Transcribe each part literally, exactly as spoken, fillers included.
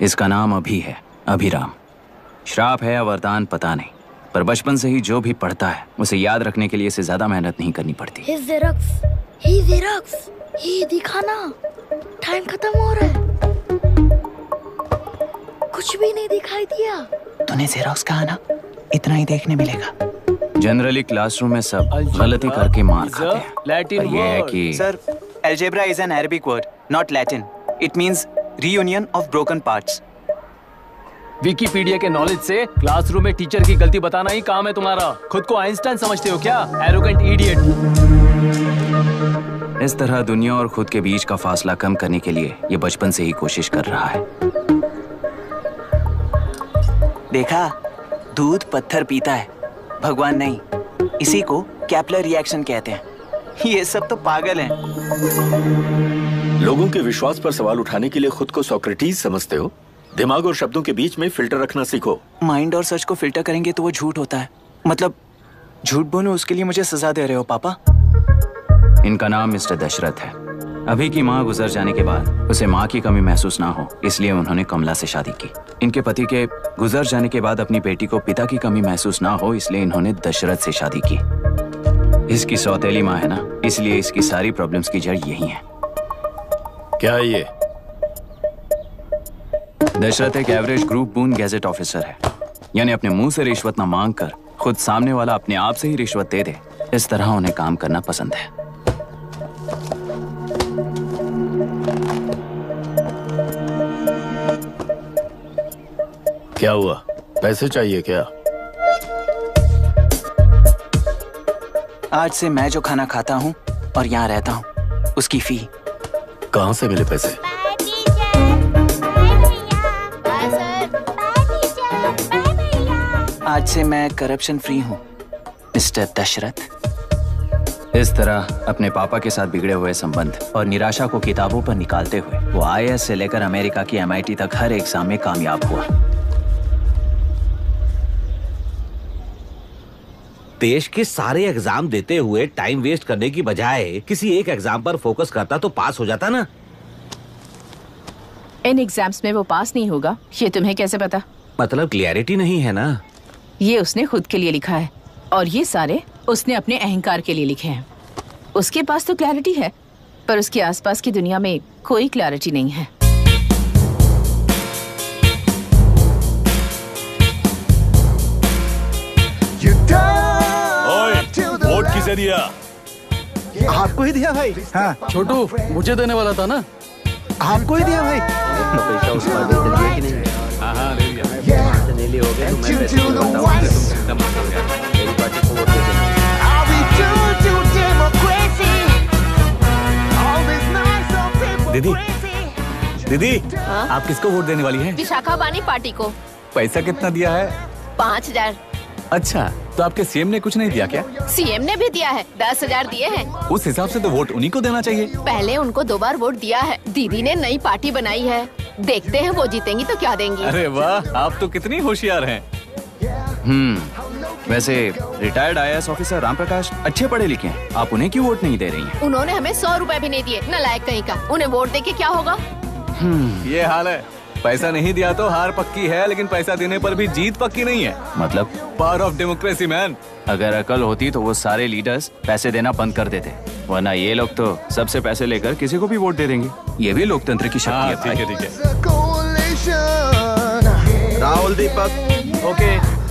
इसका नाम अभी है, अभिराम। श्राप है या वरदान पता नहीं, पर बचपन से ही जो भी पढ़ता है उसे याद रखने के लिए इसे ज्यादा मेहनत नहीं करनी पड़ती। हे ज़ेरॉक्स, हे ज़ेरॉक्स, ये दिखाना, टाइम खत्म हो रहा है। कुछ भी नहीं दिखाई दिया। तूने ज़ेरॉक्स कहा ना, इतना ही देखने मिलेगा। जनरली क्लासरूम में सब गलती करके मार खाते हैं। लैटिन ये है कि sir, algebra is an Arabic word, not Latin. It means reunion of broken parts. Wikipedia के नॉलेज से क्लासरूम में टीचर की गलती बताना ही काम है तुम्हारा। खुद को आइंस्टाइन समझते हो क्या? Arrogant idiot. इस तरह दुनिया और खुद के बीच का फासला कम करने के लिए ये बचपन से ही कोशिश कर रहा है। देखा, दूध पत्थर पीता है, भगवान नहीं। इसी को कैपलर रिएक्शन कहते हैं। ये सब तो पागल हैं। लोगों के विश्वास पर सवाल उठाने के लिए खुद को सोक्रेटिस समझते हो? दिमाग और शब्दों के बीच में फिल्टर रखना सीखो। माइंड और सच को फिल्टर करेंगे तो वो झूठ होता है। मतलब झूठ बोलो, उसके लिए मुझे सजा दे रहे हो पापा? इनका नाम मिस्टर दशरथ है। अभी की माँ गुजर जाने के बाद उसे माँ की कमी महसूस ना हो, इसलिए उन्होंने कमला से शादी की। इनके पति के गुजर जाने के बाद अपनी बेटी को पिता की कमी महसूस ना हो, इसलिए इन्होंने दशरथ से शादी की। इसकी सौतेली माँ है ना, इसलिए इसकी सारी प्रॉब्लम्स की जड़ यही है। क्या है ये? दशरथ एक average group B gazetted officer है, यानी अपने मुंह से रिश्वत न मांग कर खुद सामने वाला अपने आप से ही रिश्वत दे दे, इस तरह उन्हें काम करना पसंद है। क्या हुआ? पैसे चाहिए क्या? आज से मैं जो खाना खाता हूँ और यहाँ रहता हूँ, उसकी फी। कहाँ से मिले पैसे? आज से मैं करप्शन फ्री हूँ, मिस्टर दशरथ। इस तरह अपने पापा के साथ बिगड़े हुए संबंध और निराशा को किताबों पर निकालते हुए वो आई ए एस से लेकर अमेरिका की एम आई टी तक हर एग्जाम में कामयाब हुआ। देश के सारे एग्जाम देते हुए टाइम वेस्ट करने की बजाय किसी एक एग्जाम पर फोकस करता तो पास हो जाता ना। इन एग्जाम्स में वो पास नहीं होगा, ये तुम्हें कैसे पता? मतलब क्लियरिटी नहीं है ना। ये उसने खुद के लिए लिखा है और ये सारे उसने अपने अहंकार के लिए लिखे हैं। उसके पास तो क्लैरिटी है, पर उसके आसपास की दुनिया में कोई क्लैरिटी नहीं है। वोट किसे दिया? आपको ही दिया भाई। हाँ छोटू, मुझे देने वाला था ना। आपको ही दिया भाई। पैसा उस पर दे दिया कि नहीं? हाँ हाँ ले लिया। ले लिए हो गए तो मैं पैसे बताऊँ, तुम एकदम हो गया। मेरी पार्टी को वोट दे देना। दीदी, दीदी, आप किसको वोट देने वाली हैं? विशाखा बानी पार्टी को। पैसा कितना दिया है? पाँच हजार। अच्छा, तो आपके सीएम ने कुछ नहीं दिया क्या? सीएम ने भी दिया है, दस हजार दिए हैं। उस हिसाब से तो वोट उन्हीं को देना चाहिए। पहले उनको दो बार वोट दिया है। दीदी ने नई पार्टी बनाई है, देखते हैं वो जीतेंगी तो क्या देंगी। अरे वाह, आप तो कितनी होशियार हैं। हम्म, वैसे retired I A S officer Ram Prakash अच्छे पढ़े लिखे हैं, आप उन्हें क्यों वोट नहीं दे रही हैं? उन्होंने हमें सौ रुपए भी नहीं दिए, नालायक कहीं का। उन्हें वोट दे के क्या होगा? ये हाल है। पैसा नहीं दिया तो हार पक्की है, लेकिन पैसा देने पर भी जीत पक्की नहीं है। मतलब पावर ऑफ डेमोक्रेसी मैन। अगर अकल होती तो वो सारे लीडर्स पैसे देना बंद कर देते, वरना ये लोग तो सबसे पैसे लेकर किसी को भी वोट दे देंगे। ये भी लोकतंत्र की शक्ति है। ठीक है, ठीक है। राहुल दीपक, ओके।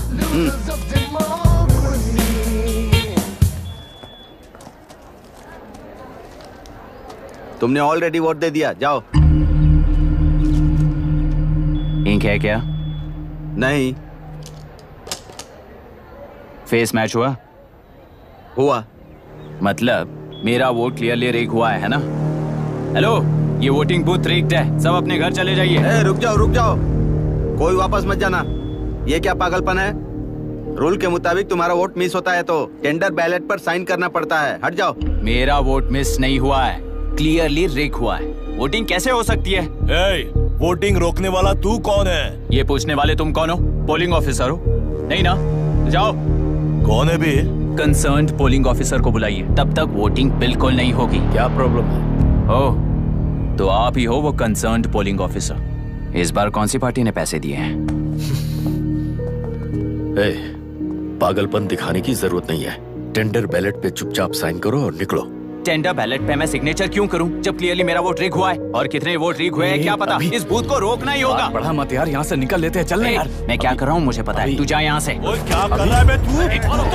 तुमने ऑलरेडी वोट दे दिया, जाओ। इंक है क्या? नहीं। फेस मैच हुआ? हुआ। मतलब मेरा वोट क्लियरली रिग हुआ है ना? हेलो, ये वोटिंग बूथ रिग्ड है, सब अपने घर चले जाइए। ए, रुक जाओ रुक जाओ, कोई वापस मत जाना। ये क्या पागलपन है? रूल के मुताबिक तुम्हारा वोट मिस होता है तो टेंडर बैलेट पर साइन करना पड़ता है। हट जाओ। मेरा वोट मिस नहीं हुआ है, क्लियरली रिग हुआ है। वोटिंग कैसे हो सकती है? ए, वोटिंग रोकने वाला तू कौन है? ये पूछने वाले तुम कौन हो? पोलिंग ऑफिसर हो? नहीं ना? तो जाओ। कौन है भी? कंसर्न्ड पोलिंग ऑफिसर को बुलाइए, तब तक वोटिंग बिल्कुल नहीं होगी। क्या प्रॉब्लम है? ओह, तो आप ही हो वो कंसर्न्ड पोलिंग ऑफिसर। इस बार कौन सी पार्टी ने पैसे दिए हैं? ए, पागलपन दिखाने की जरूरत नहीं है। टेंडर बैलेट पे चुपचाप साइन करो और निकलो। टेंडर बैलेट पे मैं सिग्नेचर क्यों करूं जब क्लियरली मेरा वोट रीक हुआ है? और कितने वोट रीक हुए हैं क्या पता? इस बूथ को रोकना ही होगा। बढ़ा मत यार, यहाँ से निकल लेते हैं। चल यार। मैं क्या कर रहा हूँ मुझे पता है। तू जा यहाँ से। क्या कर रहा है बे तू?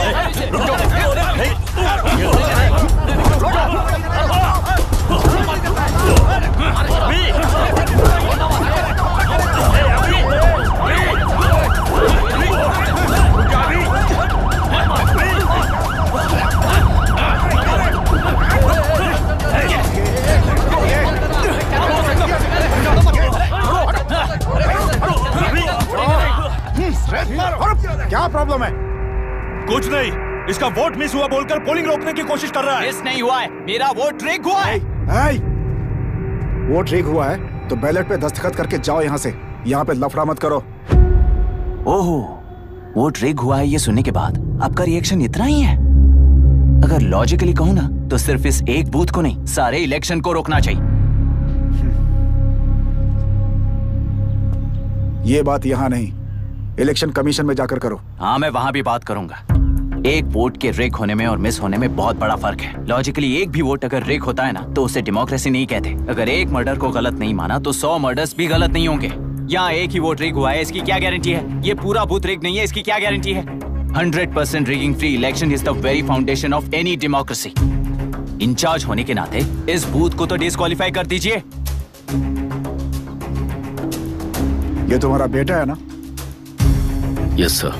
क्या प्रॉब्लम है? कुछ नहीं, इसका वोट मिस हुआ बोलकर पोलिंग रोकने की कोशिश कर रहा है। मिस नहीं हुआ है, मेरा वोट रीक हुआ है। आई, वोट रीक हुआ है तो बैलेट पे दस्तखत करके जाओ यहाँ से। यहाँ पे लफड़ा मत करो। ओहो, वोट रीक हुआ है ये सुनने के बाद आपका रिएक्शन इतना ही है? अगर लॉजिकली कहूँ ना तो सिर्फ इस एक बूथ को नहीं, सारे इलेक्शन को रोकना चाहिए। ये बात यहाँ नहीं, इलेक्शन कमीशन में जाकर करो। हाँ, मैं वहां भी बात करूंगा। एक वोट के रेक होने में और मिस होने में बहुत बड़ा फर्क है। लॉजिकली एक भी वोट अगर रेक होता है ना तो उसे डेमोक्रेसी नहीं कहते। अगर एक मर्डर को गलत नहीं माना तो सौ मर्डर्स भी गलत नहीं होंगे। यहाँ एक ही वोट रेक हुआ है, इसकी क्या गारंटी है? ये पूरा बूथ रेक नहीं है, इसकी क्या गारंटी है? Hundred percent rigging free election is the very foundation of any democracy. Incharge होने के नाते इस बूथ को तो डिस्क्वालीफाई कर दीजिए। ये तुम्हारा बेटा है ना? Yes sir.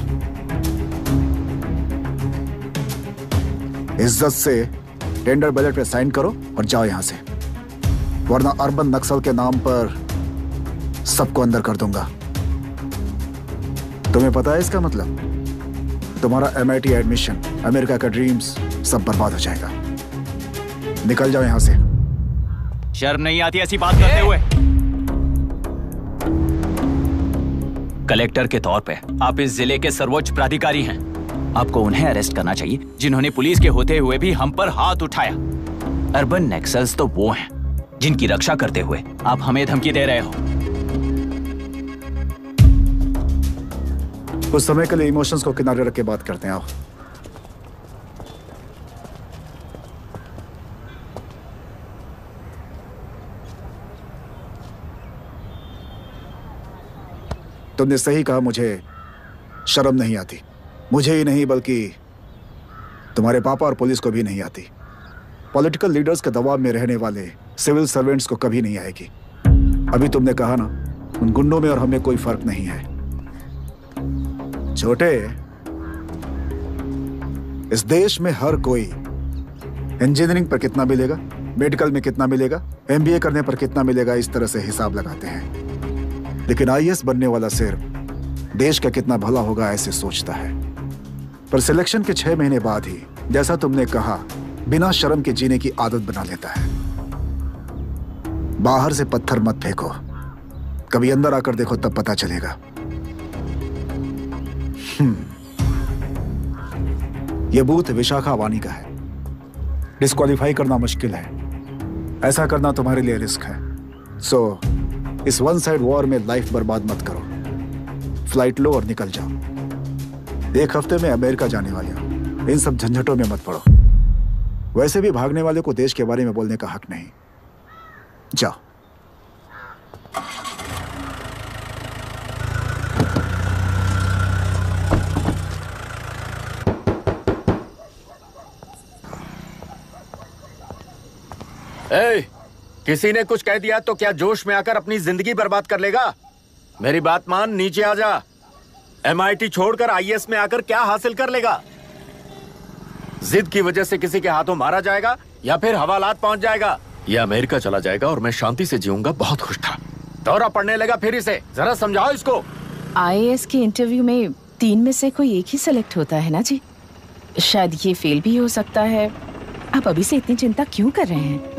इज्जत से टेंडर बैलेट पे साइन करो और जाओ यहाँ से, वरना अर्बन नक्सल के नाम पर सबको अंदर कर दूंगा। तुम्हें पता है इसका मतलब? तुम्हारा M I T admission, America का ड्रीम्स सब बर्बाद हो जाएगा। निकल जाओ यहाँ से। शर्म नहीं आती ऐसी बात करते हुए? कलेक्टर के तौर पे आप इस जिले के सर्वोच्च प्राधिकारी हैं। आपको उन्हें अरेस्ट करना चाहिए जिन्होंने पुलिस के होते हुए भी हम पर हाथ उठाया। अर्बन नक्सल्स तो वो हैं जिनकी रक्षा करते हुए आप हमें धमकी दे रहे हो। कुछ समय के लिए इमोशंस को किनारे रख के बात करते हैं। आओ। तुमने सही कहा, मुझे शर्म नहीं आती। मुझे ही नहीं बल्कि तुम्हारे पापा और पुलिस को भी नहीं आती। पॉलिटिकल लीडर्स के दबाव में रहने वाले सिविल सर्वेंट्स को कभी नहीं आएगी। अभी तुमने कहा ना, उन गुंडों में और हमें कोई फर्क नहीं है। छोटे, इस देश में हर कोई इंजीनियरिंग पर कितना मिलेगा, मेडिकल में कितना मिलेगा, एम बी ए करने पर कितना मिलेगा, इस तरह से हिसाब लगाते हैं। लेकिन आई ए एस बनने वाला सिर्फ देश का कितना भला होगा ऐसे सोचता है। पर सिलेक्शन के छह महीने बाद ही, जैसा तुमने कहा, बिना शर्म के जीने की आदत बना लेता है। बाहर से पत्थर मत फेंको, कभी अंदर आकर देखो तब पता चलेगा। यह बूथ विशाखावानी का है। डिस्क्वालीफाई करना मुश्किल है, ऐसा करना तुम्हारे लिए रिस्क है। सो इस वन साइड वॉर में लाइफ बर्बाद मत करो। फ्लाइट लो और निकल जाओ। एक हफ्ते में अमेरिका जाने वाले हो, इन सब झंझटों में मत पड़ो। वैसे भी भागने वाले को देश के बारे में बोलने का हक नहीं। जाओ। ए, किसी ने कुछ कह दिया तो क्या जोश में आकर अपनी जिंदगी बर्बाद कर लेगा? मेरी बात मान, नीचे आ जा। एम आई टी छोड़कर आई ए एस में आकर क्या हासिल कर लेगा? जिद की वजह से किसी के हाथों मारा जाएगा या फिर हवालात पहुंच जाएगा या अमेरिका चला जाएगा और मैं शांति से जीऊंगा। बहुत खुश था। दौरा पड़ने लगा फिर इसे। जरा समझाओ इसको। आई ए एस के इंटरव्यू में तीन में से कोई एक ही सेलेक्ट होता है ना जी? शायद ये फेल भी हो सकता है। आप अभी से इतनी चिंता क्यों कर रहे हैं?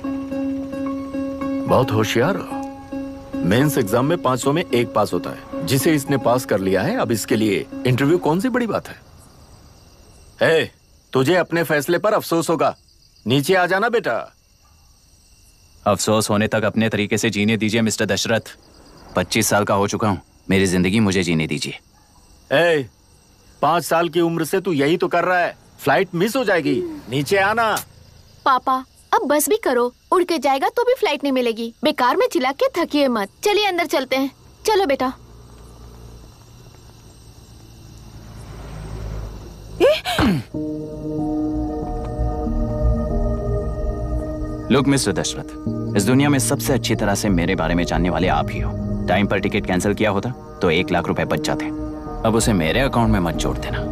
बहुत होशियार हो। मेंस एग्जाम में पांच सौ में एक पास होता है, जिसे इसने पास कर लिया है। अब इसके लिए इंटरव्यू कौन सी बड़ी बात है? हे, तुझे अपने फैसले पर अफसोस होगा। नीचे आ जाना बेटा। अफसोस होने तक अपने तरीके से जीने दीजिए मिस्टर दशरथ। पच्चीस साल का हो चुका हूँ, मेरी जिंदगी मुझे जीने दीजिए। ए, पाँच साल की उम्र से तू यही तो कर रहा है। फ्लाइट मिस हो जाएगी, नीचे आना। पापा अब बस भी करो, उड़ के जाएगा तो भी फ्लाइट नहीं मिलेगी। बेकार में चिल्ला के थकिए मत। चलिए अंदर चलते हैं। चलो बेटा। लुक मिस्टर दशरथ, इस दुनिया में सबसे अच्छी तरह से मेरे बारे में जानने वाले आप ही हो। टाइम पर टिकट कैंसिल किया होता तो एक लाख रुपए बच जाते। अब उसे मेरे अकाउंट में मत जोड़ देना।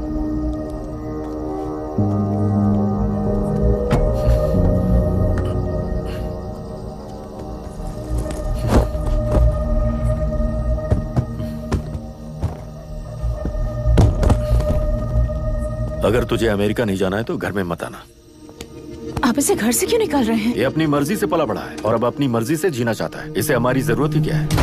अगर तुझे अमेरिका नहीं जाना है तो घर में मत आना। आप इसे घर से क्यों निकाल रहे हैं? ये अपनी मर्जी से पला बड़ा है और अब अपनी मर्जी से जीना चाहता है। इसे हमारी जरूरत ही क्या है?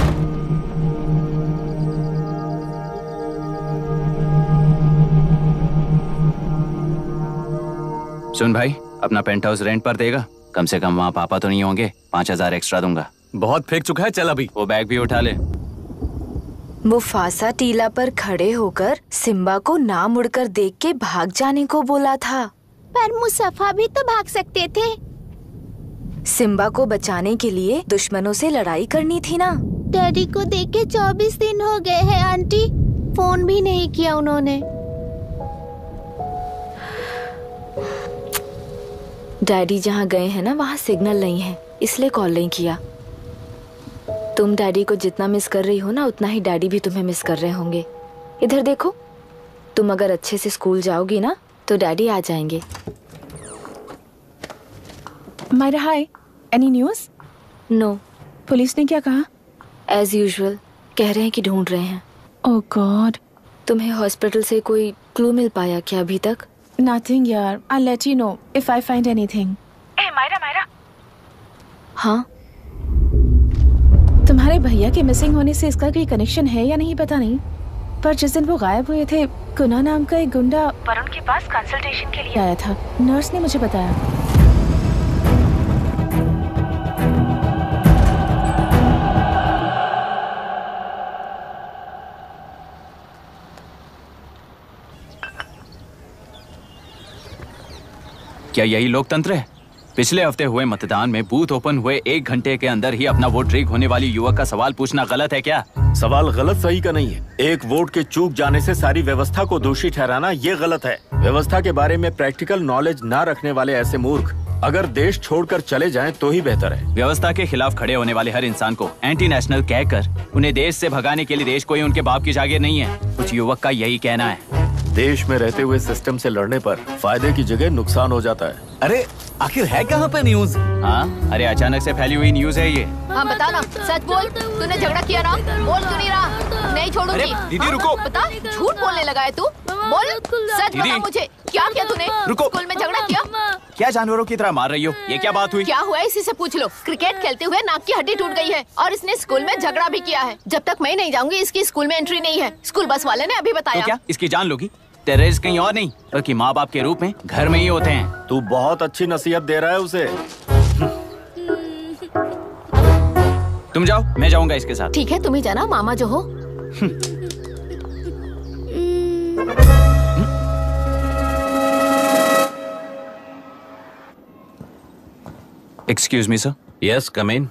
सुन भाई, अपना पेंट हाउस रेंट पर देगा? कम से कम वहाँ पापा तो नहीं होंगे। पाँच हजार एक्स्ट्रा दूंगा। बहुत फेंक चुका है, चल अभी। वो बैग भी उठा ले। मुफासा टीला पर खड़े होकर सिम्बा को ना मुड़कर देख के भाग जाने को बोला था, पर मुसफा भी तो भाग सकते थे। सिम्बा को बचाने के लिए दुश्मनों से लड़ाई करनी थी ना। डैडी को देख के चौबीस दिन हो गए हैं आंटी, फोन भी नहीं किया उन्होंने। डैडी जहाँ गए हैं ना वहाँ सिग्नल नहीं है, इसलिए कॉल नहीं किया। तुम डैडी को जितना मिस कर रही हो ना उतना ही डैडी भी तुम्हें मिस कर रहे होंगे। इधर देखो, तुम अगर अच्छे से स्कूल जाओगी ना तो डैडी आ जाएंगे। Myra hi, any news? No. Police ने क्या कहा? एज यूजुअल कह रहे हैं कि ढूंढ रहे हैं। ओह गॉड। तुम्हें हॉस्पिटल से कोई क्लू मिल पाया क्या अभी तक? नथिंग यार, I let you know if I find anything. ए मायरा मायरा। हाँ, तुम्हारे भैया के मिसिंग होने से इसका कोई कनेक्शन है या नहीं पता नहीं, पर जिस दिन वो गायब हुए थे कुना नाम का एक गुंडा वरुण के पास कंसल्टेशन के लिए आया था। नर्स ने मुझे बताया। क्या यही लोकतंत्र है? पिछले हफ्ते हुए मतदान में बूथ ओपन हुए एक घंटे के अंदर ही अपना वोट रीक होने वाली युवक का सवाल पूछना गलत है क्या? सवाल गलत सही का नहीं है। एक वोट के चूक जाने से सारी व्यवस्था को दोषी ठहराना ये गलत है। व्यवस्था के बारे में प्रैक्टिकल नॉलेज ना रखने वाले ऐसे मूर्ख अगर देश छोड़कर चले जाएं तो ही बेहतर है। व्यवस्था के खिलाफ खड़े होने वाले हर इंसान को एंटी नेशनल कहकर उन्हें देश से भगाने के लिए देश कोई उनके बाप की जागीर नहीं है। कुछ युवक का यही कहना है। देश में रहते हुए सिस्टम से लड़ने पर फायदे की जगह नुकसान हो जाता है। अरे आखिर है कहाँ पे न्यूज? हाँ, अरे अचानक से फैली हुई न्यूज है ये। हाँ बता ना, सच बोल, तूने झगड़ा किया ना? बोल क्यों नहीं रहा? नहीं छोड़ूंगी। दीदी रुको। बता, झूठ बोलने लगा है तू? बोल, सच बता मुझे, क्या किया तूने? रुको। स्कूल में झगड़ा किया? क्या जानवरों की तरह मार रही हो? ये क्या बात हुई? क्या हुआ इसी से पूछ लो। क्रिकेट खेलते हुए नाक की हड्डी टूट गई है और इसने स्कूल में झगड़ा भी किया है। जब तक मैं नहीं जाऊंगी इसकी स्कूल में एंट्री नहीं है। स्कूल बस वाले ने अभी बताया। तो क्या इसकी जान लोगी? टेररिस्ट कहीं और नहीं बल्कि माँ बाप के रूप में घर में ही होते हैं। तू बहुत अच्छी नसीहत दे रहा है उसे। तुम जाओ, मैं जाऊंगा इसके साथ। ठीक है, तुम ही जाना, मामा जो हो। Excuse me sir. Yes, come in.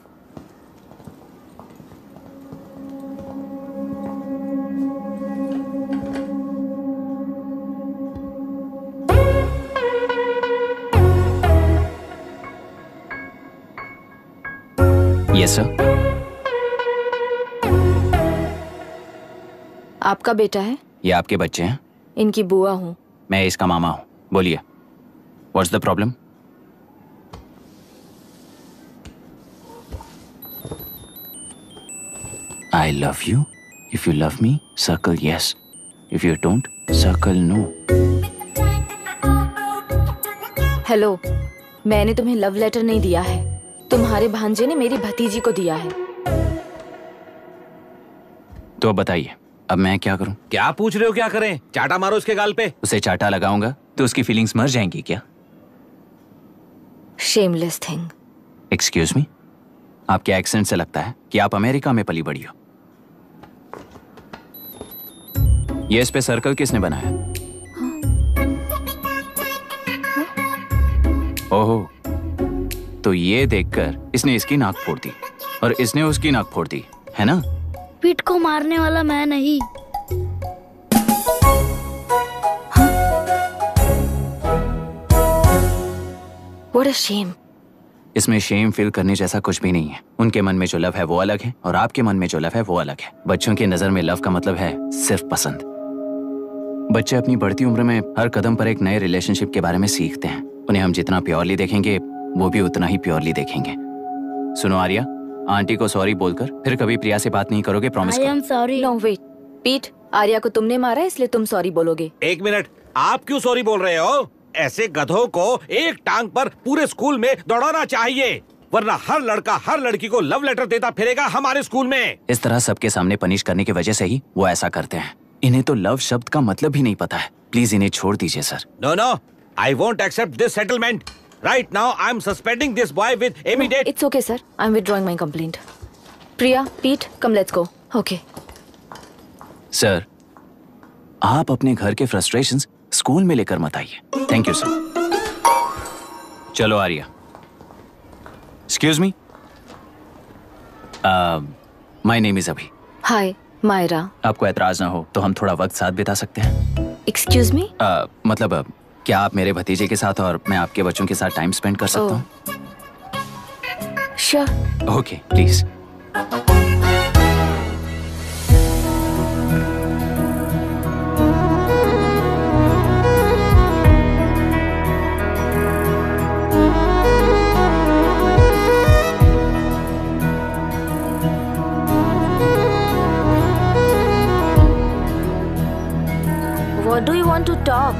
Yes sir. आपका बेटा है? ये आपके बच्चे हैं? इनकी बुआ हूँ। मैं इसका मामा हूँ। बोलिए, what's the problem? I love you. If you love me, circle yes. If you don't, circle no. Hello, मैंने तुम्हें लव लेटर नहीं दिया है। तुम्हारे भांजे ने मेरी भतीजी को दिया है। तो अब बताइए, अब मैं क्या करूं? क्या पूछ रहे हो? क्या करें? चाटा मारो उसके गाल पे। उसे चाटा लगाऊंगा तो उसकी फीलिंग्स मर जाएंगी क्या? Shameless thing. एक्सक्यूज मी, आपके एक्सेंट से लगता है कि आप अमेरिका में पली बड़ी हो। ये इस पे सर्कल किसने बनाया? ओहो, तो ये देखकर इसने इसकी नाक फोड़ दी और इसने उसकी नाक फोड़ दी, है ना? पीठ को मारने वाला मैं नहीं। What a shame. इसमें शेम फील करने जैसा कुछ भी नहीं है। उनके मन में जो लव है वो अलग है और आपके मन में जो लव है वो अलग है। बच्चों की नजर में लव का मतलब है सिर्फ पसंद। बच्चे अपनी बढ़ती उम्र में हर कदम पर एक नए रिलेशनशिप के बारे में सीखते हैं। उन्हें हम जितना प्योरली देखेंगे वो भी उतना ही प्योरली देखेंगे। सुनो आर्या, आंटी को सॉरी बोलकर फिर कभी प्रिया से बात नहीं करोगे, प्रॉमिस करो। I am sorry. No wait. पीट, आर्या को तुमने मारा इसलिए तुम सॉरी बोलोगे। एक मिनट, आप क्यों सॉरी बोल रहे हो? ऐसे गधों को एक टांग पर पूरे स्कूल में दौड़ाना चाहिए, वरना हर लड़का हर लड़की को लव लेटर देता फिरेगा हमारे स्कूल में। इस तरह सबके सामने पनिश करने की वजह से ही वो ऐसा करते हैं। इन्हें तो लव शब्द का मतलब ही नहीं पता है। प्लीज इन्हें छोड़ दीजिए sir. No no, I won't accept this settlement. Right now I am suspending this boy with immediate. It's okay sir, I am withdrawing my complaint. Priya, पीट, come let's go. Okay sir, आप अपने घर के frustrations school में लेकर मत आइए। Thank you sir. चलो Arya. Excuse me, my name is Abhi. Hi Myra. आपको एतराज ना हो तो हम थोड़ा वक्त साथ बिता सकते हैं? एक्सक्यूज मी, मतलब uh, क्या आप मेरे भतीजे के साथ और मैं आपके बच्चों के साथ टाइम स्पेंड कर सकता हूँ? Sure. Okay please. What do you want to talk?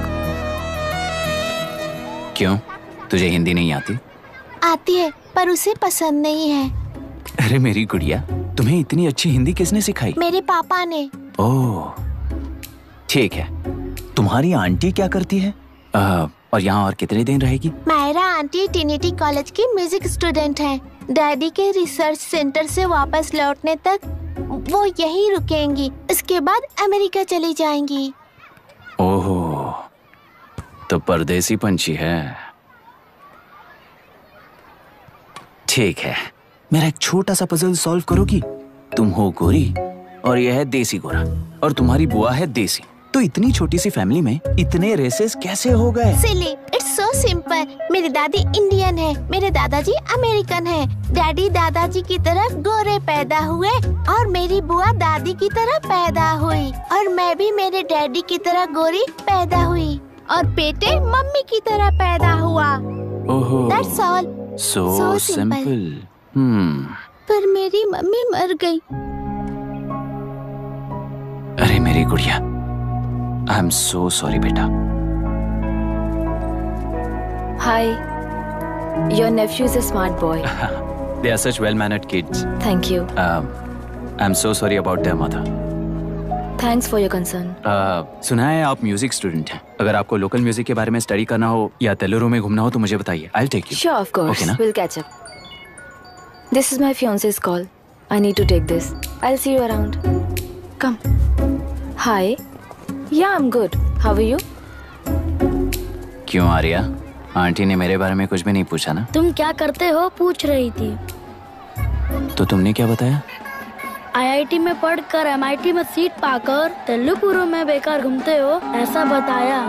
क्यों, तुझे हिंदी नहीं आती? आती है पर उसे पसंद नहीं है। अरे मेरी गुड़िया, तुम्हें इतनी अच्छी हिंदी किसने सिखाई? मेरे पापा ने। ओह ठीक है। तुम्हारी आंटी क्या करती है? आ, और यहाँ और कितने दिन रहेगी? मायरा आंटी ट्रिनिटी कॉलेज की म्यूजिक स्टूडेंट हैं। डैडी के रिसर्च सेंटर से वापस लौटने तक वो यहीं रुकेंगी। इसके बाद अमेरिका चली जाएंगी। ओह, तो परदेसी पंछी है। ठीक है, मेरा एक छोटा सा पजल सॉल्व करोगी? तुम हो गोरी और यह है देसी गोरा और तुम्हारी बुआ है देसी, तो इतनी छोटी सी फैमिली में इतने रेसेस कैसे हो गए? Silly, it's so simple. मेरी दादी इंडियन है, मेरे दादाजी अमेरिकन है। डैडी दादाजी की तरह गोरे पैदा हुए और मेरी बुआ दादी की तरह पैदा हुई और मैं भी मेरे डैडी की तरह गोरी पैदा हुई और बेटे मम्मी की तरह पैदा हुआ। ओहो, That's all. so So simple. simple. Hmm. पर मेरी मम्मी मर गई। अरे मेरी गुड़िया, आई एम सो सॉरी बेटा। Hi, your nephew is a smart boy. They are such well-mannered kids. Thank you. Um, I'm so sorry about their mother. Thanks for your concern. Uh, सुना है आप music student हैं। अगर आपको local music के बारे में स्टडी करना हो या तेलुरु में घूमना हो तो मुझे बताइए। I'll take you. Sure, of course. Okay, ना? We'll catch up. This is my fiance's call. I need to take this. I'll see you around. Come. Hi. Yeah, I'm good. How are you? क्यों Arya, aunty ने मेरे बारे में कुछ भी नहीं पूछा ना? तुम क्या करते हो पूछ रही थी। तो तुमने क्या बताया? आई आई टी में पढ़कर एम आई टी में सीट पाकर तेलुपुरु में बेकार घूमते हो ऐसा बताया।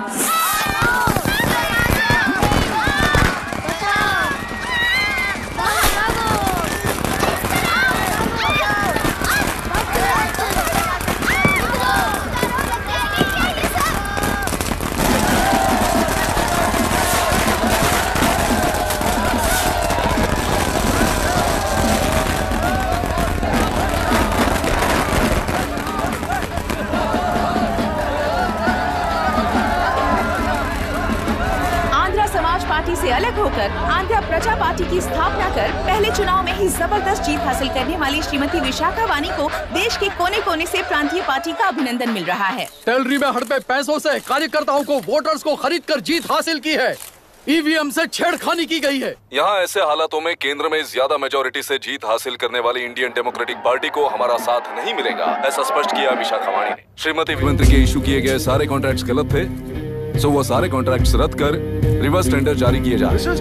से अलग होकर आंध्र प्रजा पार्टी की स्थापना कर पहले चुनाव में ही जबरदस्त जीत हासिल करने वाली श्रीमती विशाखा वानी को देश के कोने कोने से प्रांतीय पार्टी का अभिनंदन मिल रहा है। टेलरी में हड़पे पैसों से कार्यकर्ताओं को वोटर्स को खरीद कर जीत हासिल की है। ईवीएम से छेड़खानी की गई है। यहाँ ऐसे हालातों में केंद्र में ज्यादा मेजोरिटी से जीत हासिल करने वाली इंडियन डेमोक्रेटिक पार्टी को हमारा साथ नहीं मिलेगा, ऐसा स्पष्ट किया विशाखा वाणी ने। श्रीमती मंत्री के इशू किए गए सारे कॉन्ट्रैक्ट्स गलत थे, सो वो सारे कॉन्ट्रैक्ट्स रद्द कर रिवर्स टेंडर जारी किए जा रहे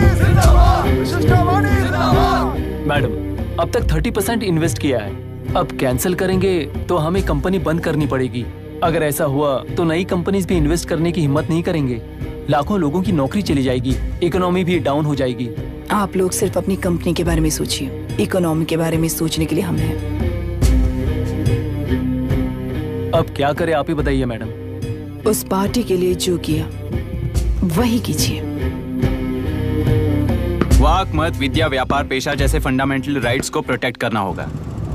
हैं। मैडम, अब तक थर्टी परसेंट इन्वेस्ट किया है, अब कैंसिल करेंगे तो हमें कंपनी बंद करनी पड़ेगी। अगर ऐसा हुआ तो नई कंपनीज भी इन्वेस्ट करने की हिम्मत नहीं करेंगे, लाखों लोगों की नौकरी चली जाएगी, इकोनॉमी भी डाउन हो जाएगी। आप लोग सिर्फ अपनी कंपनी के बारे में सोचिए, इकोनॉमी के बारे में सोचने के लिए हम हैं। अब क्या करें आप ही बताइए मैडम। उस पार्टी के लिए जो किया वही कीजिए। वाक, मत, विद्या, व्यापार, पेशा जैसे फंडामेंटल राइट्स को प्रोटेक्ट करना होगा।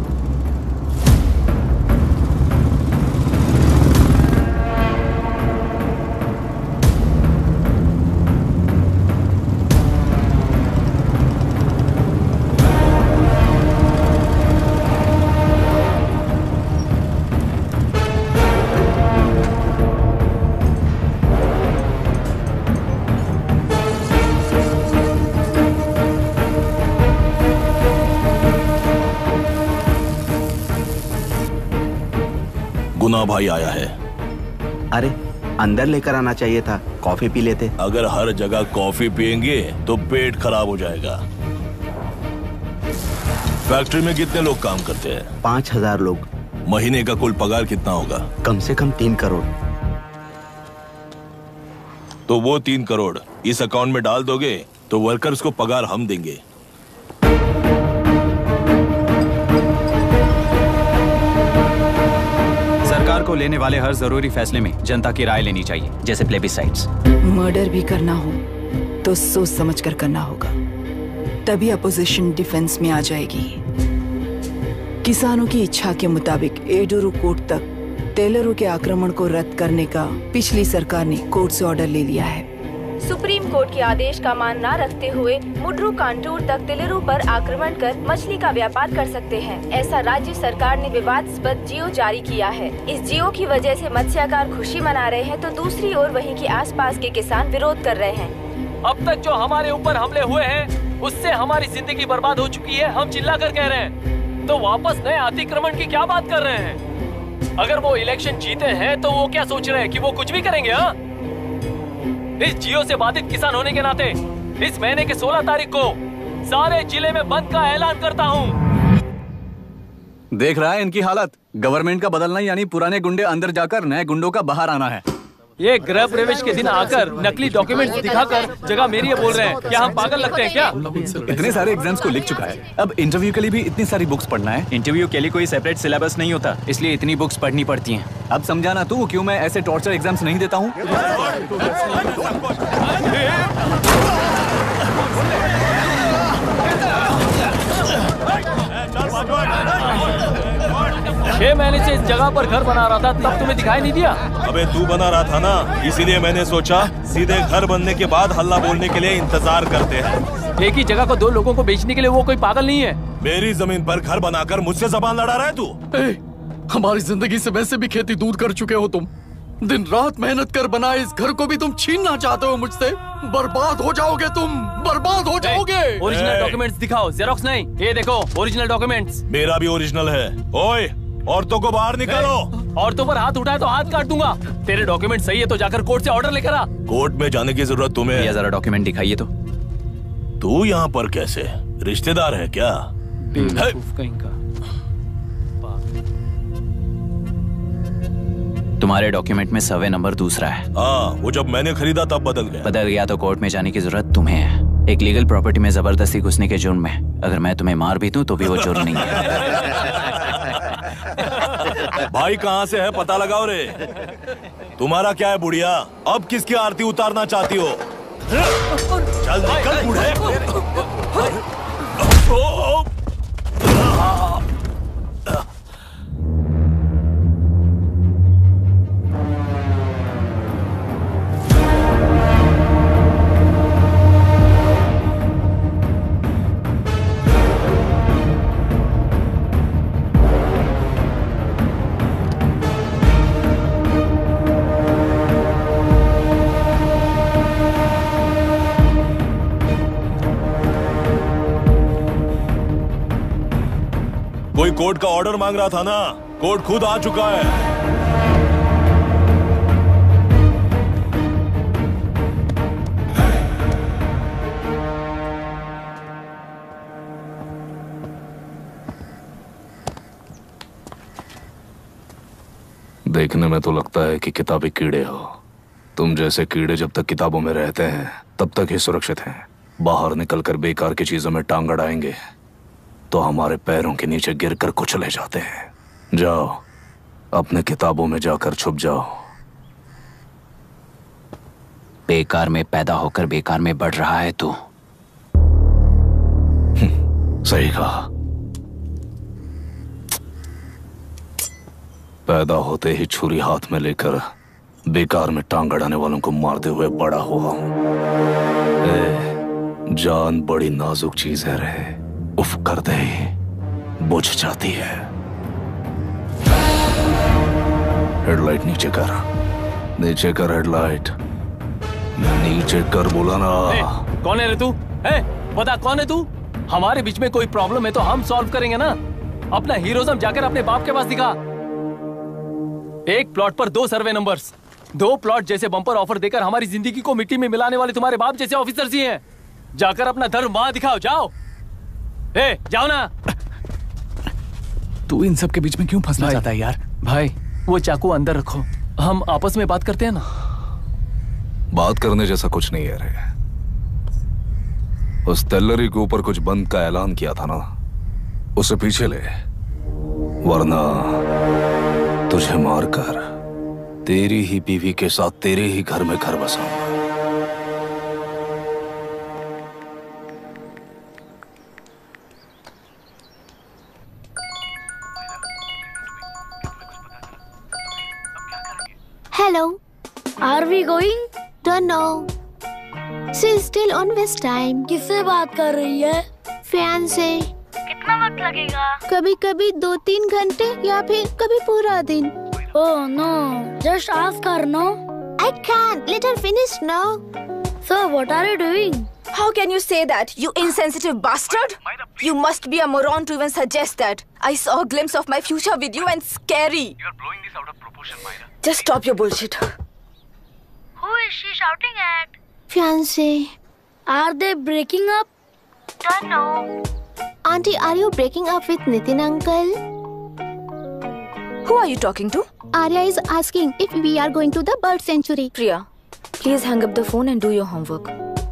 गुना भाई आया है। अरे अंदर लेकर आना चाहिए था, कॉफी पी लेते। अगर हर जगह कॉफी पियेंगे तो पेट खराब हो जाएगा। फैक्ट्री में कितने लोग काम करते हैं? पाँच हजार लोग। महीने का कुल पगार कितना होगा? कम से कम तीन करोड़। तो वो तीन करोड़ इस अकाउंट में डाल दोगे तो वर्कर्स को पगार हम देंगे। सरकार को लेने वाले हर जरूरी फैसले में जनता की राय लेनी चाहिए, जैसे प्लेबिसाइट्स। मर्डर भी करना हो तो सोच समझ कर करना होगा, तभी अपोजिशन डिफेंस में आ जाएगी। किसानों की इच्छा के मुताबिक एडोरू कोर्ट तक टेलरों के आक्रमण को रद्द करने का पिछली सरकार ने कोर्ट से ऑर्डर ले लिया है। सुप्रीम कोर्ट के आदेश का मान न रखते हुए मुड्रू कांटूर तक टेलरों पर आक्रमण कर मछली का व्यापार कर सकते हैं, ऐसा राज्य सरकार ने विवादास्पद जियो जारी किया है। इस जियो की वजह से मत्स्यकार खुशी मना रहे हैं तो दूसरी ओर वहीं के आसपास के किसान विरोध कर रहे हैं। अब तक जो हमारे ऊपर हमले हुए हैं उससे हमारी जिंदगी बर्बाद हो चुकी है, हम चिल्ला कर कह रहे हैं, तो वापस नए अतिक्रमण की क्या बात कर रहे हैं? अगर वो इलेक्शन जीते हैं तो वो क्या सोच रहे हैं कि वो कुछ भी करेंगे? हाँ, इस जियो से बाधित किसान होने के नाते इस महीने के सोलह तारीख को सारे जिले में बंद का ऐलान करता हूँ। देख रहा है इनकी हालत, गवर्नमेंट का बदलना यानी पुराने गुंडे अंदर जाकर नए गुंडों का बाहर आना है। ये गृह प्रवेश के दिन आकर नकली डॉक्यूमेंट्स दिखाकर जगह मेरी है बोल रहे हैं, क्या हम पागल लगते हैं क्या? इतने सारे एग्जाम्स को लिख चुका है, अब इंटरव्यू के लिए भी इतनी सारी बुक्स पढ़ना है। इंटरव्यू के लिए कोई सेपरेट सिलेबस नहीं होता, इसलिए इतनी बुक्स पढ़नी पड़ती हैं। अब समझाना तू क्यों मैं ऐसे टॉर्चर एग्जाम्स नहीं देता हूँ। छह महीने से इस जगह पर घर बना रहा था, तब तुम्हें दिखाई नहीं दिया? अबे तू बना रहा था ना, इसीलिए मैंने सोचा सीधे घर बनने के बाद हल्ला बोलने के लिए इंतजार करते हैं। एक ही जगह को दो लोगों को बेचने के लिए वो कोई पागल नहीं है। मेरी जमीन पर घर बनाकर मुझसे जबान लड़ा रहा है तू। ए, हमारी जिंदगी से वैसे भी खेती दूर कर चुके हो तुम, दिन रात मेहनत कर बनाए इस घर को भी तुम छीनना चाहते हो मुझसे। बर्बाद हो जाओगे तुम, बर्बाद हो जाओगे। ओरिजिनल डॉक्यूमेंट्स दिखाओ, जेरोक्स नहीं। ये देखो ओरिजिनल डॉक्यूमेंट्स। मेरा भी ओरिजिनल है। ओए, औरतों को बाहर निकालो। औरतों पर हाथ उठाए तो हाथ काट दूंगा। तेरे डॉक्यूमेंट सही है तो जाकर कोर्ट से ऑर्डर लेकर आ। कोर्ट में जाने की जरूरत तुम्हें है? जरा डॉक्यूमेंट दिखाइए तो। तू यहाँ पर कैसे? रिश्तेदार है क्या? कहीं का। तुम्हारे डॉक्यूमेंट में सर्वे नंबर दूसरा है। हाँ, वो जब मैंने खरीदा तब बदल गया। बदल गया तो कोर्ट में जाने की जरूरत तुम्हें है। एक लीगल प्रॉपर्टी में जबरदस्ती घुसने के जुर्म में अगर मैं तुम्हें मार भी दूं तो भी वो जुर्म नहीं है। भाई कहाँ से है पता लगाओ रे। तुम्हारा क्या है बुढ़िया, अब किसकी आरती उतारना चाहती हो? चल निकल बूढ़े। कोर्ट का ऑर्डर मांग रहा था ना, कोर्ट खुद आ चुका है। देखने में तो लगता है कि किताबी कीड़े हो। तुम जैसे कीड़े जब तक किताबों में रहते हैं तब तक ही सुरक्षित हैं। बाहर निकलकर बेकार की चीजों में टांग अड़ाएंगे तो हमारे पैरों के नीचे गिरकर कुचले जाते हैं। जाओ, अपने किताबों में जाकर छुप जाओ। बेकार में पैदा होकर बेकार में बढ़ रहा है तू। सही कहा। पैदा होते ही छुरी हाथ में लेकर बेकार में टांग अड़ाने वालों को मारते हुए बड़ा हुआ हूं। ए, जान बड़ी नाजुक चीज है रे, उफ करते ही बुझ जाती है। हेडलाइट नीचे कर, नीचे कर हेडलाइट, नीचे कर बोला ना। ए, कौन है रे तू? ए, बता कौन है तू? हमारे बीच में कोई प्रॉब्लम है तो हम सॉल्व करेंगे ना। अपना हीरोइज्म जाकर अपने बाप के पास दिखा। एक प्लॉट पर दो सर्वे नंबर्स, दो प्लॉट जैसे बम्पर ऑफर देकर हमारी जिंदगी को मिट्टी में मिलाने वाले तुम्हारे बाप जैसे ऑफिसर्स ही हैं। जाकर अपना धर्म वहां दिखाओ, जाओ। ए, जाओ ना। तू इन सब के बीच में क्यों फंसना चाहता है यार? भाई, वो चाकू अंदर रखो, हम आपस में बात करते हैं ना। बात करने जैसा कुछ नहीं है रे। उस तेलरी के ऊपर कुछ बंद का ऐलान किया था ना, उसे पीछे ले, वरना तुझे मारकर तेरी ही बीवी के साथ तेरे ही घर में घर बसाऊंगा। Hello. Are we going? Don't know. She's still on West time. किससे बात कर रही है? फैन से। कितना वक्त लगेगा? कभी कभी दो तीन घंटे या फिर कभी पूरा दिन। Oh no, just ask her, no? I can't. Let her finish, no? So what are you doing? How can you say that, you insensitive bastard? You must be a moron to even suggest that. I saw a glimpse of my future with you and scary. You're blowing this out of proportion, Myra. Just stop your bullshit. Who is she shouting at? Fiancé. Are they breaking up? Don't know. Auntie, are you breaking up with Nitin uncle? Who are you talking to? Arya is asking if we are going to the bird sanctuary. Priya, please hang up the phone and do your homework.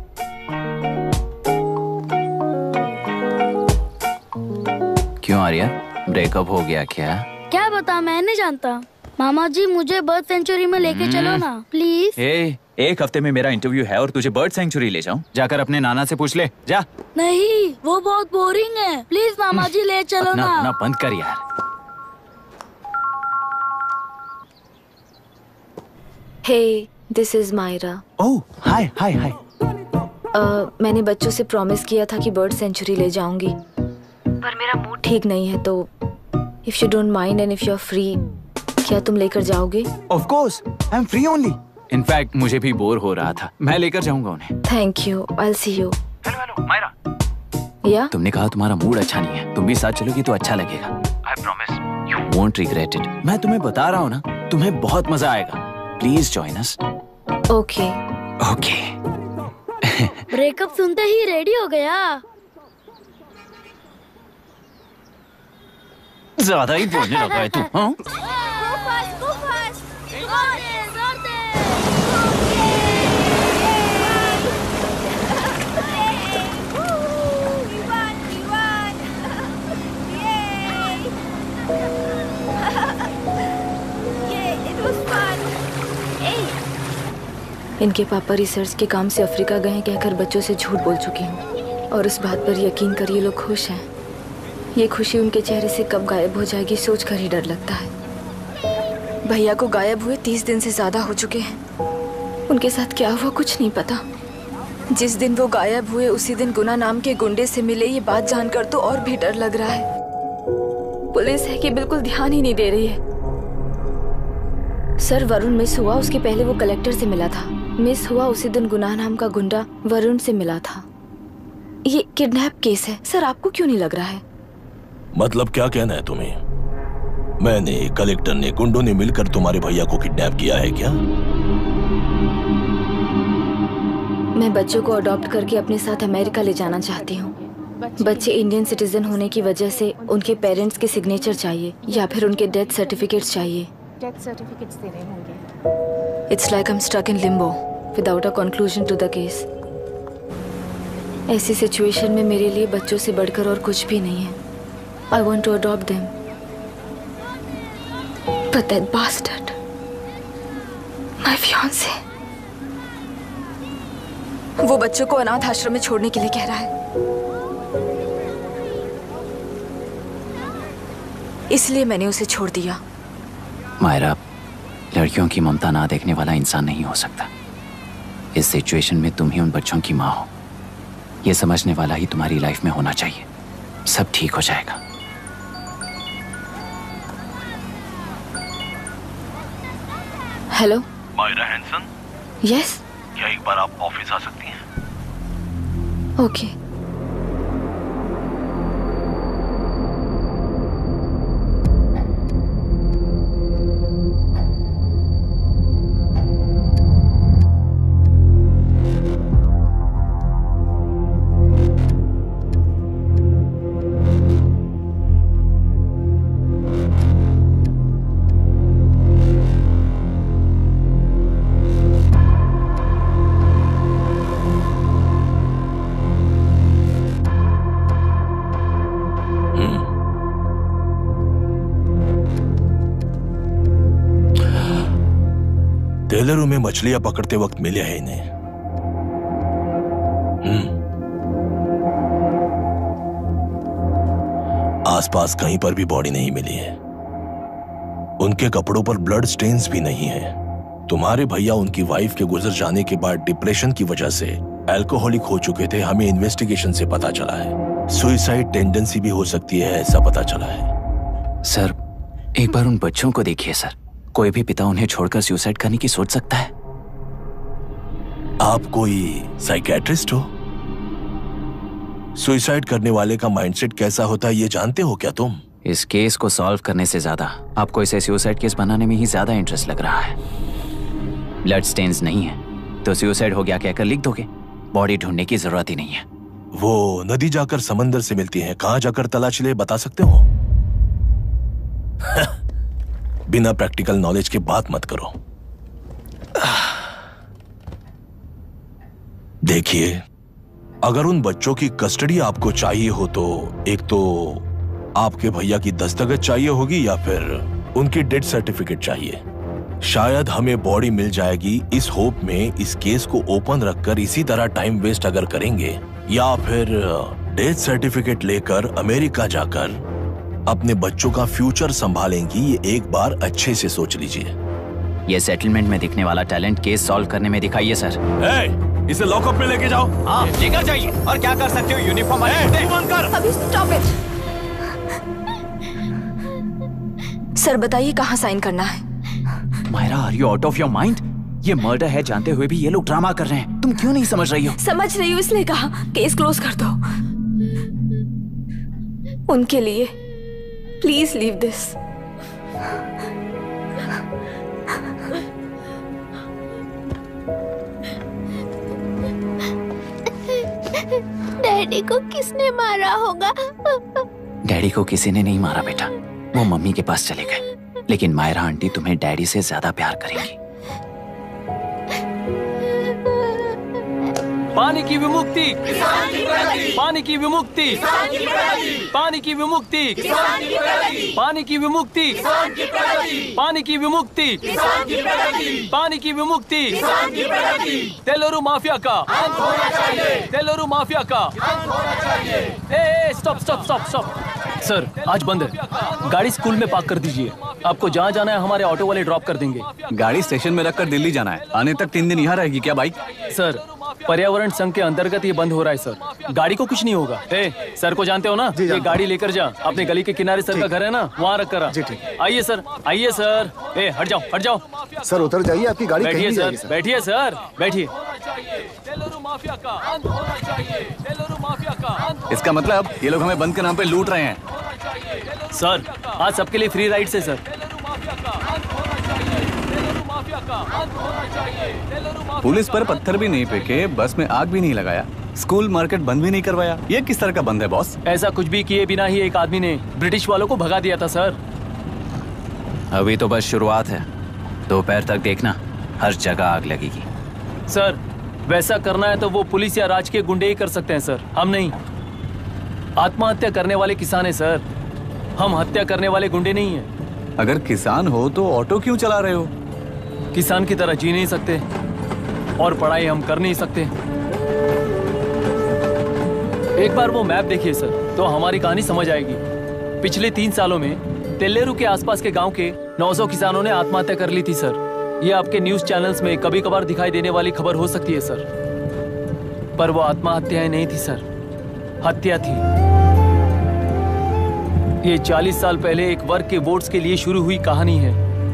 क्यों Arya, breakup हो गया क्या? क्या बता, मैं नहीं जानता। मामा जी, मुझे बर्ड सेंचुरी में लेके चलो ना प्लीज। ए, एक हफ्ते में मेरा इंटरव्यू है और तुझे बर्ड सेंचुरी ले जाऊं? जाकर अपने नाना से पूछ ले, जा। नहीं, वो बहुत बोरिंग है, प्लीज मामा जी ले चलो अपना, ना। अपना बंद कर यार। Hey, this is Myra. Oh, hi, hi, hi. uh, मैंने बच्चों से प्रॉमिस किया था कि बर्ड सेंचुरी ले जाऊंगी, पर मेरा मूड ठीक नहीं है, तो if you don't mind and if you are free, क्या तुम लेकर जाओगे? Of course, I'm free only. In fact, मुझे भी बोर हो रहा था, मैं लेकर जाऊंगा उन्हें। Thank you, I'll see you. Hello, hello, Myra. Yeah? तुमने कहा तुम्हारा मूड अच्छा नहीं है, तुम भी साथ चलोगी तो अच्छा लगेगा। I promise. You won't regret it. मैं तुम्हें बता रहा हूँ ना, तुम्हें बहुत मजा आएगा। Please join us. Okay. Okay. Breakup सुनते ही रेडी हो गया। ज्यादा ही बोलने लगा है तू, हाँ? इनके पापा रिसर्च के काम से अफ्रीका गए हैं कहकर बच्चों से झूठ बोल चुकी हूँ, और इस बात पर यकीन कर ये लोग खुश हैं। ये खुशी उनके चेहरे से कब गायब हो जाएगी सोच कर ही डर लगता है। भैया को गायब हुए तीस दिन से ज्यादा हो चुके हैं। उनके साथ क्या हुआ कुछ नहीं पता। जिस दिन वो गायब हुए उसी दिन गुना नाम के गुंडे से मिले, ये बात जानकर तो और भी डर लग रहा है। पुलिस है कि बिल्कुल ध्यान ही नहीं दे रही है। सर, वरुण मिस हुआ उसके पहले वो कलेक्टर से मिला था। मिस हुआ उसी दिन गुनाह नाम का गुंडा वरुण से मिला था। ये किडनैप केस है। सर, आपको क्यों नहीं लग रहा है? मतलब क्या कहना है तुम्हें? मैंने, कलेक्टर ने, गुंडों ने मिलकर तुम्हारे भैया को किडनैप किया है क्या? मैं बच्चों को अडॉप्ट करके अपने साथ अमेरिका ले जाना चाहती हूँ। बच्चे इंडियन सिटीजन होने की वजह से उनके पेरेंट्स के सिग्नेचर चाहिए या फिर उनके डेथ सर्टिफिकेट्स चाहिए। डेथ सर्टिफिकेट्स देने होंगे। It's like I am stuck in limbo without a conclusion to the case. ऐसी सिचुएशन में मेरे लिए बच्चों से बढ़कर और कुछ भी नहीं है। I want to adopt them, but that bastard, my fiance, वो बच्चों को अनाथ आश्रम में छोड़ने के लिए कह रहा है। इसलिए मैंने उसे छोड़ दिया। मायरा, लड़कियों की ममता ना देखने वाला इंसान नहीं हो सकता। इस सिचुएशन में तुम ही उन बच्चों की माँ हो, ये समझने वाला ही तुम्हारी लाइफ में होना चाहिए। सब ठीक हो जाएगा। Hello Myra Hansen. यस, क्या एक बार आप ऑफिस आ सकती हैं? Okay okay. टेलरों में मछलियां पकड़ते वक्त मिले हैं इन्हें। हम्म। आसपास कहीं पर भी बॉडी नहीं मिली है। उनके कपड़ों पर ब्लड स्टेन्स भी नहीं है। तुम्हारे भैया उनकी वाइफ के गुजर जाने के बाद डिप्रेशन की वजह से अल्कोहलिक हो चुके थे। हमें इन्वेस्टिगेशन से पता चला है सुसाइड टेंडेंसी भी हो सकती है, ऐसा पता चला है। सर, एक बार उन बच्चों को देखिए सर। कोई भी पिता उन्हें छोड़कर सुसाइड करने की सोच सकता है? आप कोई साइकियाट्रिस्ट हो? सुसाइड करने वाले का माइंडसेट कैसा होता है ये जानते हो क्या तुम? इस केस को सॉल्व करने से ज्यादा आपको इसे सुसाइड केस बनाने में ही ज्यादा इंटरेस्ट लग रहा है। ब्लड स्टेन्स नहीं है तो सुसाइड हो गया कहकर लिख दोगे। बॉडी ढूंढने की जरूरत ही नहीं है। वो नदी जाकर समंदर से मिलती है, कहां जाकर तलाश ले बता सकते हो? बिना प्रैक्टिकल नॉलेज के बात मत करो। देखिए, अगर उन बच्चों की कस्टडी आपको चाहिए हो तो एक तो आपके भैया की दस्तखत चाहिए होगी या फिर उनकी डेथ सर्टिफिकेट चाहिए। शायद हमें बॉडी मिल जाएगी इस होप में इस केस को ओपन रखकर इसी तरह टाइम वेस्ट अगर करेंगे, या फिर डेथ सर्टिफिकेट लेकर अमेरिका जाकर अपने बच्चों का फ्यूचर संभालेंगी। ये एक बार अच्छे से सोच लीजिए। ये सेटलमेंट में दिखने वाला टैलेंट केस सॉल्व करने में दिखाइए सर। hey, इसे लॉकअप में लेके जाओ। हाँ, लेकर जाइए। और क्या कर सकते हो? यूनिफॉर्म कर। अभी स्टॉप इट। सर बताइए कहाँ साइन करना है? Myra, are you out of your mind? ये मर्डर है जानते हुए भी ये लोग ड्रामा कर रहे हैं। तुम क्यों नहीं समझ रही हो? समझ रही हूँ, इसलिए कहा केस क्लोज कर दो। उनके लिए प्लीज लीव दिस। डैडी को किसने मारा होगा? डैडी को किसी ने नहीं मारा बेटा, वो मम्मी के पास चले गए। लेकिन मायरा आंटी तुम्हें डैडी से ज्यादा प्यार करेंगी। पानी की विमुक्ति, पानी की विमुक्ति, पानी की विमुक्ति, पानी की विमुक्ति, पानी की विमुक्ति, पानी की विमुक्ति, तेलुरु माफिया का अंत होना चाहिए, तेलुरु माफिया का। ए stop stop stop stop. Sir आज बंद है, गाड़ी स्कूल में पार्क कर दीजिए। आपको जहाँ जाना है हमारे ऑटो वाले ड्रॉप कर देंगे। गाड़ी स्टेशन में रखकर दिल्ली जाना है। आने तक तीन दिन यहाँ रहेगी क्या बाइक? सर पर्यावरण संघ के अंतर्गत ये बंद हो रहा है सर। गाड़ी को कुछ नहीं होगा। ए, सर को जानते हो ना? ये गाड़ी लेकर जा, अपने गली के किनारे सर का घर है ना, वहाँ रख कर। आइए सर, आइए सर। ए हट जाओ हट जाओ सर, उतर जाइए, आपकी गाड़ी कहीं नहीं जाएगी सर। बैठिए सर, बैठिए। इसका मतलब ये लोग हमें बंद के नाम पे लूट रहे हैं। सर आज सबके लिए फ्री राइड से सर। पुलिस पर पत्थर भी नहीं फेंके, बस में आग भी नहीं लगाया, स्कूल मार्केट बंद भी नहीं करवाया। ये किस तरह का बंद है बॉस? ऐसा कुछ भी किए बिना ही एक आदमी ने ब्रिटिश वालों को भगा दिया था सर। अभी तो बस शुरुआत है, दोपहर तक देखना हर जगह आग लगेगी। सर वैसा करना है तो वो पुलिस या राज के गुंडे ही कर सकते हैं सर, हम नहीं। आत्महत्या करने वाले किसान हैं सर, हम हत्या करने वाले गुंडे नहीं हैं। अगर किसान हो तो ऑटो क्यों चला रहे हो? किसान की तरह जी नहीं सकते और पढ़ाई हम कर नहीं सकते। एक बार वो मैप देखिए सर तो हमारी कहानी समझ आएगी। पिछले तीन सालों में तेल्लेरू के आसपास के गांव के नौ सौ किसानों ने आत्महत्या कर ली थी सर। ये आपके न्यूज चैनल्स में कभी कभार दिखाई देने वाली खबर हो सकती है सर, पर वो आत्महत्याएं नहीं थी सर, हत्या थी। ये चालीस साल पहले एक वर्ग के वोट्स के लिए शुरू हुई कहानी है।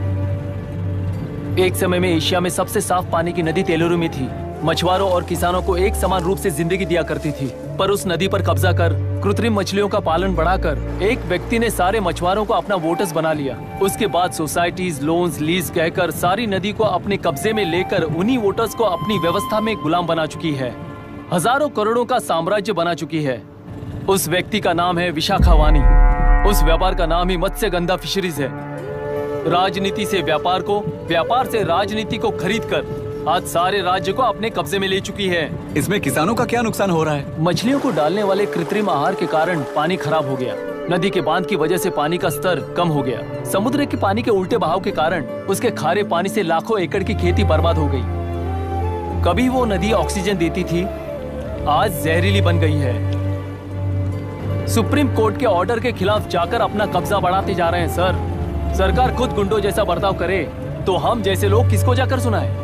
एक समय में एशिया में सबसे साफ पानी की नदी तेल्लेरू में थी। मछुआरों और किसानों को एक समान रूप से जिंदगी दिया करती थी, पर उस नदी पर कब्जा कर कृत्रिम मछलियों का पालन बढ़ाकर एक व्यक्ति ने सारे मछुआरों को अपना वोटर्स बना लिया। उसके बाद सोसाइटीज, लोन्स, लीज कहकर सारी नदी को अपने कब्जे में लेकर उन्हीं वोटर्स को अपनी व्यवस्था में गुलाम बना चुकी है। हजारों करोड़ों का साम्राज्य बना चुकी है। उस व्यक्ति का नाम है विशाखावानी। उस व्यापार का नाम ही मत्स्यगंधा फिशरीज है। राजनीति से व्यापार को, व्यापार से राजनीति को खरीद कर आज सारे राज्य को अपने कब्जे में ले चुकी है। इसमें किसानों का क्या नुकसान हो रहा है? मछलियों को डालने वाले कृत्रिम आहार के कारण पानी खराब हो गया। नदी के बांध की वजह से पानी का स्तर कम हो गया। समुद्र के पानी के उल्टे बहाव के कारण उसके खारे पानी से लाखों एकड़ की खेती बर्बाद हो गई। कभी वो नदी ऑक्सीजन देती थी, आज जहरीली बन गई है। सुप्रीम कोर्ट के ऑर्डर के खिलाफ जाकर अपना कब्जा बढ़ाते जा रहे हैं सर। सरकार खुद गुंडों जैसा बर्ताव करे तो हम जैसे लोग किसको जाकर सुनाए?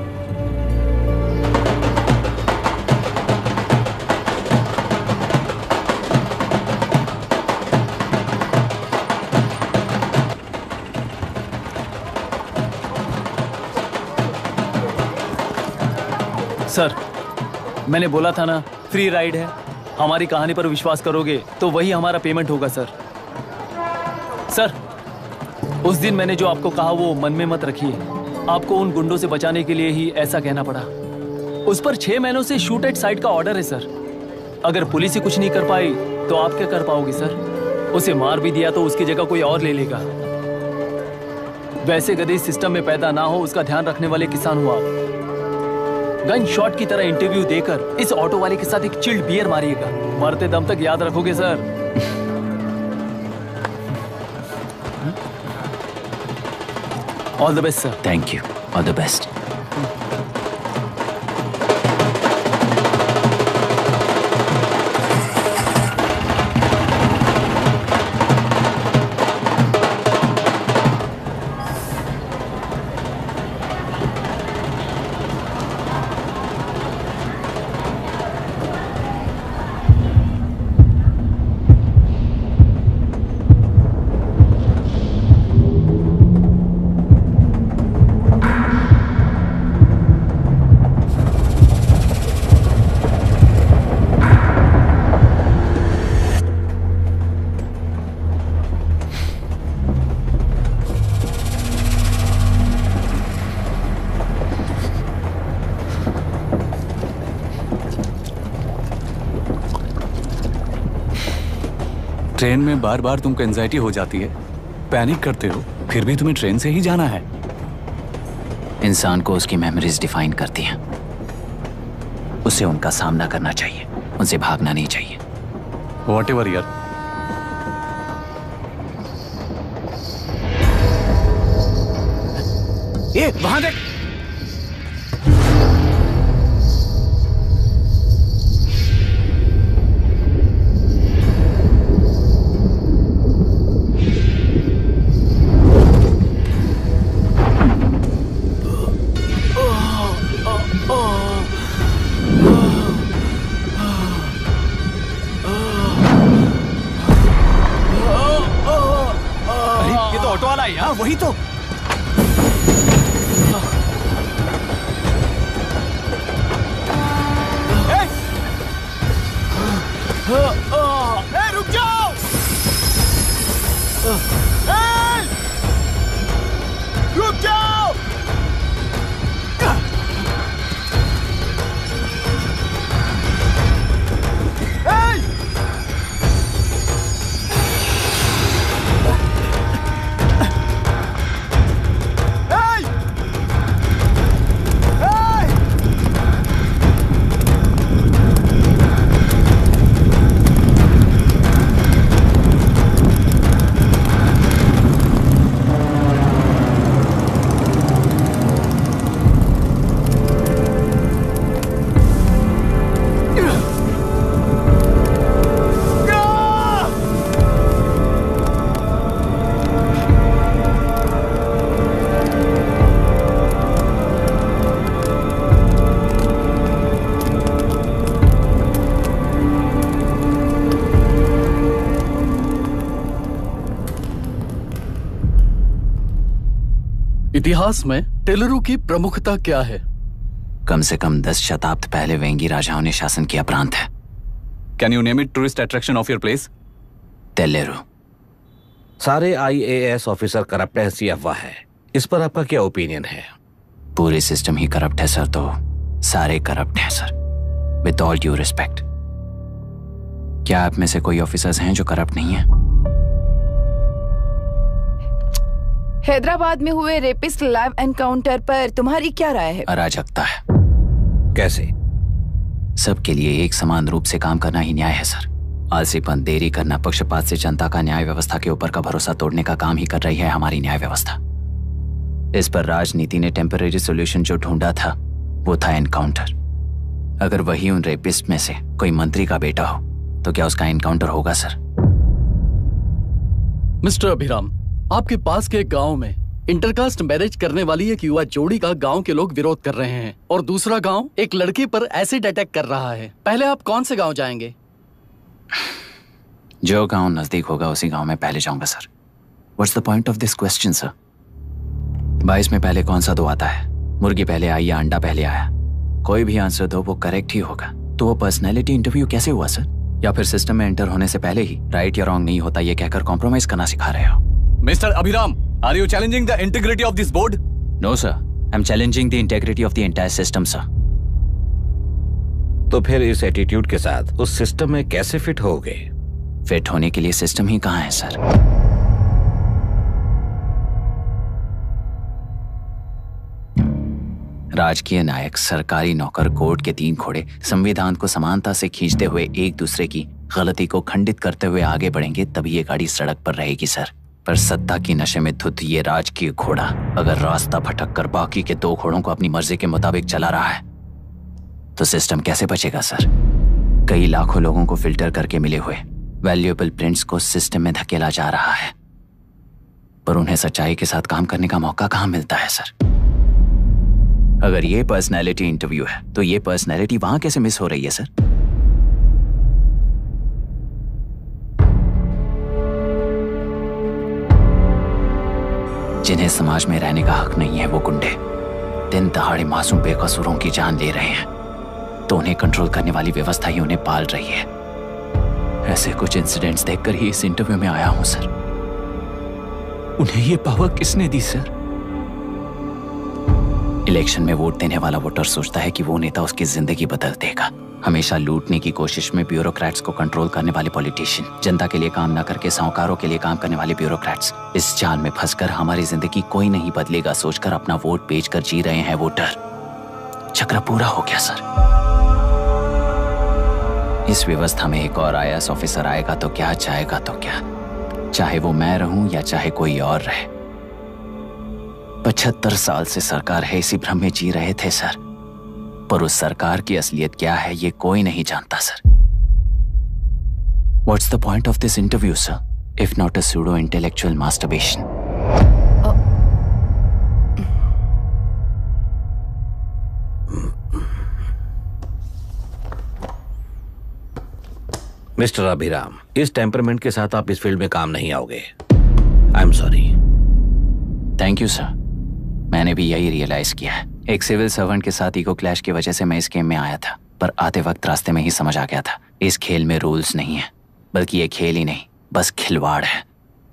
सर मैंने बोला था ना फ्री राइड है। हमारी कहानी पर विश्वास करोगे तो वही हमारा पेमेंट होगा सर। सर उस दिन मैंने जो आपको कहा वो मन में मत रखिए। आपको उन गुंडों से बचाने के लिए ही ऐसा कहना पड़ा। उस पर छह महीनों से शूट एट साइट का ऑर्डर है सर। अगर पुलिस ही कुछ नहीं कर पाई तो आप क्या कर पाओगे सर? उसे मार भी दिया तो उसकी जगह कोई और ले लेगा। वैसे गधे सिस्टम में पैदा ना हो उसका ध्यान रखने वाले किसान हो आप। गन शॉट की तरह इंटरव्यू देकर इस ऑटो वाले के साथ एक चिल्ड बियर मारिएगा। मरते दम तक याद रखोगे sir. All the best sir. Thank you. All the best. Train में बार बार तुमको एंजाइटी हो जाती है, पैनिक करते हो, फिर भी तुम्हें ट्रेन से ही जाना है। इंसान को उसकी मेमोरीज डिफाइन करती हैं। उसे उनका सामना करना चाहिए, उनसे भागना नहीं चाहिए। व्हाटएवर यार। ये वहां देख। वही तो। ए, रुक जाओ। इतिहास में टेलरों की प्रमुखता क्या है? कम से कम दस शताब्द पहले वेंगी राजाओं ने शासन किया प्रांत है। Can you name it tourist attraction of your place? Teleru. सारे आईएएस ऑफिसर करप्ट है, ऐसी अफवाह है। इस पर आपका क्या ओपिनियन है? पूरे सिस्टम ही करप्ट है सर, तो सारे करप्ट हैं sir, with all due respect. क्या आप में से कोई ऑफिसर्स हैं जो करप्ट नहीं है? हैदराबाद में हुए रेपिस्ट लाइव एनकाउंटर पर तुम्हारी क्या राय है? अराजकता है। कैसे? सबके लिए एक समान रूप से काम करना ही न्याय है सर। आलसीपन, देरी करना, पक्षपात से जनता का न्याय व्यवस्था के ऊपर का भरोसा तोड़ने का काम ही कर रही है हमारी न्याय व्यवस्था। इस पर राजनीति ने टेम्पररी सॉल्यूशन जो ढूंढा था वो था एनकाउंटर। अगर वही उन रेपिस्ट में से कोई मंत्री का बेटा हो तो क्या उसका एनकाउंटर होगा सर? मिस्टर अभिराम, आपके पास के गांव में इंटरकास्ट मैरिज करने वाली एक युवा जोड़ी का गांव के लोग विरोध कर रहे हैं और दूसरा गांव एक लड़की पर एसिड अटैक कर रहा है। पहले आप कौन से गांव जाएंगे? जो गांव नजदीक होगा उसी गांव में पहले जाऊंगा sir. What's the point of this question sir? बाईस में पहले कौन सा दो आता है? मुर्गी पहले आई या अंडा पहले आया? कोई भी आंसर दो वो करेक्ट ही होगा। तो वो पर्सनैलिटी इंटरव्यू कैसे हुआ सर? या फिर सिस्टम में एंटर होने से पहले ही राइट या रॉन्ग नहीं होता ये कहकर कॉम्प्रोमाइज करना सिखा रहे हो? Mister Abhiram, are you challenging the integrity of this board? No sir, I am challenging the integrity of the entire system sir. तो फिर इस एटीट्यूड के साथ उस सिस्टम में कैसे फिट होगे? फिट होने के लिए सिस्टम ही कहां है सर? राजकीय नायक, सरकारी नौकर, कोर्ट के तीन घोड़े संविधान को समानता से खींचते हुए एक दूसरे की गलती को खंडित करते हुए आगे बढ़ेंगे तभी ये गाड़ी सड़क पर रहेगी सर। पर सत्ता की नशे में धुत ये राजकीय घोड़ा अगर रास्ता भटक कर बाकी के दो घोड़ों को अपनी मर्जी के मुताबिक चला रहा है तो सिस्टम कैसे बचेगा सर? कई लाखों लोगों को फिल्टर करके मिले हुए वैल्यूएबल प्रिंट्स को सिस्टम में धकेला जा रहा है, पर उन्हें सच्चाई के साथ काम करने का मौका कहां मिलता है सर? अगर ये पर्सनैलिटी इंटरव्यू है तो ये पर्सनैलिटी वहां कैसे मिस हो रही है सर? जिन्हें समाज में रहने का हक नहीं है वो गुंडे दिन दहाड़े मासूम बेकसूरों की जान ले रहे हैं तो उन्हें कंट्रोल करने वाली व्यवस्था ही उन्हें पाल रही है। ऐसे कुछ इंसिडेंट्स देखकर ही इस इंटरव्यू में आया हूं सर। उन्हें ये पावर किसने दी सर? इलेक्शन में वोट देने वाला वोटर सोचता है कि वो नेता उसकी जिंदगी बदल देगा। हमेशा लूटने की कोशिश में ब्यूरोक्रेट्स को कंट्रोल करने वाले पॉलिटिशियन, जनता के लिए काम न करके साहूकारों के लिए काम करने वाले ब्यूरोक्रेट्स, इस जाल में फंसकर हमारी जिंदगी कोई नहीं बदलेगा सोचकर अपना वोट बेचकर जी रहे हैं वोटर। चक्र पूरा हो गया सर। इस व्यवस्था में एक और आईएएस ऑफिसर आएगा तो क्या, जाएगा तो क्या, चाहे वो मैं रहूं या चाहे कोई और रहे। पचहत्तर साल से सरकार है इसी भ्रम में जी रहे थे सर, पर उस सरकार की असलियत क्या है ये कोई नहीं जानता sir. What's the point of this interview sir, if not a pseudo intellectual masturbation? Mister Abhiram, इस टेम्परमेंट के साथ आप इस फील्ड में काम नहीं आओगे। I am sorry. Thank you sir. मैंने भी यही रियलाइज किया है। एक सिविल सर्वेंट के साथ ईगो क्लैश की वजह से मैं इस गेम में आया था, पर आते वक्त रास्ते में ही समझ आ गया था इस खेल में रूल्स नहीं है, बल्कि ये खेल ही नहीं बस खिलवाड़ है।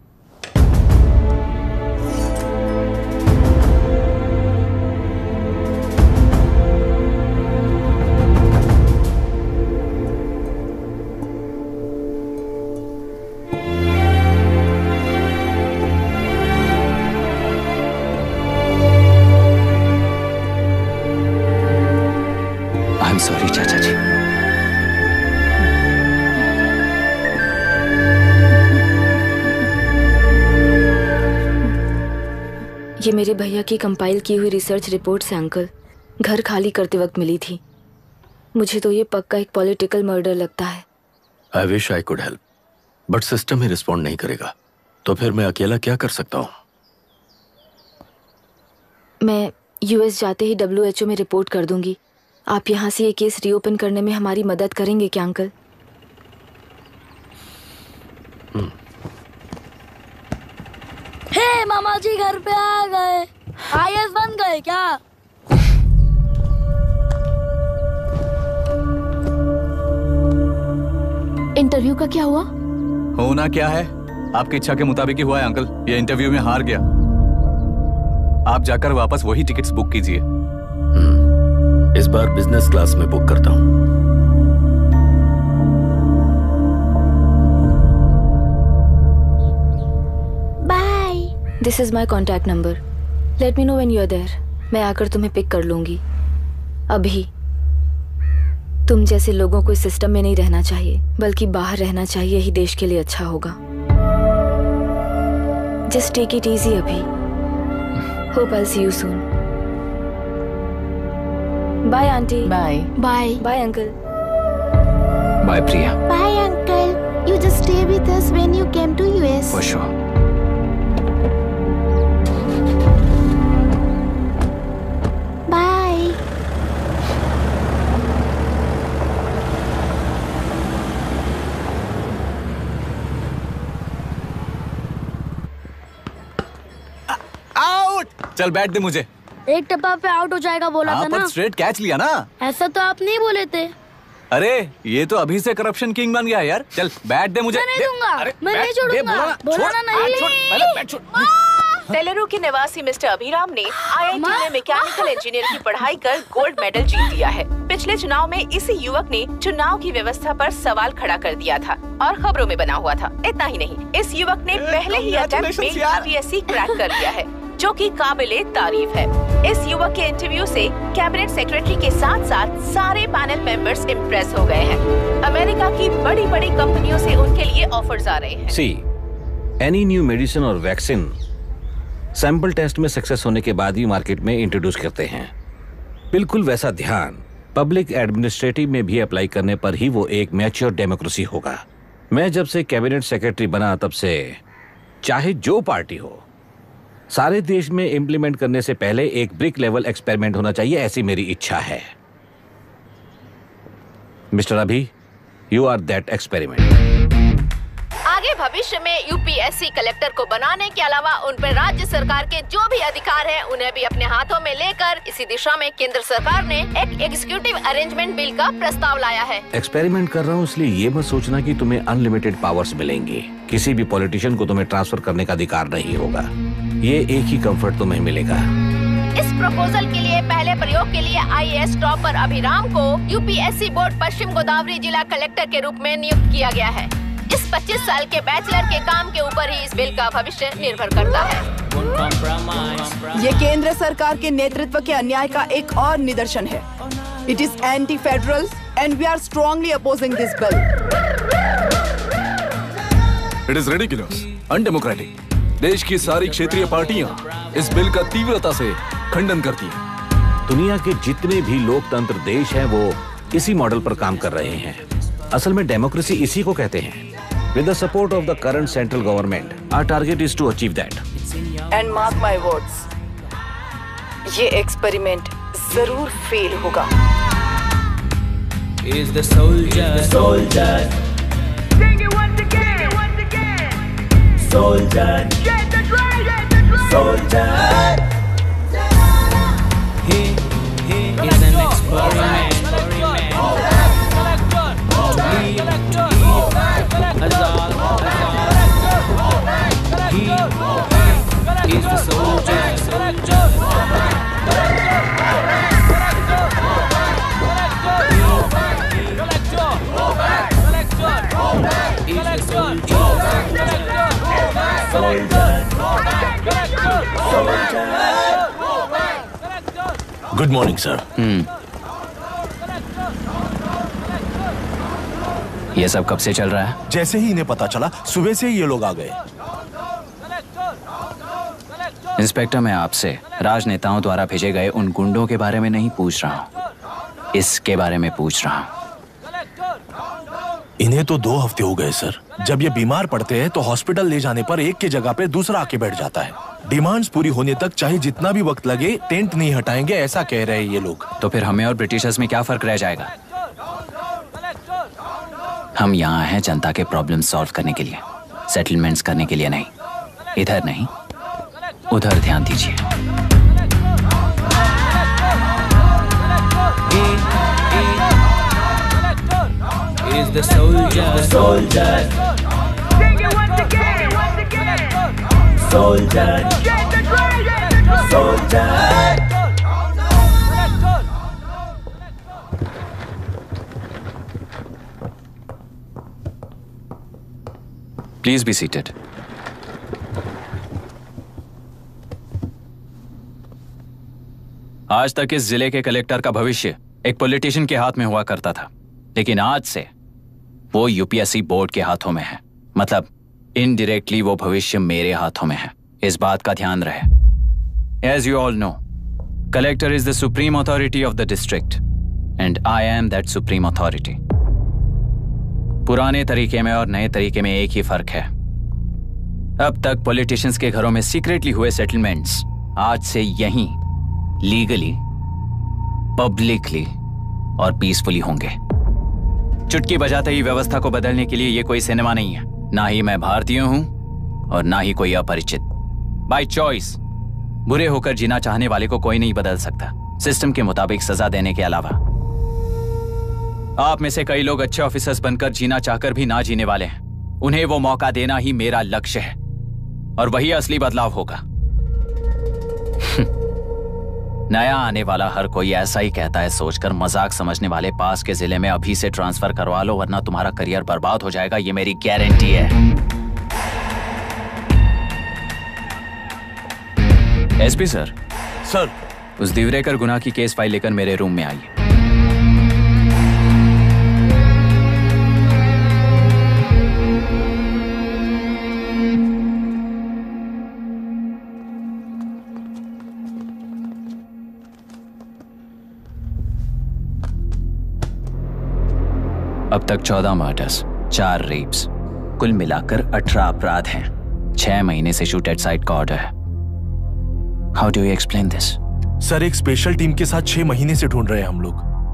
सॉरी चाचा जी। ये मेरे भैया की कंपाइल की हुई रिसर्च रिपोर्ट से अंकल, घर खाली करते वक्त मिली थी। मुझे तो ये पक्का एक पॉलिटिकल मर्डर लगता है। I wish I could help, but system ही रिस्पॉन्ड नहीं करेगा, तो फिर मैं अकेला क्या कर सकता हूँ? मैं यूएस जाते ही डब्ल्यूएचओ में रिपोर्ट कर दूंगी। आप यहाँ से ये केस रीओपन करने में हमारी मदद करेंगे क्या अंकल? हे मामा जी घर पे आ गए। आईएएस बन गए क्या? इंटरव्यू का क्या हुआ? होना क्या है, आपकी इच्छा के मुताबिक ही हुआ है अंकल। ये इंटरव्यू में हार गया। आप जाकर वापस वही टिकट्स बुक कीजिए। इस बार बिजनेस क्लास में बुक करता हूँ। Bye. This is my contact number. Let me know when you are there. मैं आकर तुम्हें पिक कर लूंगी। अभी तुम जैसे लोगों को इस सिस्टम में नहीं रहना चाहिए, बल्कि बाहर रहना चाहिए ही देश के लिए अच्छा होगा। जस्ट टेक इट इजी अभी। Hope I see you soon. Bye aunty. Bye bye bye uncle. Bye Priya. Bye uncle. You just stay with us when you came to US. For sure. Bye. Out. चल बैठ दे मुझे। एक टप्पा पे out हो जाएगा बोला था ना। स्ट्रेट कैच लिया ना। ऐसा तो आप नहीं बोले थे। अरे ये तो अभी से करप्शन किंग बन गया यार। चल बैठ दे मुझे। मैं नहीं दूंगा। मैं नहीं छोड़ूंगा। बोला ना नहीं। तेलुरु के निवासी मिस्टर अभिराम ने आईआईटी में मैकेनिकल इंजीनियर की पढ़ाई कर गोल्ड मेडल जीत लिया है। पिछले चुनाव में इसी युवक ने चुनाव की व्यवस्था पर सवाल खड़ा कर दिया था और खबरों में बना हुआ था। इतना ही नहीं, इस युवक ने पहले ही अटेम्प्ट में यूपीएससी क्रैक कर लिया है, जो कि काबिले तारीफ है। इस युवक के इंटरव्यू से कैबिनेट सेक्रेटरी के साथ साथ सारे पैनल मेंबर्स इम्प्रेस हो गए हैं। अमेरिका की बड़ी बड़ी कंपनियों से उनके लिए ऑफर्स आ रहे हैं। सी एनी न्यू मेडिसिन और वैक्सीन सैंपल टेस्ट में सक्सेस होने के बाद ही मार्केट में इंट्रोड्यूस करते हैं। बिल्कुल वैसा ध्यान पब्लिक एडमिनिस्ट्रेटिव में भी अप्लाई करने पर ही वो एक मैच्योर डेमोक्रेसी होगा। मैं जब से कैबिनेट सेक्रेटरी बना तब से चाहे जो पार्टी हो, सारे देश में इम्प्लीमेंट करने से पहले एक ब्रिक लेवल एक्सपेरिमेंट होना चाहिए, ऐसी मेरी इच्छा है। मिस्टर अभी, यू आर दैट एक्सपेरिमेंट। आगे भविष्य में यूपीएससी कलेक्टर को बनाने के अलावा उन पर राज्य सरकार के जो भी अधिकार हैं, उन्हें भी अपने हाथों में लेकर इसी दिशा में केंद्र सरकार ने एक एग्जीक्यूटिव अरेंजमेंट बिल का प्रस्ताव लाया है। एक्सपेरिमेंट कर रहा हूँ इसलिए ये मत सोचना कि तुम्हें अनलिमिटेड पावर्स मिलेंगे। किसी भी पॉलिटिशियन को तुम्हें ट्रांसफर करने का अधिकार नहीं होगा। ये एक ही कंफर्ट तुम्हें मिलेगा। इस प्रपोजल के लिए पहले प्रयोग के लिए आईएएस टॉपर अभिराम को यूपीएससी बोर्ड पश्चिम गोदावरी जिला कलेक्टर के रूप में नियुक्त किया गया है। इस पच्चीस साल के बैचलर के काम के ऊपर ही इस बिल का भविष्य निर्भर करता है। ये केंद्र सरकार के नेतृत्व के अन्याय का एक और निदर्शन है। It is anti federal and we are strongly opposing this bill. It is ridiculous, undemocratic. देश की सारी क्षेत्रीय पार्टियां इस बिल का तीव्रता से खंडन करती हैं। दुनिया के जितने भी लोकतंत्र देश हैं वो इसी मॉडल पर काम कर रहे हैं। असल में डेमोक्रेसी इसी को कहते हैं। With the support of the current central government, our target is to achieve that. And mark my words, ये एक्सपेरिमेंट जरूर फेल होगा। Is the soldier, the soldier. Sing it once again, once again. Soldier, get the drum, get the drum. Soldier. He, he is an experiment. Azal, he, he is the soldier, soldier. Good morning sir. ये सब कब से चल रहा है? जैसे ही इन्हें पता चला, सुबह से ही ये लोग आ गए। इंस्पेक्टर, मैं आपसे राजनेताओं द्वारा भेजे गए उन गुंडों के बारे में नहीं पूछ रहा हूँ, इसके बारे में पूछ रहा हूँ। इन्हें तो दो हफ्ते हो गए सर। जब ये बीमार पड़ते हैं तो हॉस्पिटल ले जाने पर एक की जगह पे दूसरा आके बैठ जाता है। डिमांड्स पूरी होने तक चाहे जितना भी वक्त लगे टेंट नहीं हटाएंगे, ऐसा कह रहे हैं ये लोग। तो फिर हमें और ब्रिटिशर्स में क्या फर्क रह जाएगा? हम यहाँ हैं जनता के प्रॉब्लम सॉल्व करने के लिए, सेटलमेंट्स करने के लिए नहीं। इधर नहीं, उधर ध्यान दीजिए। Is the soldier, the soldier. Sing it once again, once again. Soldier, get the dragon. Soldier. Please be seated. आज तक इस जिले के कलेक्टर का भविष्य एक पॉलिटिशियन के हाथ में हुआ करता था, लेकिन आज से वो यूपीएससी बोर्ड के हाथों में है। मतलब इनडायरेक्टली वो भविष्य मेरे हाथों में है। इस बात का ध्यान रहे। As you all know, collector is the supreme authority of the district and I am that supreme authority. पुराने तरीके में और नए तरीके में एक ही फर्क है। अब तक पॉलिटिशियंस के घरों में सीक्रेटली हुए सेटलमेंट्स आज से यहीं लीगली, पब्लिकली और पीसफुली होंगे। चुटकी बजाते ही व्यवस्था को बदलने के लिए ये कोई सिनेमा नहीं है। ना ही मैं भारतीय हूं और ना ही कोई अपरिचित। बाय चॉइस बुरे होकर जीना चाहने वाले को कोई नहीं बदल सकता, सिस्टम के मुताबिक सजा देने के अलावा। आप में से कई लोग अच्छे ऑफिसर्स बनकर जीना चाहकर भी ना जीने वाले हैं। उन्हें वो मौका देना ही मेरा लक्ष्य है और वही असली बदलाव होगा। नया आने वाला हर कोई ऐसा ही कहता है सोचकर मजाक समझने वाले पास के जिले में अभी से ट्रांसफर करवा लो, वरना तुम्हारा करियर बर्बाद हो जाएगा। ये मेरी गारंटी है। SP sir. सर। उस दिवरेकर गुनाह की केस फाइल लेकर मेरे रूम में आइए। अब तक चौदह मर्डर्स, चार रेप्स, कुल मिलाकर अठारह अपराध हैं। छह महीने से शूट एट साइट का ऑर्डर है। How do you explain this? Sir, एक स्पेशल टीम के साथ छह महीने से ढूंढ रहे हैं हम लोग।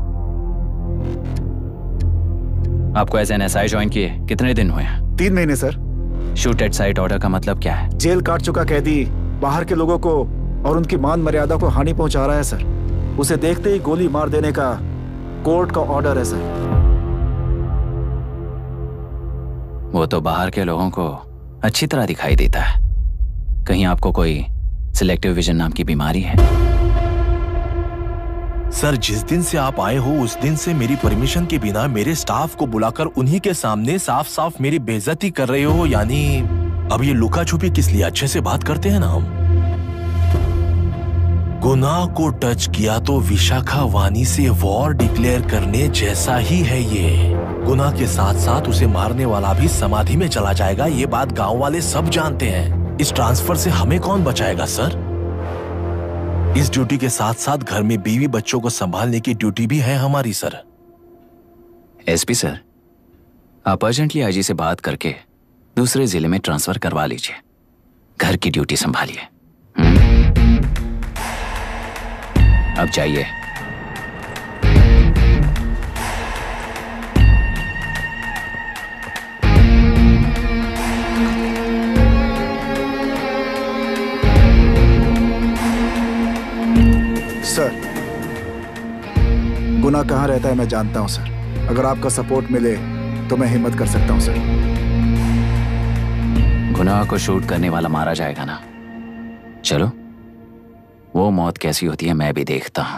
आपको एज एन एसआई ज्वाइन किए कितने दिन हुए हैं? तीन महीने sir. Shoot at sight order का मतलब क्या है? जेल काट चुका कैदी बाहर के लोगों को और उनकी मान मर्यादा को हानि पहुंचा रहा है सर। उसे देखते ही गोली मार देने का कोर्ट का ऑर्डर है सर। वो तो बाहर के लोगों को अच्छी तरह दिखाई देता है। कहीं आपको कोई सिलेक्टिव विजन नाम की बीमारी है? सर, जिस दिन से आप आए हो उस दिन से मेरी परमिशन के बिना मेरे स्टाफ को बुलाकर उन्हीं के सामने साफ साफ मेरी बेइज्जती कर रहे हो। यानी अब ये लुका छुपी किस लिए? अच्छे से बात करते हैं ना हम। गुनाह को टच किया तो विशाखा वानी से वॉर डिक्लेयर करने जैसा ही है ये। गुनाह के साथ साथ उसे मारने वाला भी समाधि में चला जाएगा। ये बात गांव वाले सब जानते हैं। इस ट्रांसफर से हमें कौन बचाएगा सर? इस ड्यूटी के साथ साथ घर में बीवी बच्चों को संभालने की ड्यूटी भी है हमारी सर। एसपी सर, आप अर्जेंटली आईजी से बात करके दूसरे जिले में ट्रांसफर करवा लीजिए। घर की ड्यूटी संभालिए। अब जाइए। सर, गुनाह कहाँ रहता है मैं जानता हूं सर। अगर आपका सपोर्ट मिले तो मैं हिम्मत कर सकता हूं सर। गुनाह को शूट करने वाला मारा जाएगा ना? चलो, वो मौत कैसी होती है मैं भी देखता हूं।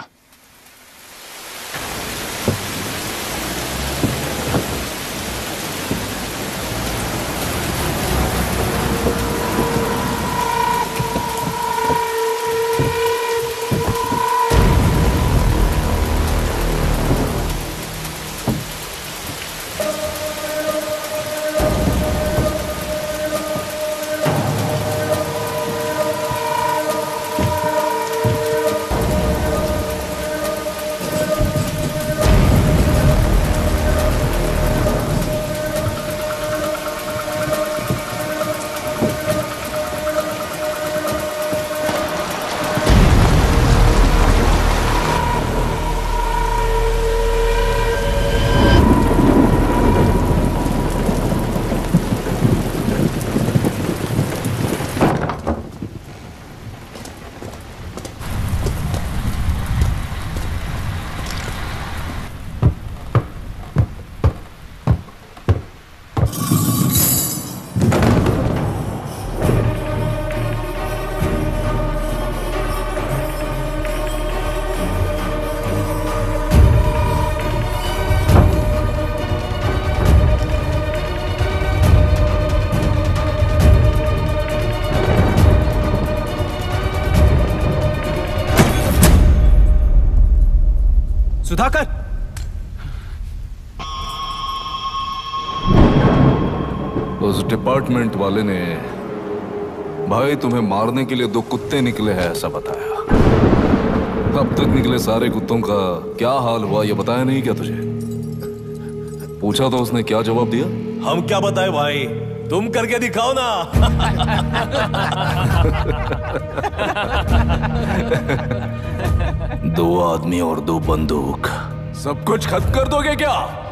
सुधाकर। उस डिपार्टमेंट वाले ने भाई तुम्हें मारने के लिए दो कुत्ते निकले हैं ऐसा बताया। अब तक निकले सारे कुत्तों का क्या हाल हुआ ये बताया नहीं क्या तुझे? पूछा तो उसने क्या जवाब दिया? हम क्या बताए भाई, तुम करके दिखाओ ना। दो आदमी और दो बंदूक, सब कुछ खत्म कर दोगे क्या?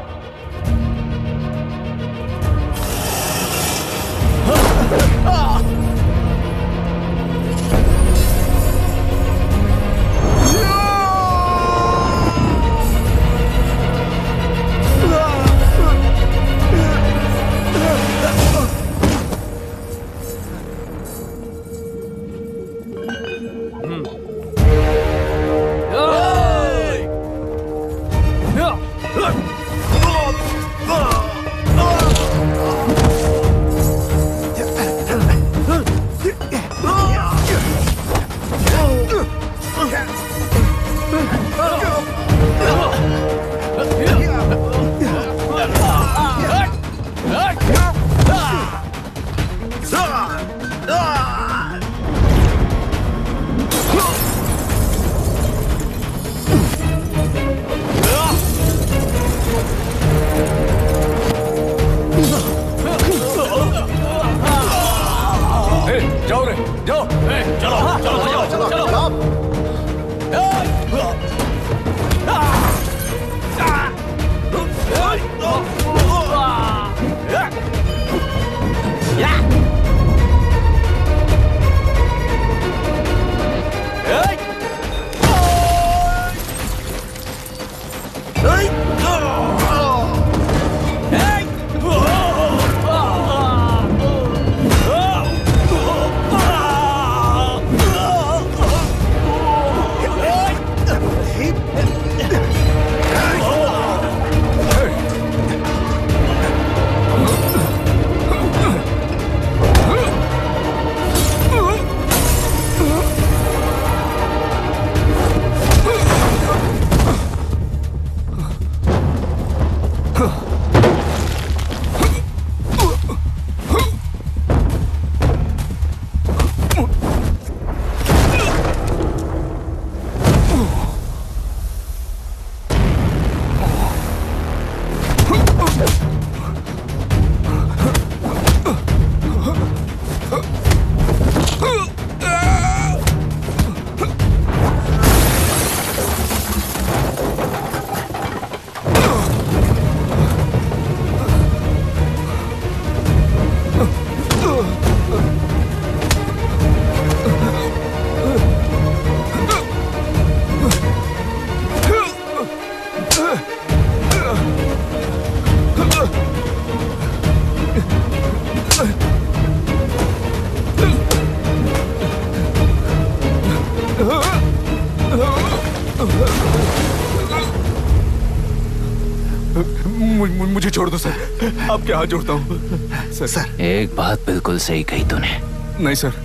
मुझे छोड़ दो सर, आपके हाथ जोड़ता हूँ सर। सर एक बात बिल्कुल सही कही तूने। नहीं सर,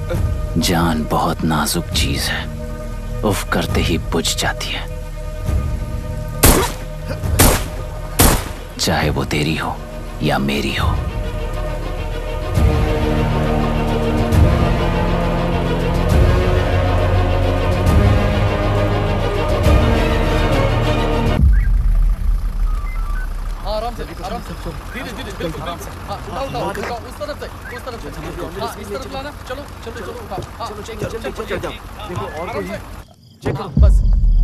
जान बहुत नाजुक चीज है, उफ करते ही बुझ जाती है, चाहे वो तेरी हो या मेरी हो। आराम से आराम से धीरे धीरे बिल्कुल आराम से। हाँ उठाओ उठाओ उठाओ उस तरफ से उस तरफ से। हाँ इस तरफ लाना। चलो चलो चलो उठाओ। हाँ चेक चेक चेक चेक जाओ। देखो और कोई है? चेक करो बस।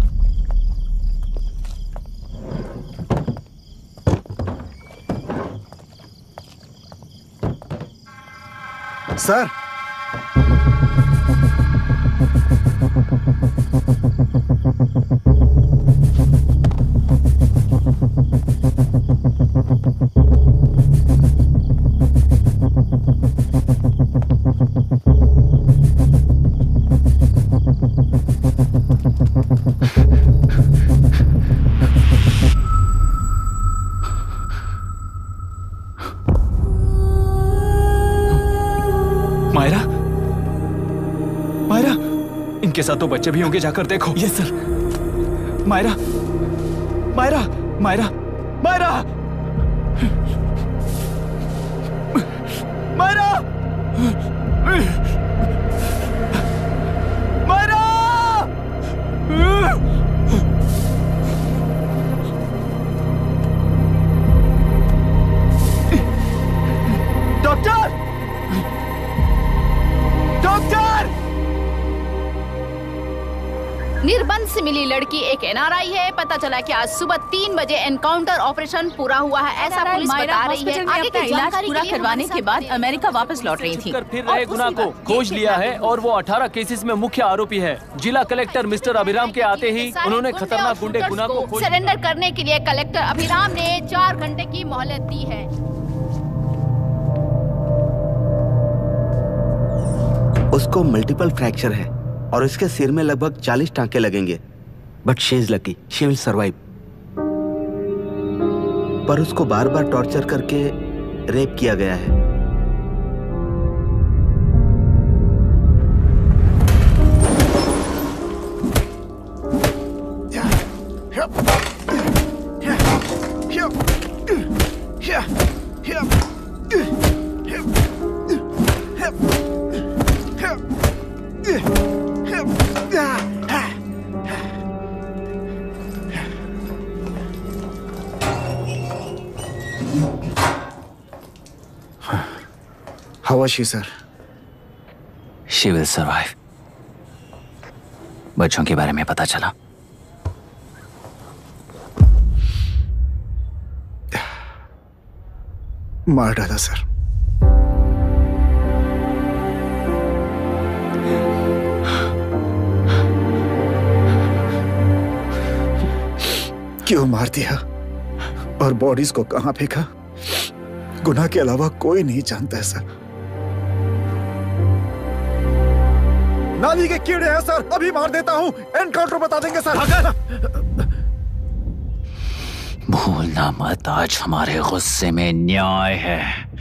सर मायरा, मायरा, इनके साथ तो बच्चे भी होंगे, जाकर देखो। Yes sir. Myra, Myra, Myra, Myra, Myra, Myra! Doctor! Doctor! निर्बंध से मिली लड़की एक एनआरआई है। पता चला कि आज सुबह तीन बजे एनकाउंटर ऑपरेशन पूरा हुआ है, ऐसा पुलिस बता रही है। आगे अपना की इलाज जानकारी पूरा के लिए करवाने हमारे के बाद अमेरिका वापस लौट रही थी। फिर रहे गुना को खोज लिया है और वो अठारह केसेस में मुख्य आरोपी है। जिला कलेक्टर मिस्टर अभिराम के आते ही उन्होंने खतरनाक गुंडे गुना को खोज सरेंडर करने के लिए कलेक्टर अभिराम ने चार घंटे की मोहलत दी है। उसको मल्टीपल फ्रैक्चर है और इसके सिर में लगभग चालीस टांके लगेंगे, but she is lucky, she will survive. पर उसको बार बार टॉर्चर करके रेप किया गया है। How was she, sir? She will survive. बच्चों के बारे में पता चला? मार डाला सर। क्यों मार दिया और बॉडीज को कहां फेंका, गुनाह के अलावा कोई नहीं जानता है सर। नाली के कीड़े हैं सर, अभी मार देता हूं, एनकाउंटर बता देंगे सर। भूलना मत, आज हमारे गुस्से में न्याय है,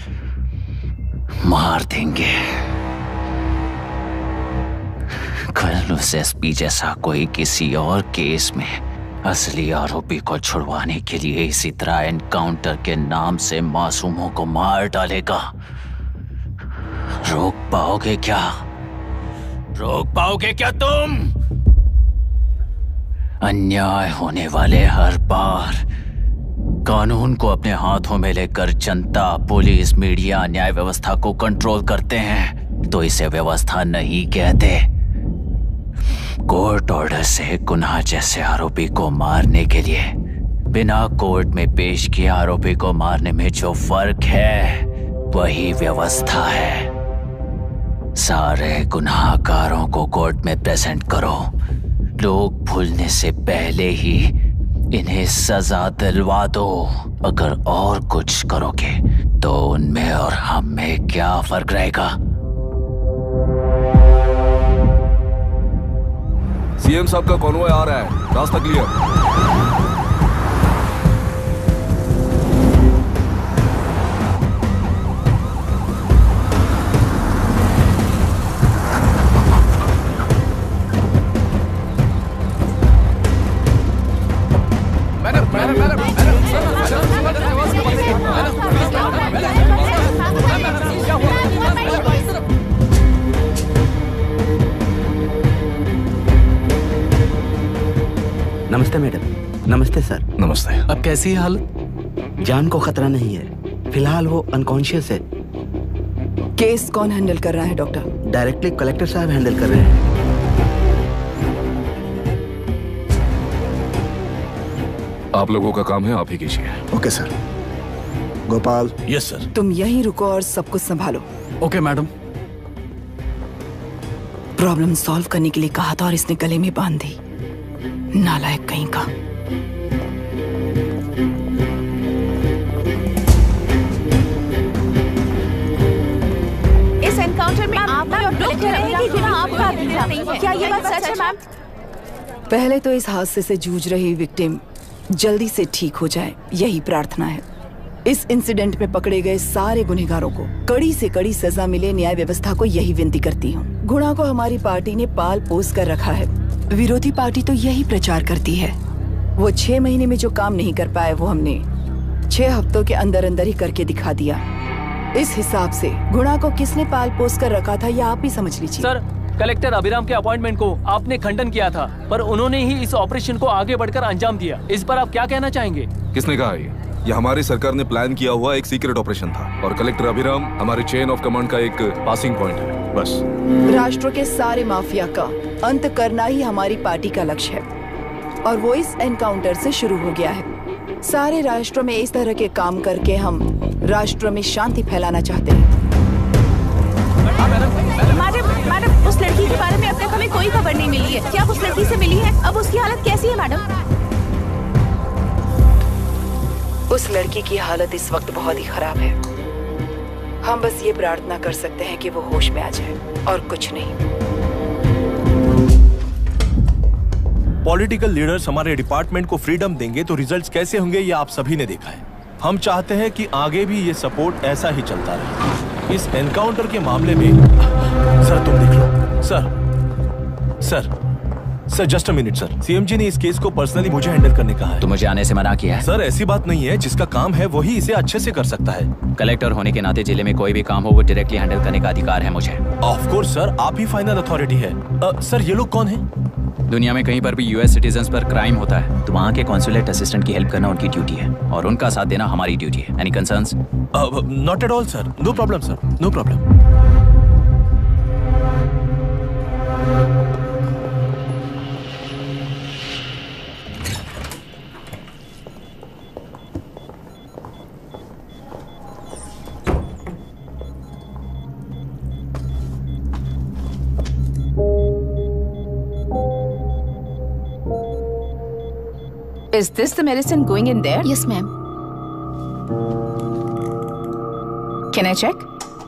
मार देंगे। कल उस एसपी जैसा कोई किसी और केस में असली आरोपी को छुड़वाने के लिए इसी तरह एनकाउंटर के नाम से मासूमों को मार डालेगा। रोक पाओगे क्या? रोक पाओगे क्या तुम? अन्याय होने वाले हर बार कानून को अपने हाथों में लेकर जनता, पुलिस, मीडिया, न्याय व्यवस्था को कंट्रोल करते हैं तो इसे व्यवस्था नहीं कहते। कोर्ट ऑर्डर से गुनाह जैसे आरोपी को मारने के लिए बिना कोर्ट में पेश किए आरोपी को मारने में जो फर्क है वही व्यवस्था है। सारे गुनाहगारों को कोर्ट में प्रेजेंट करो, लोग भूलने से पहले ही इन्हें सजा दिलवा दो। अगर और कुछ करोगे तो उनमें और हम में क्या फर्क रहेगा? सीएम साहब का कॉन्वॉय आ रहा है, रास्ता क्लियर। नमस्ते मैडम। नमस्ते सर। नमस्ते। अब कैसी है हालत? जान को खतरा नहीं है, फिलहाल वो अनकॉन्शियस है। केस कौन हैंडल कर रहा है डॉक्टर? डायरेक्टली कलेक्टर साहब हैंडल कर रहे हैं। आप लोगों का काम है, आप ही कीजिए। Okay sir. Gopal. Yes sir. तुम यहीं रुको और सब कुछ संभालो। Okay madam. प्रॉब्लम सॉल्व करने के लिए कहा था और इसने गले में बांध दी, नालायक कहीं का। इस एनकाउंटर में आपने और कलेक्टर अभिराम के नाम आपका अधिकार नहीं है। क्या ये बात सच है मैम? पहले तो इस हादसे से जूझ रही विक्टिम जल्दी से ठीक हो जाए, यही प्रार्थना है। इस इंसिडेंट में पकड़े गए सारे गुनहगारों को कड़ी से कड़ी सजा मिले, न्याय व्यवस्था को यही विनती करती हूँ। गुणा को हमारी पार्टी ने पाल पोस कर रखा है, विरोधी पार्टी तो यही प्रचार करती है। वो छह महीने में जो काम नहीं कर पाए वो हमने छह हफ्तों के अंदर अंदर ही करके दिखा दिया। इस हिसाब से गुणा को किसने पाल पोस कर रखा था ये आप ही समझ लीजिए। सर, कलेक्टर अभिराम के अपॉइंटमेंट को आपने खंडन किया था, पर उन्होंने ही इस ऑपरेशन को आगे बढ़कर अंजाम दिया। इस पर आप क्या कहना चाहेंगे? किसने कहा ये? यह हमारी सरकार ने प्लान किया हुआ एक सीक्रेट ऑपरेशन था और कलेक्टर अभिराम हमारे चेन ऑफ कमांड का एक पासिंग पॉइंट है, बस। राष्ट्र के सारे माफिया का अंत करना ही हमारी पार्टी का लक्ष्य है और वो इस एनकाउंटर से शुरू हो गया है। सारे राष्ट्र में इस तरह के काम करके हम राष्ट्र में शांति फैलाना चाहते हैं। मैडम, मैडम, उस लड़की के बारे में अब तक हमें कोई खबर नहीं मिली है। क्या उस लड़की से मिली है? अब उसकी हालत कैसी है मैडम? उस लड़की की हालत इस वक्त बहुत ही खराब है। हम बस ये प्रार्थना कर सकते हैं कि वो होश में आ जाए और कुछ नहीं। पॉलिटिकल लीडर्स हमारे डिपार्टमेंट को फ्रीडम देंगे तो रिजल्ट्स कैसे होंगे ये आप सभी ने देखा है। हम चाहते हैं कि आगे भी ये सपोर्ट ऐसा ही चलता रहे। इस एनकाउंटर के मामले में सर तुम देख लो। Sir sir sir just a minute sir, CM ji ने इस केस को पर्सनली मुझे हैंडल करने कहा है। तो मुझे आने से मना किया है। सर ऐसी बात नहीं है, जिसका काम है वही इसे अच्छे से कर सकता है। कलेक्टर होने के नाते जिले में कोई भी काम हो वो डायरेक्टली हैंडल करने का अधिकार है मुझे। ऑफ कोर्स सर, आप ही फाइनल अथॉरिटी है। आ, सर ये लोग कौन हैं? दुनिया में कहीं पर भी यूएस सिटीजन्स पर क्राइम होता है तो वहाँ के कॉन्सुलेट असिस्टेंट की हेल्प करना उनकी ड्यूटी है और उनका साथ देना हमारी ड्यूटी है। Any concerns? Not at all sir, no problem sir, no problem. Is this the medicine going in there? Yes, ma'am. Can I check?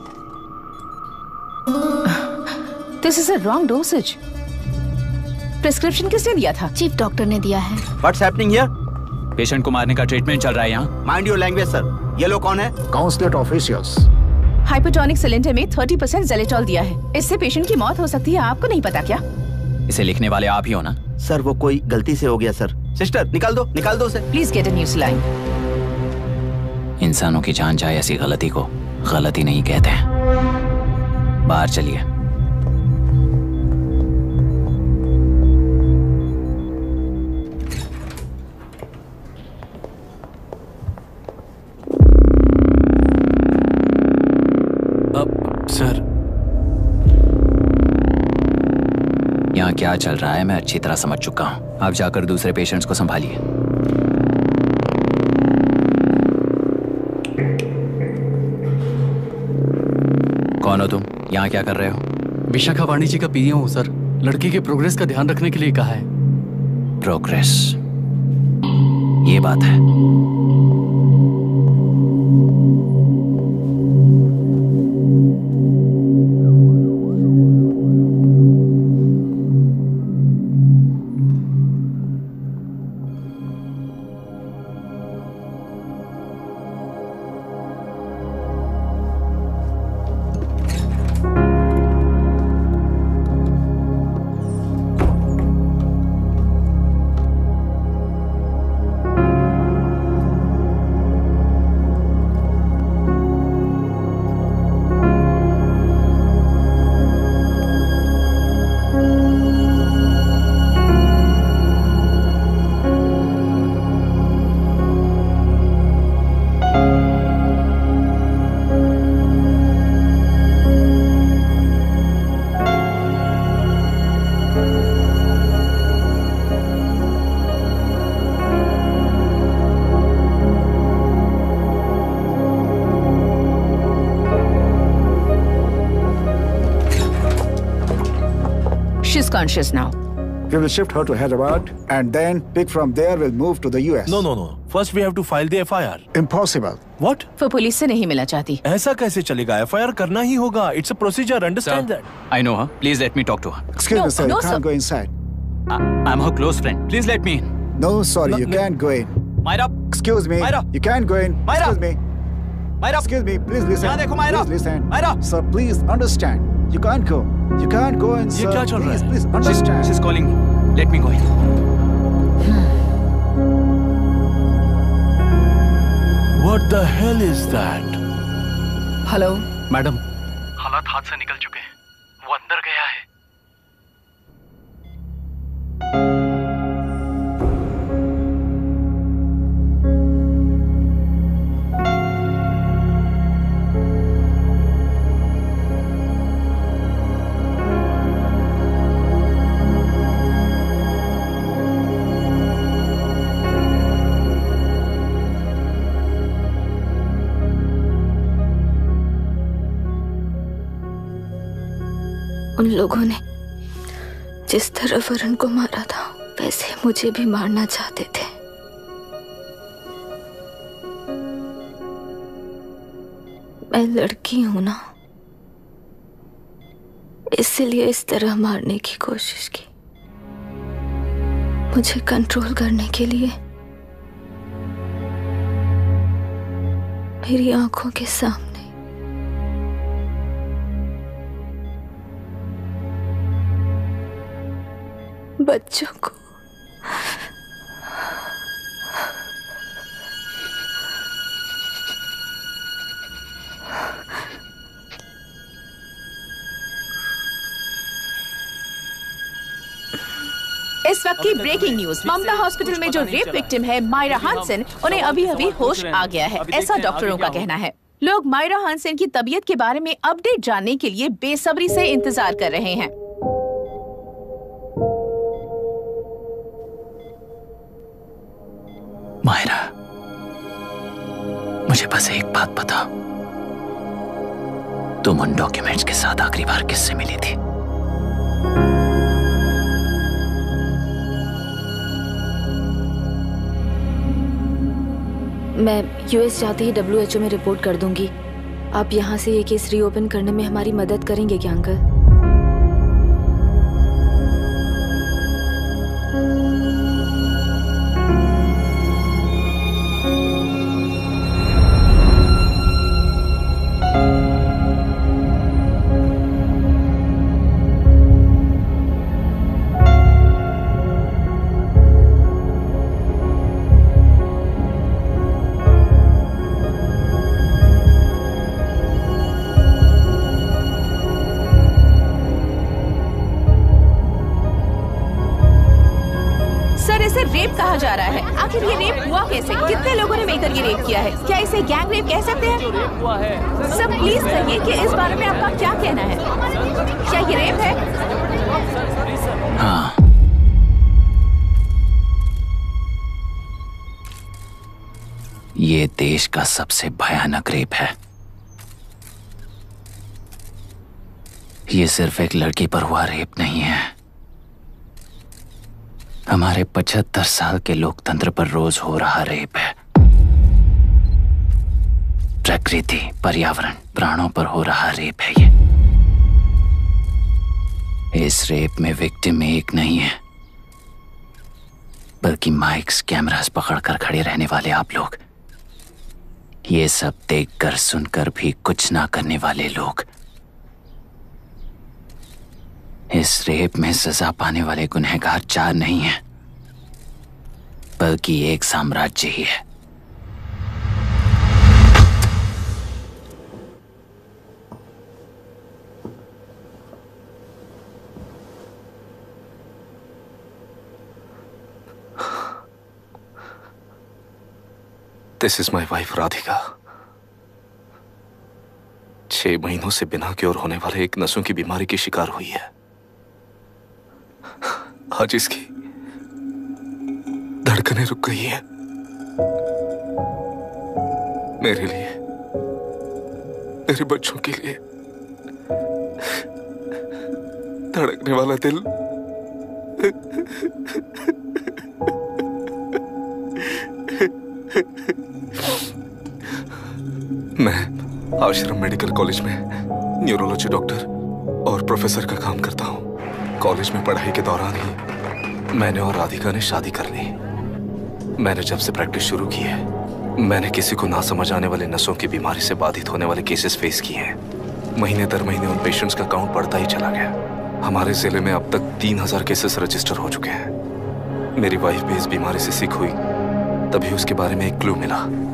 This is a wrong dosage. Prescription किसने दिया था? चीफ डॉक्टर ने दिया है। What's happening here? Patient को मारने का treatment चल रहा है यहाँ। Mind your language, sir. ये लोग कौन है? Consulate officials. हाइपोटोनिक सिलेंडर में थर्टी परसेंट जेलेटॉल दिया है। इससे पेशेंट की मौत हो सकती है, आपको नहीं पता क्या? इसे लिखने वाले आप ही हो ना? सर वो कोई गलती से हो गया सर। सिस्टर निकाल दो, निकाल दो उसे। Please get a new saline. इंसानों की जान जाए ऐसी गलती को गलती नहीं कहते हैं। बाहर चलिए। अब सर यहाँ क्या चल रहा है मैं अच्छी तरह समझ चुका हूँ। आप जाकर दूसरे पेशेंट्स को संभालिए। कौन हो तुम? यहाँ क्या कर रहे हो? विशाखा वाणिज्य का पीएम हूँ सर। लड़की के प्रोग्रेस का ध्यान रखने के लिए कहा है। प्रोग्रेस, ये बात है। She's conscious now. We will shift her to Hyderabad and then pick from there. We'll move to the U S. No, no, no. First we have to file the F I R. Impossible. What? वो police से नहीं मिलना चाहती। ऐसा कैसे चलेगा? F I R करना ही होगा. It's a procedure. Understand Sir, that? I know her. Please let me talk to her. Excuse No, me, sir. no, you can't sir. go inside. I I'm her close friend. Please let me in. No, sorry, No, you no. can't go in. Myra. Excuse me. Myra. You can't go in. Myra. Excuse me. Myra. Excuse me. Please listen. यहाँ देखो, Myra. Please listen. Myra. Sir, please understand. You can't go. You can't go in, ये sir. क्या चल रहा Please, है? please She's, understand. she's calling me. Let me go in. What the hell is that? Hello madam, हालात हाथ से निकल चुके हैं। वो अंदर गया है। उन लोगों ने जिस तरह वरुण को मारा था वैसे मुझे भी मारना चाहते थे। मैं लड़की हूं ना, इसलिए इस तरह मारने की कोशिश की। मुझे कंट्रोल करने के लिए मेरी आंखों के सामने बच्चों को इस वक्त की ब्रेकिंग न्यूज। ममता हॉस्पिटल में जो रेप विक्टिम है मायरा हानसन, उन्हें अभी अभी होश आ गया है, ऐसा डॉक्टरों का कहना है। लोग मायरा हानसन की तबीयत के बारे में अपडेट जानने के लिए बेसब्री से इंतजार कर रहे हैं। मायरा, मुझे बस एक बात बताओ, तुम उन डॉक्यूमेंट्स के साथ आखिरी बार किससे मिली थी? मैं यूएस जाते ही डब्ल्यू एच ओ में रिपोर्ट कर दूंगी। आप यहाँ से ये केस रीओपन करने में हमारी मदद करेंगे क्या अंकल? कहा जा रहा है, आखिर ये रेप हुआ कैसे? कितने लोगों ने मिलकर ये रेप किया है? क्या इसे गैंग रेप कह सकते हैं? सब प्लीज कहिए कि इस बारे में आपका क्या कहना है? क्या ये रेप है? हाँ, ये देश का सबसे भयानक रेप है। ये सिर्फ एक लड़की पर हुआ रेप नहीं है, हमारे पचहत्तर साल के लोकतंत्र पर रोज हो रहा रेप है। प्रकृति, पर्यावरण, प्राणों पर हो रहा रेप है ये। इस रेप में विक्टिम एक नहीं है, बल्कि माइक्स, कैमरास पकड़कर खड़े रहने वाले आप लोग, ये सब देखकर सुनकर भी कुछ ना करने वाले लोग। इस रेप में सजा पाने वाले गुनहगार चार नहीं हैं, बल्कि एक साम्राज्य ही है। This is my wife Radhika. छह महीनों से बिना क्योर होने वाले एक नसों की बीमारी की शिकार हुई है। आज इसकी धड़कनें रुक गई है। मेरे लिए, मेरे बच्चों के लिए धड़कने वाला दिल मैं आश्रम मेडिकल कॉलेज में न्यूरोलॉजी डॉक्टर और प्रोफेसर का काम करता हूं। कॉलेज में पढ़ाई के दौरान ही मैंने और राधिका ने शादी कर ली। मैंने जब से प्रैक्टिस शुरू की है, मैंने किसी को ना समझ आने वाले नसों की बीमारी से बाधित होने वाले केसेस फेस किए हैं। महीने दर महीने उन पेशेंट्स का काउंट बढ़ता ही चला गया। हमारे जिले में अब तक तीन हजार केसेस रजिस्टर हो चुके हैं। मेरी वाइफ भी इस बीमारी से सिक हुई, तभी उसके बारे में एक क्लू मिला।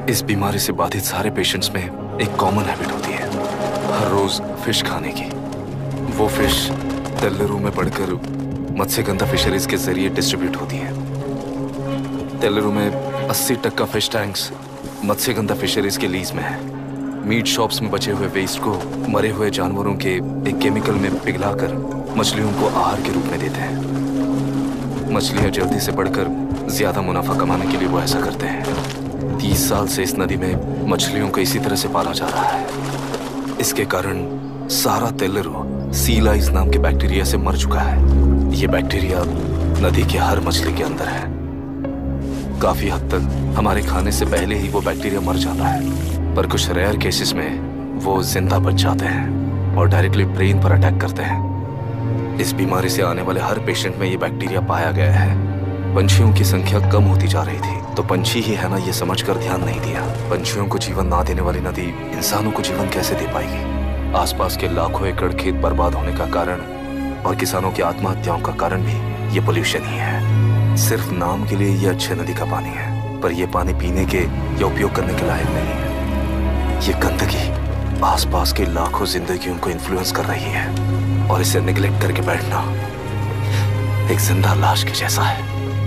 इस बीमारी से बाधित सारे पेशेंट्स में एक कॉमन हैबिट होती है, हर रोज फिश खाने की। वो फिश तेलुरु में पड़कर मत्स्यगंधा फिशरीज के जरिए डिस्ट्रीब्यूट होती है। तेलुरु में अस्सी टक्का फिश टैंक्स मत्स्यगंधा फिशरीज के लीज में है। मीट शॉप्स में बचे हुए वेस्ट को मरे हुए जानवरों के एक केमिकल में पिघलाकर मछलियों को आहार के रूप में देते हैं। मछलियां जल्दी से बढ़कर ज्यादा मुनाफा कमाने के लिए वो ऐसा करते हैं। तीस साल से इस नदी में मछलियों को इसी तरह से पाला जा रहा है। इसके कारण सारा तेलुरु सी लाइस नाम के बैक्टीरिया से मर चुका है। ये बैक्टीरिया नदी के हर मछली के अंदर है। काफी हद तक हमारे खाने से पहले ही वो बैक्टीरिया मर जाता है, पर कुछ रेयर केसेस में वो जिंदा बच जाते हैं और डायरेक्टली ब्रेन पर अटैक करते हैं। इस बीमारी से आने वाले हर पेशेंट में ये बैक्टीरिया पाया गया है। पंछियों की संख्या कम होती जा रही थी, तो पंछी ही है ना ये समझकर ध्यान नहीं दिया। पंछियों को जीवन ना देने वाली नदी इंसानों को जीवन कैसे दे पाएगी? आसपास के लाखों एकड़ खेत बर्बाद होने का कारण और किसानों की आत्महत्याओं का कारण भी ये पोल्यूशन ही है। सिर्फ नाम के लिए ये अच्छे नदी का पानी है, पर ये पानी पीने के या उपयोग करने के लायक नहीं है। ये गंदगी आसपास के लाखों जिंदगियों को इन्फ्लुएंस कर रही है और इसे निगलेक्ट करके बैठना एक जिंदा लाश के जैसा है।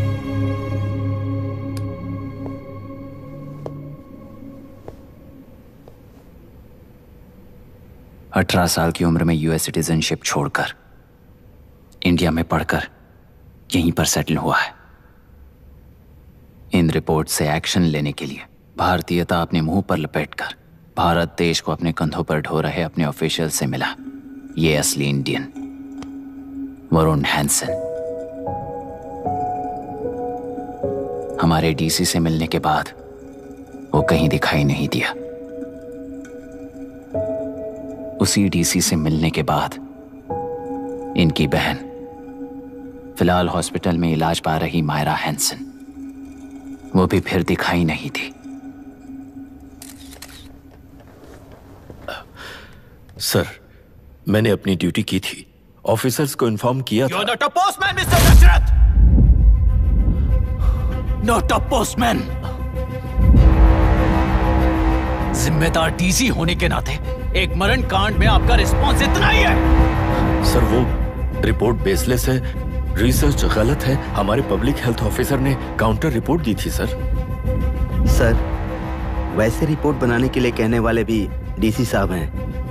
अठारह साल की उम्र में यूएस सिटीजनशिप छोड़कर इंडिया में पढ़कर यहीं पर सेटल हुआ है। इन रिपोर्ट से एक्शन लेने के लिए भारतीयता अपने मुंह पर लपेटकर भारत देश को अपने कंधों पर ढो रहे अपने ऑफिशियल से मिला ये असली इंडियन वरुण हैंसन। हमारे डीसी से मिलने के बाद वो कहीं दिखाई नहीं दिया। उसी डीसी से मिलने के बाद इनकी बहन फिलहाल हॉस्पिटल में इलाज पा रही मायरा हैंसन, वो भी फिर दिखाई नहीं थी। सर, मैंने अपनी ड्यूटी की थी, ऑफिसर्स को इन्फॉर्म किया था। You're not a postman, mister Dasharath! Not a postman! जिम्मेदार डीसी होने के नाते एक मरण कांड में आपका रिस्पॉन्स इतना ही है। सर, वो रिपोर्ट बेसलेस है, रिसर्च गलत है। हमारे पब्लिक हेल्थ ऑफिसर ने काउंटर रिपोर्ट दी थी सर। सर, वैसे रिपोर्ट बनाने के लिए कहने वाले भी डीसी साहब हैं।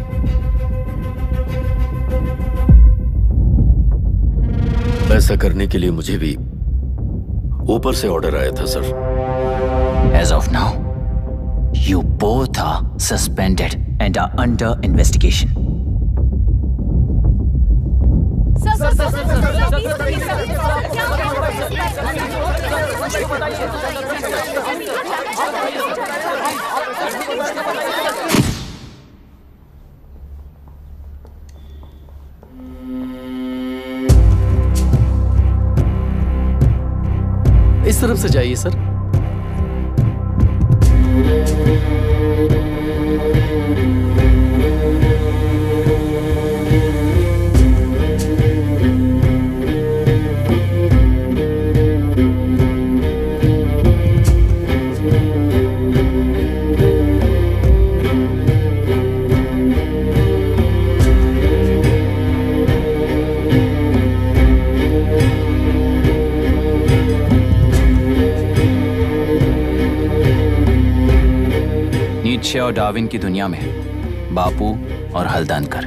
ऐसा करने के लिए मुझे भी ऊपर से ऑर्डर आया था sir. As of now, you both are suspended and are under investigation. Sir sir sir sir इस तरफ से जाइए सर। नीत्शे और डार्विन की दुनिया में बापू और हल्दनकर।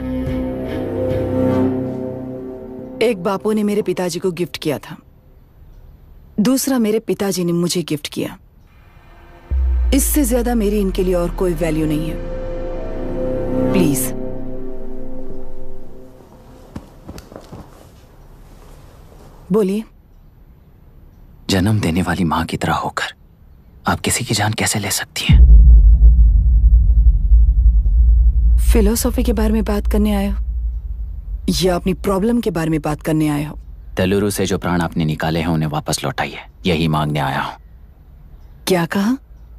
एक बापू ने मेरे पिताजी को गिफ्ट किया था, दूसरा मेरे पिताजी ने मुझे गिफ्ट किया। इससे ज्यादा मेरी इनके लिए और कोई वैल्यू नहीं है। प्लीज बोलिए। जन्म देने वाली मां की तरह होकर आप किसी की जान कैसे ले सकती हैं? फिलोसॉफी के बारे में बात करने आए हो या अपनी प्रॉब्लम के बारे में बात करने आए हो? तेलुरु से जो प्राण आपने निकाले हैं उन्हें वापस लौटाइए, यही मांगने आया हूं। क्या कहा?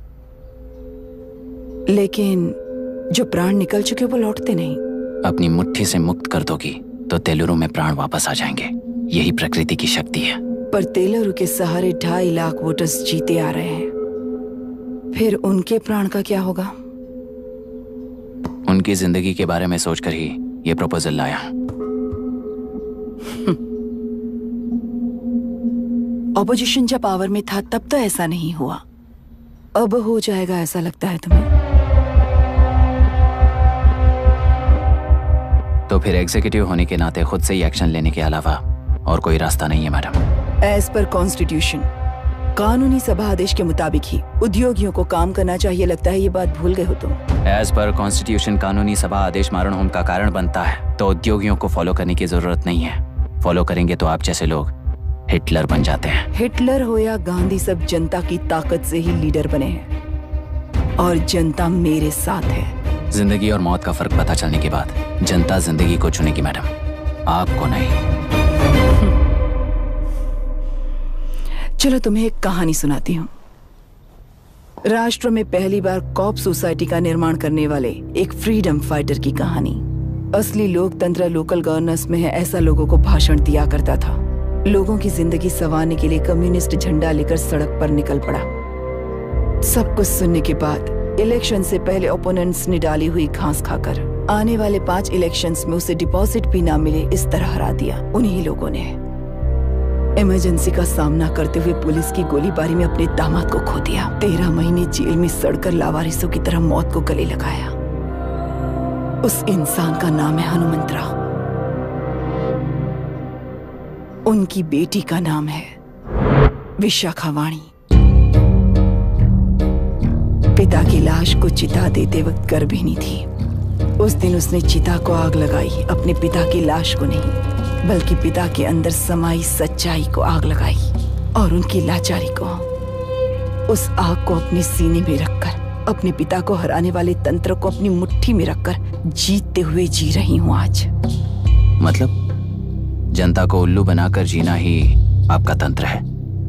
लेकिन जो प्राण निकल चुके वो लौटते नहीं। अपनी मुट्ठी से मुक्त कर दोगी तो तेलुरु में प्राण वापस आ जाएंगे, यही प्रकृति की शक्ति है। पर तेलुरु के सहारे ढाई लाख वोटर्स जीते आ रहे हैं। फिर उनके प्राण का क्या होगा? उनकी जिंदगी के बारे में सोचकर ही ये प्रपोजल लाया। ऑपोजिशन जब पावर में था तब तो ऐसा नहीं हुआ, अब हो जाएगा ऐसा लगता है तुम्हें? तो फिर एग्जीक्यूटिव होने के नाते खुद से ही एक्शन लेने के अलावा और कोई रास्ता नहीं है मैडम। एज पर कॉन्स्टिट्यूशन, कानूनी सभा आदेश के मुताबिक ही उद्योगियों को काम करना चाहिए। लगता है ये बात भूल गए हो तुम। एज पर कॉन्स्टिट्यूशन कानूनी सभा आदेश मारण होम का कारण बनता है, तो उद्योगियों को फॉलो करने की जरूरत नहीं है। फॉलो करेंगे तो आप जैसे लोग हिटलर बन जाते हैं। हिटलर हो या गांधी, सब जनता की ताकत से ही लीडर बने हैं और जनता मेरे साथ है। जिंदगी और मौत का फर्क पता चलने के बाद जनता जिंदगी को चुनेगी मैडम, आपको नहीं। चलो तुम्हें एक कहानी सुनाती हूँ। राष्ट्र में पहली बार कॉप सोसाइटी का निर्माण करने वाले एक फ्रीडम फाइटर की कहानी। असली लोकतंत्र लोकल गवर्नेंस में है, ऐसा लोगों को भाषण दिया करता था। लोगों की जिंदगी संवारने के लिए कम्युनिस्ट झंडा लेकर सड़क पर निकल पड़ा। सब कुछ सुनने के बाद इलेक्शन से पहले ओपोनेंट्स ने डाली हुई घास खाकर आने वाले पांच इलेक्शंस में उसे डिपॉजिट भी ना मिले, इस तरह हरा दिया उन्हीं लोगों ने। इमरजेंसी का सामना करते हुए पुलिस की गोलीबारी में अपने दामाद को खो दिया। तेरह महीने जेल में सड़कर लावारिसों की तरह मौत को गले लगाया। उस इंसान का नाम है हनुमंतरा। उनकी बेटी का नाम है विशाखावाणी। पिता की लाश को चिता देते वक्त गर्भिणी थी। उस दिन उसने चिता को आग लगाई, अपने पिता की लाश को नहीं बल्कि पिता के अंदर समाई सच्चाई को आग लगाई और उनकी लाचारी को। उस आग को अपने सीने में रखकर अपने पिता को हराने वाले तंत्र को अपनी मुट्ठी में रखकर जीतते हुए जी रही हूँ आज। मतलब जनता को उल्लू बनाकर जीना ही आपका तंत्र है?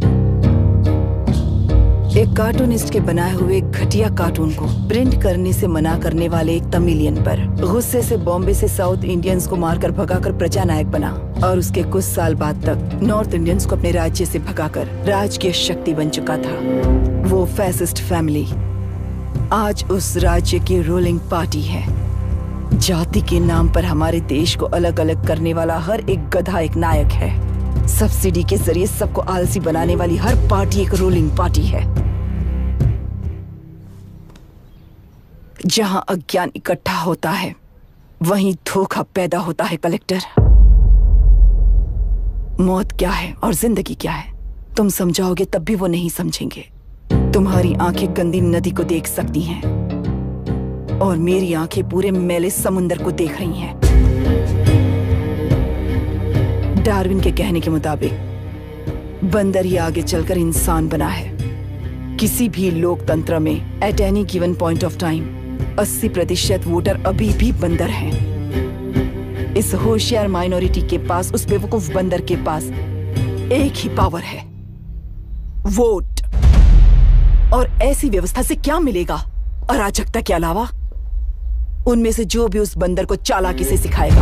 एक कार्टूनिस्ट के बनाए हुए घटिया कार्टून को प्रिंट करने से मना करने वाले एक तमिलियन पर गुस्से से बॉम्बे से साउथ इंडियंस को मारकर भगाकर प्रजानायक बना और उसके कुछ साल बाद तक नॉर्थ इंडियंस को अपने राज्य से भगाकर राजकीय शक्ति बन चुका था। वो फैसिस्ट फैमिली आज उस राज्य की रूलिंग पार्टी है। जाति के नाम पर हमारे देश को अलग अलग करने वाला हर एक गधा एक नायक है। सब्सिडी के जरिए सबको आलसी बनाने वाली हर पार्टी एक रूलिंग पार्टी है। जहां अज्ञान इकट्ठा होता है वहीं धोखा पैदा होता है। कलेक्टर, मौत क्या है और जिंदगी क्या है तुम समझाओगे तब भी वो नहीं समझेंगे। तुम्हारी आंखें गंदी नदी को देख सकती हैं और मेरी आंखें पूरे मैले समुंदर को देख रही हैं। डार्विन के कहने के मुताबिक बंदर ही आगे चलकर इंसान बना है। किसी भी लोकतंत्र में at any given point of time अस्सी प्रतिशत वोटर अभी भी बंदर हैं। इस होशियार माइनॉरिटी के पास, उस बेवकूफ बंदर के पास एक ही पावर है, वोट। और ऐसी व्यवस्था से क्या मिलेगा अराजकता के अलावा? उनमें से जो भी उस बंदर को चालाकी से सिखाएगा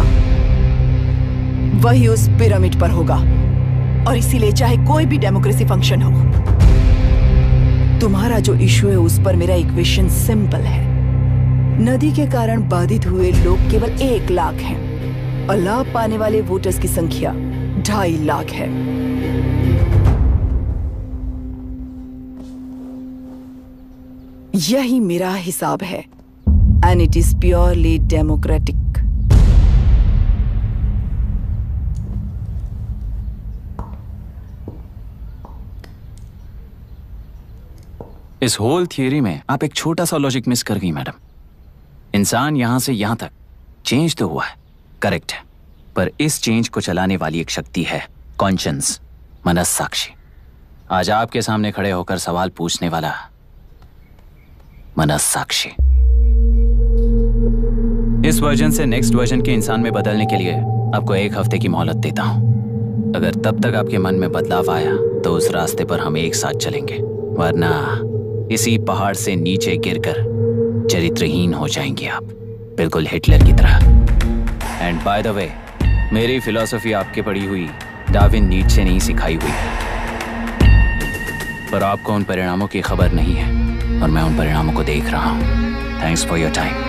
वही उस पिरामिड पर होगा। और इसीलिए चाहे कोई भी डेमोक्रेसी फंक्शन हो, तुम्हारा जो इशू है उस पर मेरा इक्वेशन सिंपल है। नदी के कारण बाधित हुए लोग केवल एक लाख हैं और लाभ पाने वाले वोटर्स की संख्या ढाई लाख है। यही मेरा हिसाब है and it is purely democratic. इस होल थियरी में आप एक छोटा सा लॉजिक मिस कर गई मैडम। इंसान यहां से यहां तक चेंज तो हुआ है, करेक्ट है, पर इस चेंज को चलाने वाली एक शक्ति है, कॉन्शियंस, मनस्साक्षी। आज आपके सामने खड़े होकर सवाल पूछने वाला मनस्साक्षी। इस वर्जन से नेक्स्ट वर्जन के इंसान में बदलने के लिए आपको एक हफ्ते की मोहलत देता हूं। अगर तब तक आपके मन में बदलाव आया तो उस रास्ते पर हम एक साथ चलेंगे, वरना इसी पहाड़ से नीचे गिरकर चरित्रहीन हो जाएंगे आप, बिल्कुल हिटलर की तरह। एंड बाय द वे, मेरी फिलॉसफी आपके पढ़ी हुई डार्विन नीचे नहीं सिखाई हुई है, पर आपको उन परिणामों की खबर नहीं है और मैं उन परिणामों को देख रहा हूँ। Thanks for your time.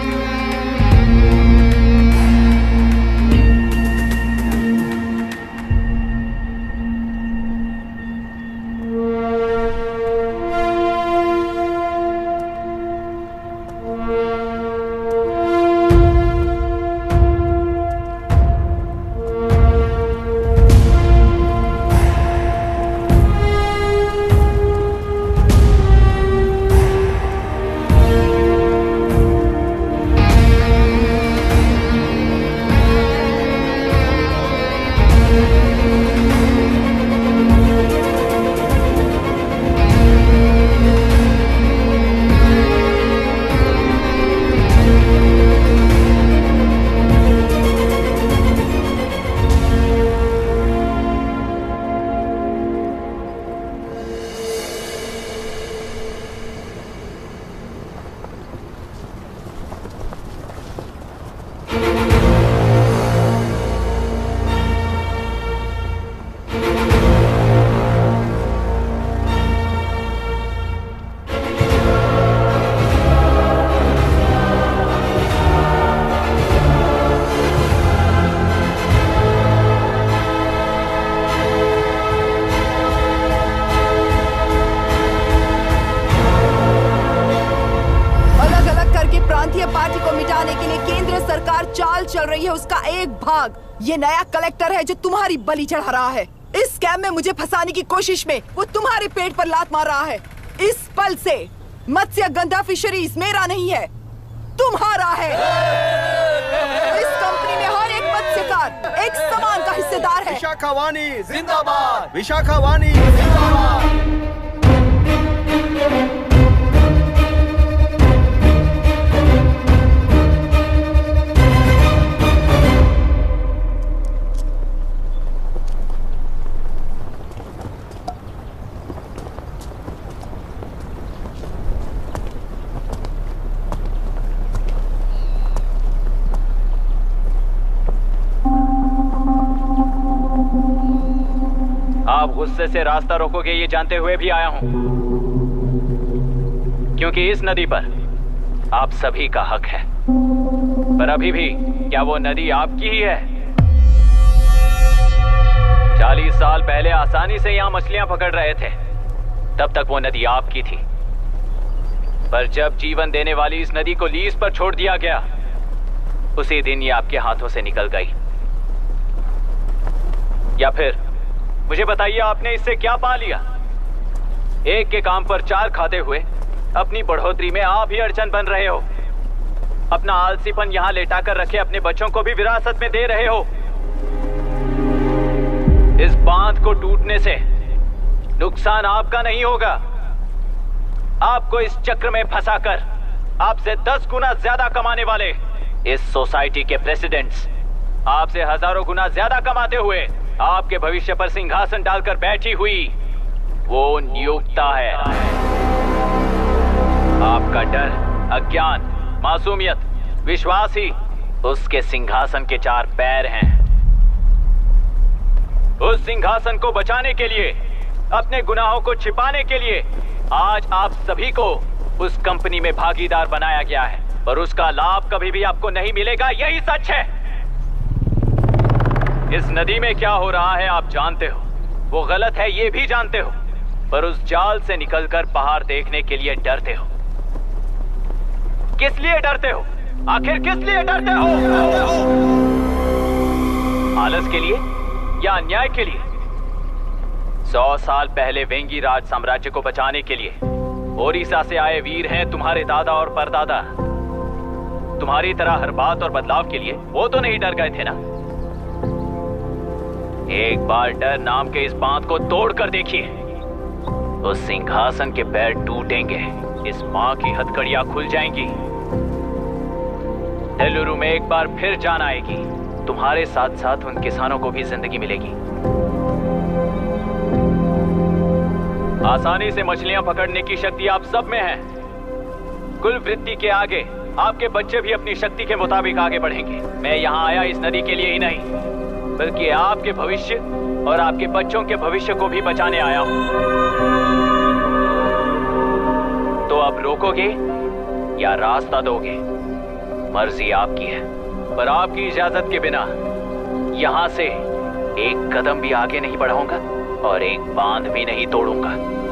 चल रही है उसका एक भाग ये नया कलेक्टर है जो तुम्हारी बलि चढ़ा रहा है। इस स्कैम में मुझे फंसाने की कोशिश में वो तुम्हारे पेट पर लात मार रहा है। इस पल से मत्स्य गंधा फिशरीज मेरा नहीं है, तुम्हारा है। इस कंपनी में हर एक मत्स्यकार एक समान का हिस्सेदार है। विशाखावाणी जिंदाबाद, विशाखावाणी जिंदाबाद। आप गुस्से से रास्ता रोकोगे ये जानते हुए भी आया हूं, क्योंकि इस नदी पर आप सभी का हक है। पर अभी भी क्या वो नदी आपकी ही है? चालीस साल पहले आसानी से यहां मछलियां पकड़ रहे थे, तब तक वो नदी आपकी थी। पर जब जीवन देने वाली इस नदी को लीज पर छोड़ दिया गया, उसी दिन ये आपके हाथों से निकल गई। या फिर मुझे बताइए, आपने इससे क्या पा लिया? एक के काम पर चार खाते हुए अपनी बढ़ोतरी में आप ही अड़चन बन रहे हो। अपना आलसीपन यहां लेटा कर रखे अपने बच्चों को भी विरासत में दे रहे हो। इस बांध को टूटने से नुकसान आपका नहीं होगा, आपको इस चक्र में फंसाकर आपसे दस गुना ज्यादा कमाने वाले इस सोसाइटी के प्रेसिडेंट्स आपसे हजारों गुना ज्यादा कमाते हुए आपके भविष्य पर सिंहासन डालकर बैठी हुई वो नियोक्ता है। आपका डर, अज्ञान, मासूमियत, विश्वास ही उसके सिंहासन के चार पैर हैं। उस सिंहासन को बचाने के लिए, अपने गुनाहों को छिपाने के लिए आज आप सभी को उस कंपनी में भागीदार बनाया गया है, पर उसका लाभ कभी भी आपको नहीं मिलेगा। यही सच है। इस नदी में क्या हो रहा है आप जानते हो, वो गलत है ये भी जानते हो, पर उस जाल से निकलकर बाहर देखने के लिए डरते हो। किस लिए डरते हो? आखिर किस लिए डरते हो? आलस के लिए या अन्याय के लिए? सौ साल पहले वेंगी राज साम्राज्य को बचाने के लिए ओडिशा से आए वीर हैं तुम्हारे दादा और परदादा। तुम्हारी तरह हर बात और बदलाव के लिए वो तो नहीं डर गए थे ना। एक बार डर नाम के इस बांध को तोड़ कर देखिए, उस सिंहासन के पैर टूटेंगे, इस मां की हथकड़ियां खुल जाएंगी। नेल्लूरू में एक बार फिर जान आएगी, तुम्हारे साथ साथ उन किसानों को भी जिंदगी मिलेगी। आसानी से मछलियां पकड़ने की शक्ति आप सब में है। कुल वृत्ति के आगे आपके बच्चे भी अपनी शक्ति के मुताबिक आगे बढ़ेंगे। मैं यहाँ आया इस नदी के लिए ही नहीं, बल्कि आपके भविष्य और आपके बच्चों के भविष्य को भी बचाने आया हूं। तो आप रोकोगे या रास्ता दोगे, मर्जी आपकी है, पर आपकी इजाजत के बिना यहाँ से एक कदम भी आगे नहीं बढ़ाऊंगा और एक बांध भी नहीं तोड़ूंगा।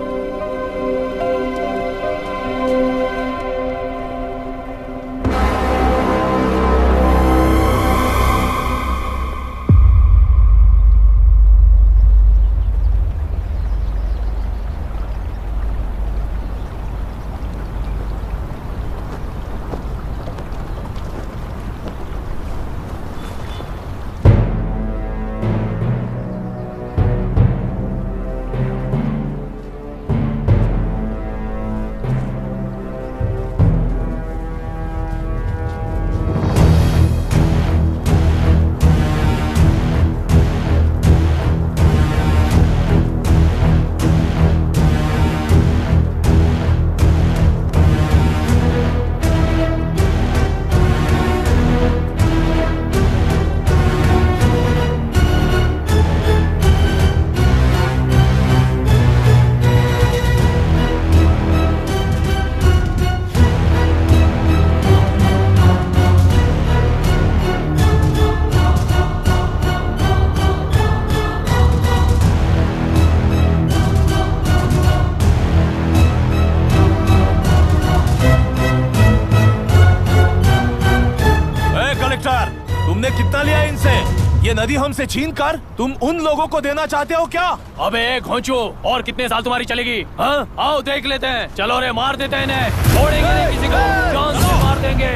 ये नदी हमसे छीन कर तुम उन लोगों को देना चाहते हो क्या? अबे घोंचो, और कितने साल तुम्हारी चलेगी? हाँ, आओ देख लेते हैं। चलो रे, मार देते हैं इन्हें, छोड़ेंगे नहीं किसी को, जान से मार देंगे।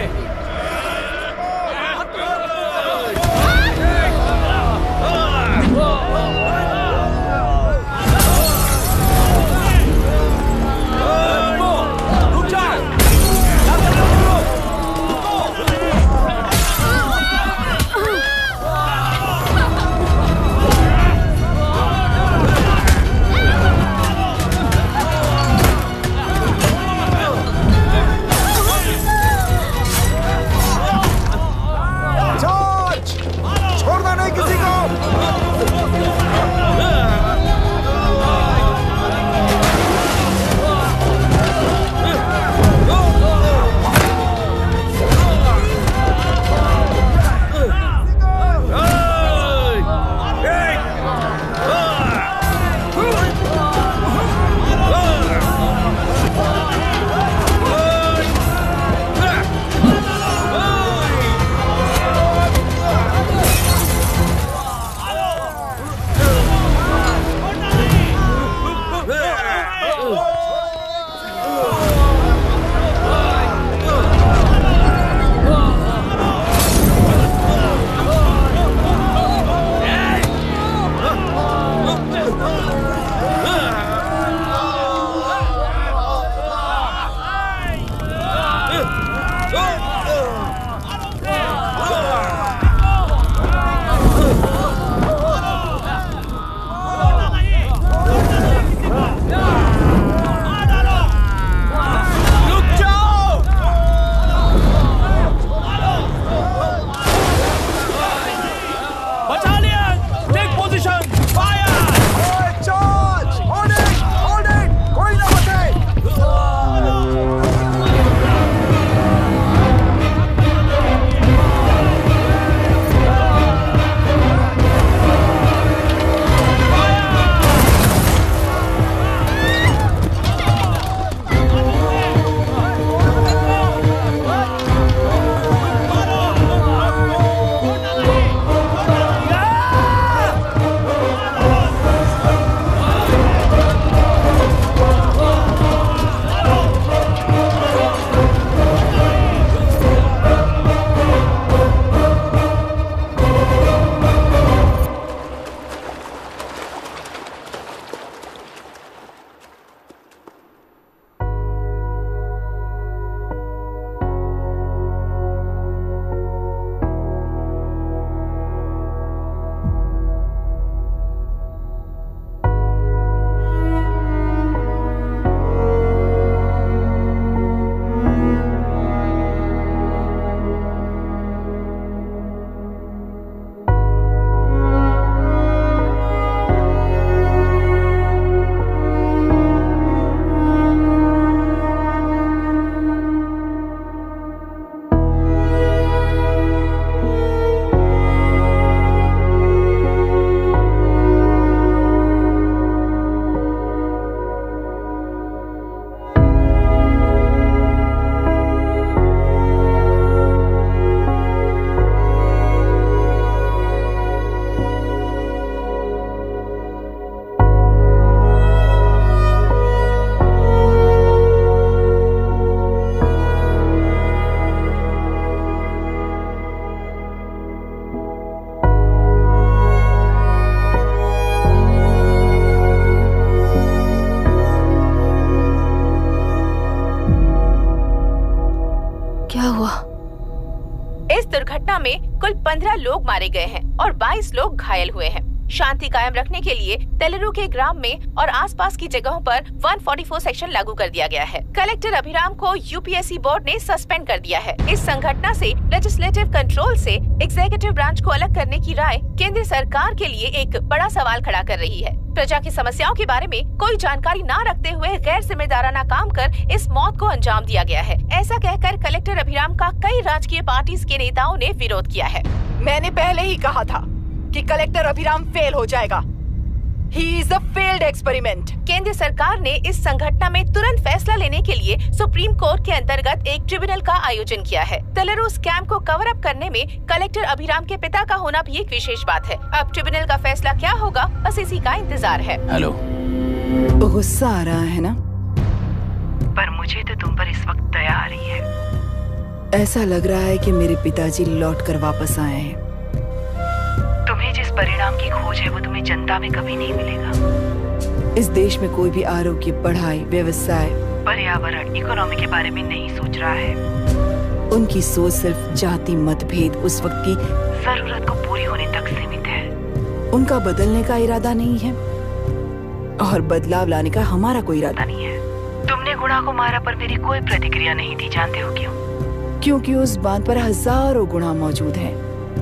घटना में कुल पंद्रह लोग मारे गए हैं और बाईस लोग घायल हुए हैं। शांति कायम रखने के लिए तेलुरु के ग्राम में और आसपास की जगहों पर एक सौ चौवालीस सेक्शन लागू कर दिया गया है। कलेक्टर अभिराम को यूपीएससी बोर्ड ने सस्पेंड कर दिया है। इस संघटना से लेजिस्लेटिव कंट्रोल से एग्जीक्यूटिव ब्रांच को अलग करने की राय केंद्र सरकार के लिए एक बड़ा सवाल खड़ा कर रही है। प्रजा की समस्याओं के बारे में कोई जानकारी न रखते हुए गैर जिम्मेदाराना काम कर इस मौत को अंजाम दिया गया है। ऐसा कहकर कलेक्टर अभिराम का कई राजकीय पार्टी के नेताओं ने विरोध किया है। मैंने पहले ही कहा था कि कलेक्टर अभिराम फेल हो जाएगा। He is a failed experiment. केंद्र सरकार ने इस संघटना में तुरंत फैसला लेने के लिए सुप्रीम कोर्ट के अंतर्गत एक ट्रिब्यूनल का आयोजन किया है। तेलुरु स्कैम को कवर अप करने में कलेक्टर अभिराम के पिता का होना भी एक विशेष बात है। अब ट्रिब्यूनल का फैसला क्या होगा, बस इसी का इंतजार है। हेलो, गुस्सा आ रहा है ना? पर मुझे तो तुम पर इस वक्त दया आ रही है। ऐसा लग रहा है कि मेरे पिताजी लौट कर वापस आए हैं। तुम्हें जिस परिणाम की खोज है वो तुम्हें जनता में कभी नहीं मिलेगा। इस देश में कोई भी आरोग्य, पढ़ाई, व्यवसाय, पर्यावरण, इकोनॉमी के बारे में नहीं सोच रहा है। उनकी सोच सिर्फ जाति मतभेद उस वक्त की जरूरत को पूरी होने तक सीमित है। उनका बदलने का इरादा नहीं है और बदलाव लाने का हमारा कोई इरादा नहीं है। तुमने गुणा को मारा पर मेरी कोई प्रतिक्रिया नहीं दी, जानते हो क्यों? क्योंकि उस बात पर हजारों गुणा मौजूद है।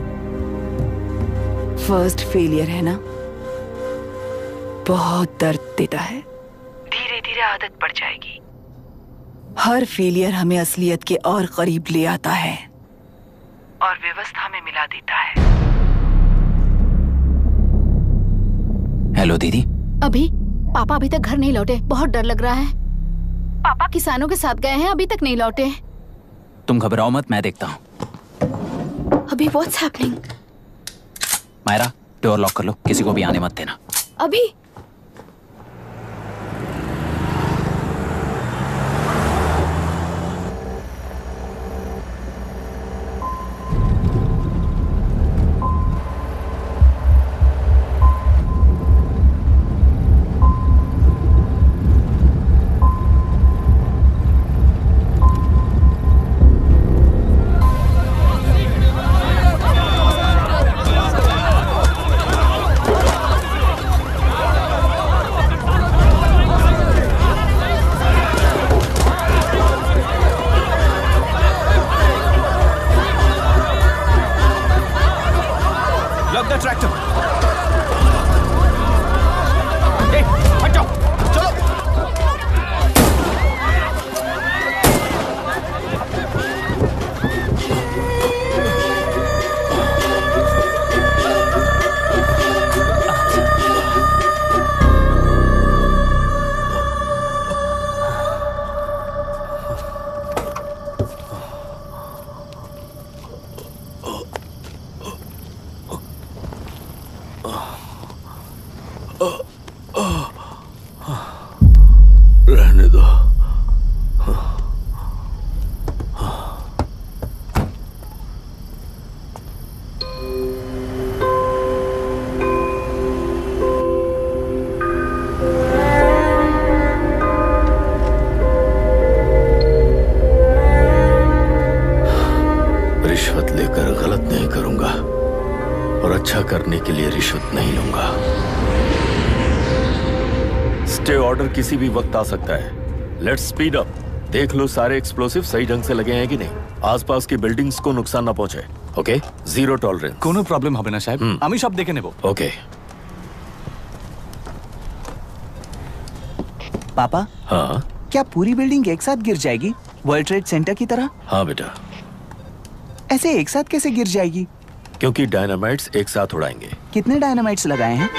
फर्स्ट फेलियर है ना, बहुत दर्द देता है। धीरे धीरे आदत पड़ जाएगी। हर फेलियर हमें असलियत के और करीब ले आता है और व्यवस्था में मिला देता है। हेलो दीदी। अभी पापा अभी तक घर नहीं लौटे, बहुत डर लग रहा है। पापा किसानों के साथ गए हैं, अभी तक नहीं लौटे। तुम घबराओ मत, मैं देखता हूँ। अभी what's happening? Myra, door lock कर लो, किसी को भी आने मत देना। अभी रहने दो। रिश्वत लेकर गलत नहीं करूंगा और अच्छा करने के लिए रिश्वत नहीं लूंगा। स्टे ऑर्डर किसी भी वक्त आ सकता है। Let's speed up. देख लो सारे एक्सप्लोसिव सही ढंग से लगे हैं कि नहीं। आसपास की बिल्डिंग्स को नुकसान ना पहुंचे। Okay, zero tolerance. कोनो प्रॉब्लम হবে না সাহেব, আমি সব দেখে নেব। ओके। पापा, हाँ क्या पूरी बिल्डिंग एक साथ गिर जाएगी, वर्ल्ड ट्रेड सेंटर की तरह? हाँ बेटा। ऐसे एक साथ कैसे गिर जाएगी? क्योंकि डायनामाइट्स एक साथ उड़ाएंगे। कितने डायनामाइट्स लगाए हैं?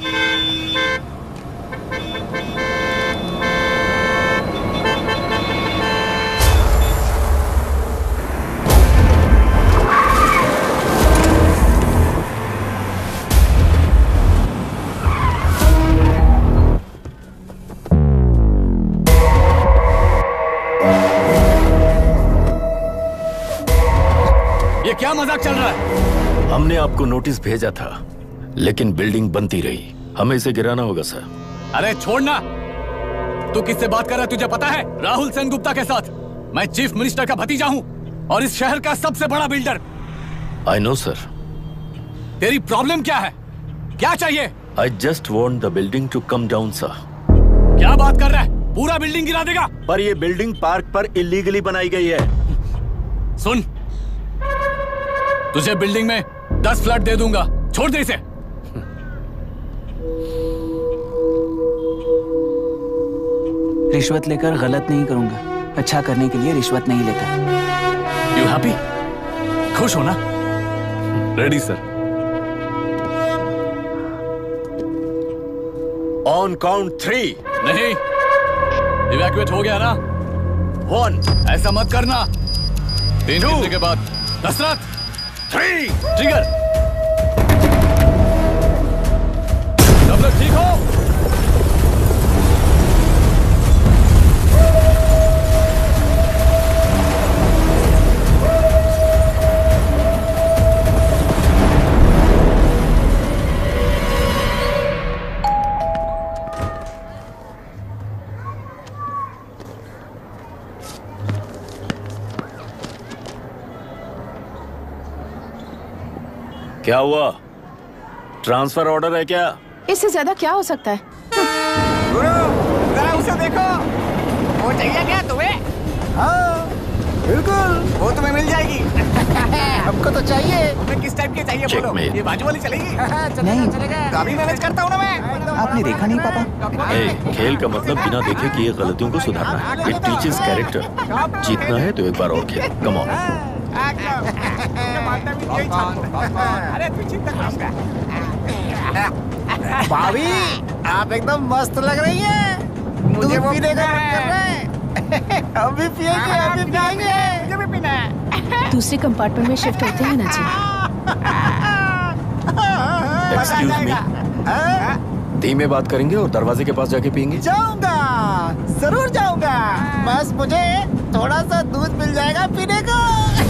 ये क्या मजाक चल रहा है? हमने आपको नोटिस भेजा था, लेकिन बिल्डिंग बनती रही। हमें इसे गिराना होगा सर। अरे छोड़ना। तू किससे बात कर रहा है तुझे पता है? राहुल सेनगुप्ता के साथ। मैं चीफ मिनिस्टर का भतीजा हूँ और इस शहर का सबसे बड़ा बिल्डर। I know sir. तेरी प्रॉब्लम क्या है? क्या चाहिए? I just want the building to come down sir. क्या बात कर रहा है? पूरा बिल्डिंग गिरा देगा? पर ये बिल्डिंग पार्क पर इलीगली बनाई गई है। सुन, तुझे बिल्डिंग में दस फ्लैट दे दूंगा, छोड़ दे इसे। रिश्वत लेकर गलत नहीं करूंगा, अच्छा करने के लिए रिश्वत नहीं लेता। You happy? खुश हो ना? Ready sir. On count three. नहीं, इवैक्यूएट हो गया ना? वन। ऐसा मत करना। तीन घंटे के बाद दशरथ। थ्री। ट्रिगर। सब लोग ठीक हो? क्या हुआ? ट्रांसफर ऑर्डर है क्या? इससे ज्यादा क्या हो सकता है? जरा उसे देखो, वो चाहिए क्या तुम्हें? हाँ, बिल्कुल, वो तुम्हें मिल जाएगी। हमको तो चाहिए। तुम्हें किस टाइप की चाहिए बोलो? ये बाजू वाली चलेगी? नहीं, तो अभी मैनेज करता हूँ ना मैं। आपने देखा नहीं पापा? ए, खेल का मतलब बिना देखे किए गलतियों को सुधारना है। It teaches character. जीतना है तो एक बार और खेल। Come on. अरे तू चिंता मत। भाभी, आप एकदम मस्त लग रही हैं। मुझे वो पीने का मन कर रहा है। हम भी पिएंगे, हम भी पिएंगे। मुझे भी पीना है। दूसरे कंपार्टमेंट में शिफ्ट होते हैं ना जी। Excuse me. धीमे बात करेंगे और दरवाजे के पास जाके पिएंगे। जाऊंगा, जरूर जाऊंगा। बस मुझे थोड़ा सा दूध मिल जाएगा पीने को।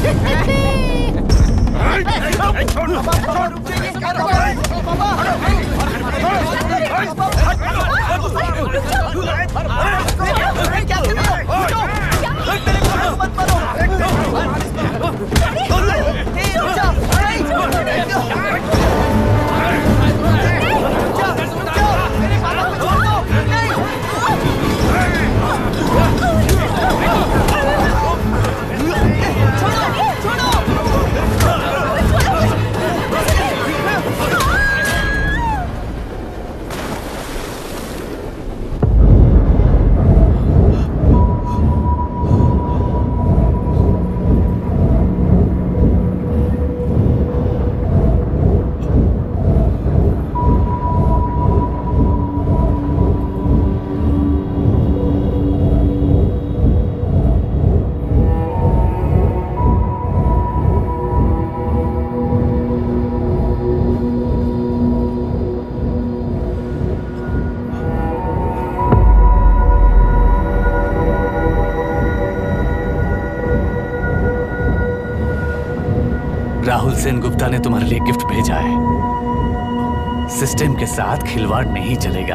राहुल सेन गुप्ता ने तुम्हारे लिए गिफ्ट भेजा है। सिस्टम के साथ खिलवाड़ नहीं चलेगा।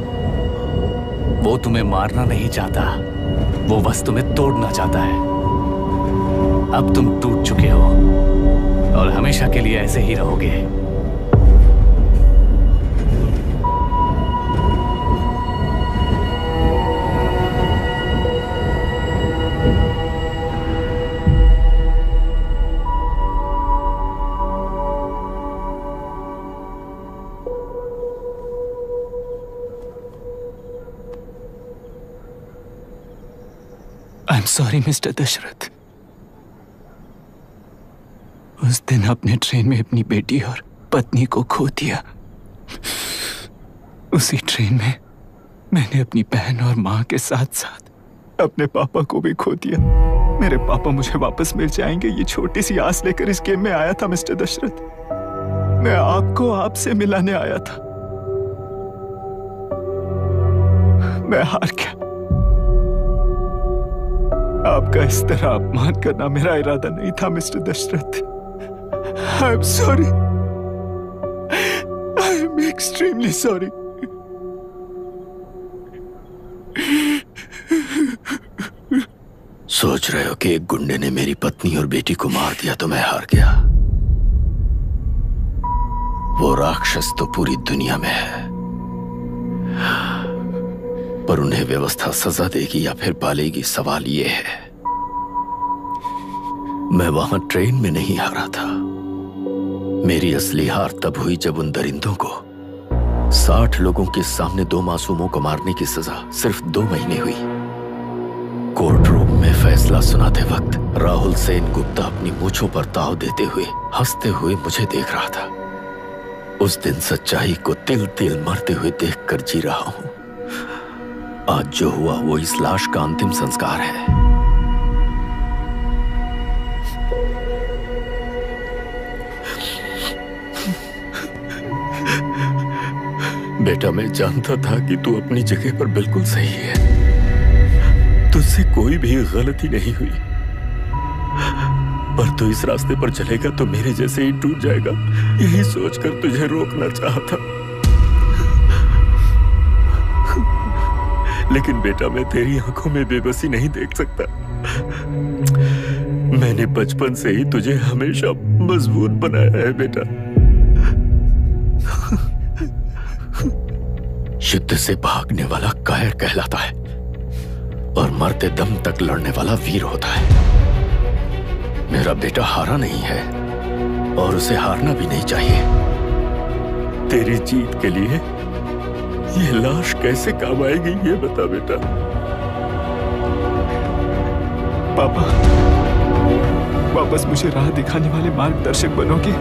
वो तुम्हें मारना नहीं चाहता, वो बस तुम्हें तोड़ना चाहता है। अब तुम टूट चुके हो और हमेशा के लिए ऐसे ही रहोगे। I'm sorry, mister Dasharath. उस दिन अपने ट्रेन में अपनी बेटी और पत्नी को खो दिया। उसी ट्रेन में मैंने अपनी बहन और माँ के साथ साथ अपने पापा को भी खो दिया। मेरे पापा मुझे वापस मिल जाएंगे, ये छोटी सी आस लेकर इस गेम में आया था मिस्टर दशरथ। मैं आपको आपसे मिलाने आया था। मैं हार गया। आपका इस तरह अपमान करना मेरा इरादा नहीं था mister Dasharath. I am sorry. I am extremely sorry. सोच रहे हो कि एक गुंडे ने मेरी पत्नी और बेटी को मार दिया तो मैं हार गया? वो राक्षस तो पूरी दुनिया में है, पर उन्हें व्यवस्था सजा देगी या फिर पालेगी, सवाल ये है। मैं वहां ट्रेन में नहीं हारा था। मेरी असली हार तब हुई जब उन दरिंदों को साठ लोगों के सामने दो मासूमों को मारने की सजा सिर्फ दो महीने हुई। कोर्ट रूम में फैसला सुनाते वक्त राहुल सेन गुप्ता अपनी मूंछों पर ताव देते हुए हंसते हुए मुझे देख रहा था। उस दिन सच्चाई को तिल तिल मरते हुए देखकर जी रहा हूं। आज जो हुआ वो इस लाश का अंतिम संस्कार है। बेटा, मैं जानता था कि तू अपनी जगह पर बिल्कुल सही है, तुझसे कोई भी गलती नहीं हुई, पर तू इस रास्ते पर चलेगा तो मेरे जैसे ही टूट जाएगा, यही सोचकर तुझे रोकना चाहता। लेकिन बेटा, मैं तेरी आंखों में बेबसी नहीं देख सकता। मैंने बचपन से ही तुझे हमेशा मजबूत बनाया है बेटा। युद्ध से भागने वाला कायर कहलाता है और मरते दम तक लड़ने वाला वीर होता है। मेरा बेटा हारा नहीं है और उसे हारना भी नहीं चाहिए। तेरी जीत के लिए ये लाश कैसे काम आएगी, ये बता बेटा। पापा, वापस मुझे राह दिखाने वाले मार्गदर्शक बनोगे?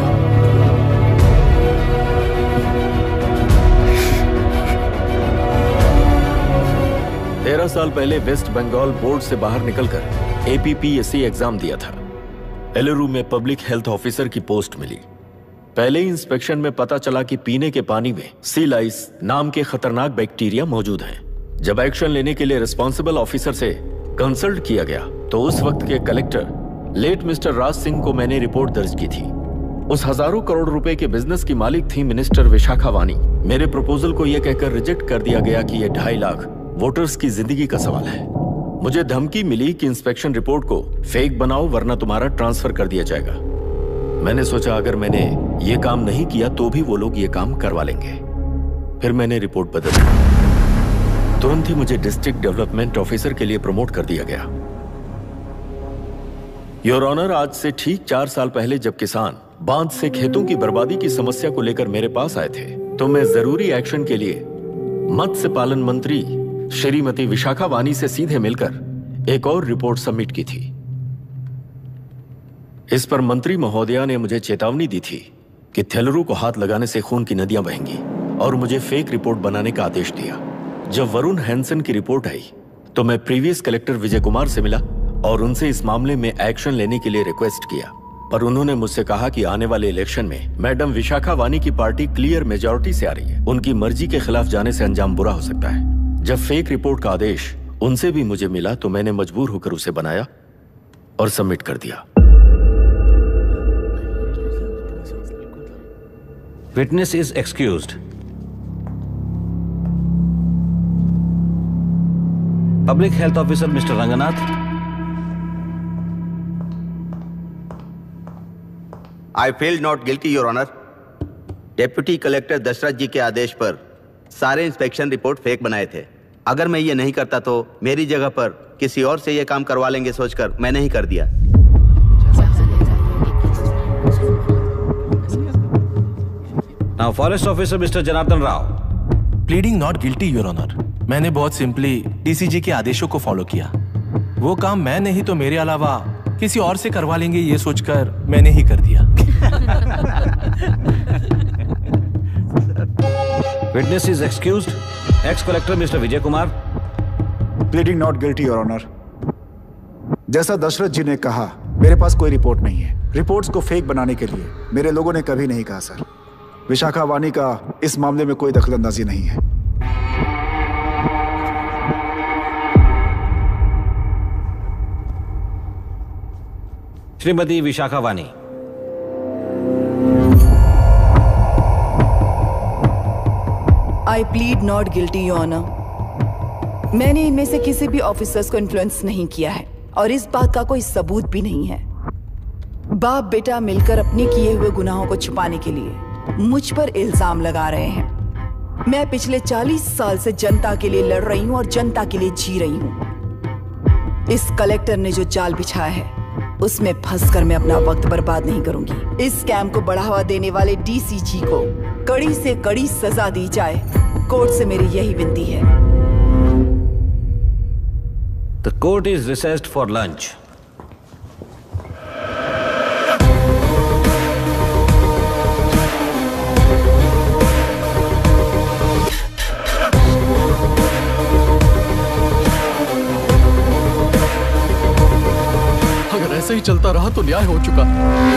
तेरह साल पहले वेस्ट बंगाल बोर्ड से बाहर निकलकर A P P S C exam दिया था। एलरू में पब्लिक हेल्थ ऑफिसर की पोस्ट मिली। पहले ही इंस्पेक्शन में पता चला कि पीने के पानी में सी लाइस नाम के खतरनाक बैक्टीरिया मौजूद हैं। जब एक्शन लेने के लिए रिस्पॉन्सिबल ऑफिसर से कंसल्ट किया गया तो उस वक्त के collector late mister Raj Singh को मैंने रिपोर्ट दर्ज की थी। उस हजारों करोड़ रुपए के बिजनेस की मालिक थी मिनिस्टर विशाखा वानी। मेरे प्रपोजल को यह कहकर रिजेक्ट कर दिया गया कि यह ढाई लाख वोटर्स की जिंदगी का सवाल है। मुझे धमकी मिली कि इंस्पेक्शन रिपोर्ट को फेक बनाओ वरना तुम्हारा ट्रांसफर कर दिया जाएगा। मैंने सोचा अगर मैंने ये काम नहीं किया तो भी वो लोग ये काम करवा लेंगे। फिर मैंने रिपोर्ट बदल दी। तुरंत ही मुझे डिस्ट्रिक्ट डेवलपमेंट ऑफिसर के लिए प्रमोट कर दिया गया। योर ऑनर, आज से ठीक चार साल पहले जब किसान बांध से खेतों की बर्बादी की समस्या को लेकर मेरे पास आए थे तो मैं जरूरी एक्शन के लिए मत्स्य पालन मंत्री श्रीमती विशाखा वानी से सीधे मिलकर एक और रिपोर्ट सबमिट की थी। इस पर मंत्री महोदया ने मुझे चेतावनी दी थी कि थेलरू को हाथ लगाने से खून की नदियां बहेंगी और मुझे फेक रिपोर्ट बनाने का आदेश दिया। जब वरुण हैंसन की रिपोर्ट आई तो मैं प्रीवियस कलेक्टर विजय कुमार से मिला और उनसे इस मामले में एक्शन लेने के लिए रिक्वेस्ट किया, पर उन्होंने मुझसे कहा कि आने वाले इलेक्शन में मैडम विशाखा वानी की पार्टी क्लियर मेजॉरिटी से आ रही है, उनकी मर्जी के खिलाफ जाने से अंजाम बुरा हो सकता है। जब फेक रिपोर्ट का आदेश उनसे भी मुझे मिला तो मैंने मजबूर होकर उसे बनाया और सबमिट कर दिया। Witness is excused. Public health officer mister Ranganath. I feel not guilty your honour. Deputy collector Dasharath ji के आदेश पर सारे इंस्पेक्शन रिपोर्ट फेक बनाए थे। अगर मैं ये नहीं करता तो मेरी जगह पर किसी और से ये काम करवा लेंगे सोचकर मैंने ही कर दिया। Now forest officer mister Janardhan Rao. Pleading not guilty your honour. मैंने बहुत सिंपली डीसीजी के आदेशों को फॉलो किया। वो काम मैं नहीं तो मेरे अलावा किसी और से करवा लेंगे ये सोचकर मैंने ही कर दिया। Witness is excused. Ex collector mister Vijay Kumar. Pleading not guilty your honour. जैसा दशरथ जी ने कहा, मेरे पास कोई रिपोर्ट नहीं है। रिपोर्ट्स को फेक बनाने के लिए मेरे लोगों ने कभी नहीं कहा सर। विशाखा वानी का इस मामले में कोई दखलंदाजी नहीं है। Shrimati Vishakha Vani. I plead not guilty your honour. मैंने इनमें से किसी भी ऑफिसर्स को इन्फ्लुएंस नहीं किया है और इस बात का कोई सबूत भी नहीं है। बाप बेटा मिलकर अपने किए हुए गुनाहों को छुपाने के लिए मुझ पर इल्जाम लगा रहे हैं। मैं पिछले चालीस साल से जनता के लिए लड़ रही हूँ और जनता के लिए जी रही हूँ। इस कलेक्टर ने जो जाल बिछाया है उसमें फंसकर मैं अपना वक्त बर्बाद नहीं करूंगी। इस स्कैम को बढ़ावा देने वाले डीसीजी को कड़ी से कड़ी सजा दी जाए, कोर्ट से मेरी यही विनती है। The court is recessed for lunch. अगर ऐसे ही चलता रहा तो न्याय हो चुका।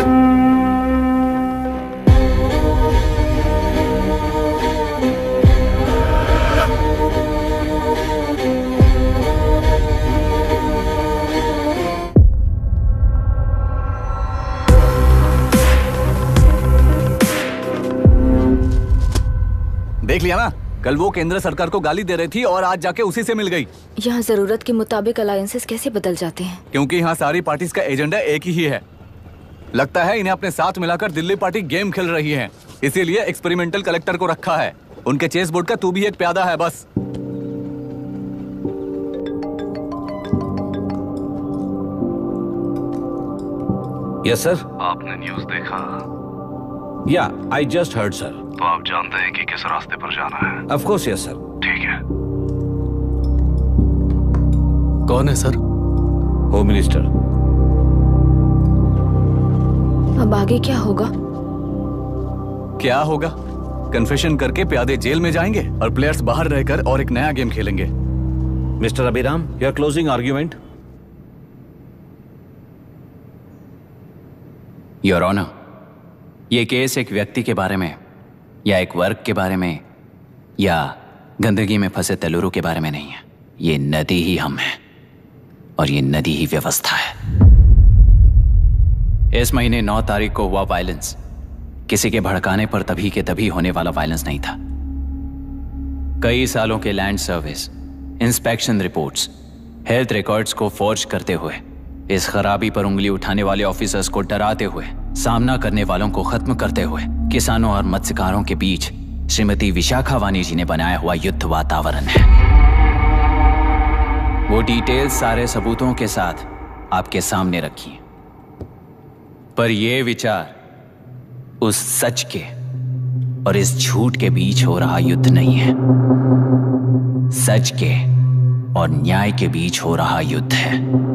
देख लिया ना, कल वो केंद्र सरकार को गाली दे रही थी और आज जाके उसी से मिल गई। यहाँ जरूरत के मुताबिक अलायंसेस कैसे बदल जाते हैं? क्योंकि यहाँ सारी पार्टीज का एजेंडा एक ही है। लगता है इन्हें अपने साथ मिलाकर दिल्ली पार्टी गेम खेल रही है, इसीलिए एक्सपेरिमेंटल कलेक्टर को रखा है। उनके चेस बोर्ड का तू भी एक प्यादा है बस। Yes sir. आपने न्यूज़ देखा? या आई जस्ट हर्ड सर। तो आप जानते हैं कि किस रास्ते पर जाना है? Of course yes sir. ठीक है। कौन है सर? Home minister. अब आगे क्या होगा? क्या होगा? कन्फेशन करके प्यादे जेल में जाएंगे और प्लेयर्स बाहर रहकर और एक नया गेम खेलेंगे। Mister Abhiram, your closing argument. Your honour, ये केस एक व्यक्ति के बारे में या एक वर्ग के बारे में या गंदगी में फंसे तेलुरु के बारे में नहीं है। ये नदी ही हम हैं और ये नदी ही व्यवस्था है। इस महीने नौ तारीख को हुआ वायलेंस किसी के भड़काने पर तभी के तभी होने वाला वायलेंस नहीं था। कई सालों के land service, inspection reports, health records को फोर्ज करते हुए, इस खराबी पर उंगली उठाने वाले ऑफिसर्स को डराते हुए, सामना करने वालों को खत्म करते हुए किसानों और मत्स्यकारों के बीच श्रीमती विशाखा वानी जी ने बनाया हुआ युद्ध वातावरण है। वो डिटेल्स सारे सबूतों के साथ आपके सामने रखी, पर यह विचार उस सच के और इस झूठ के बीच हो रहा युद्ध नहीं है, सच के और न्याय के बीच हो रहा युद्ध है।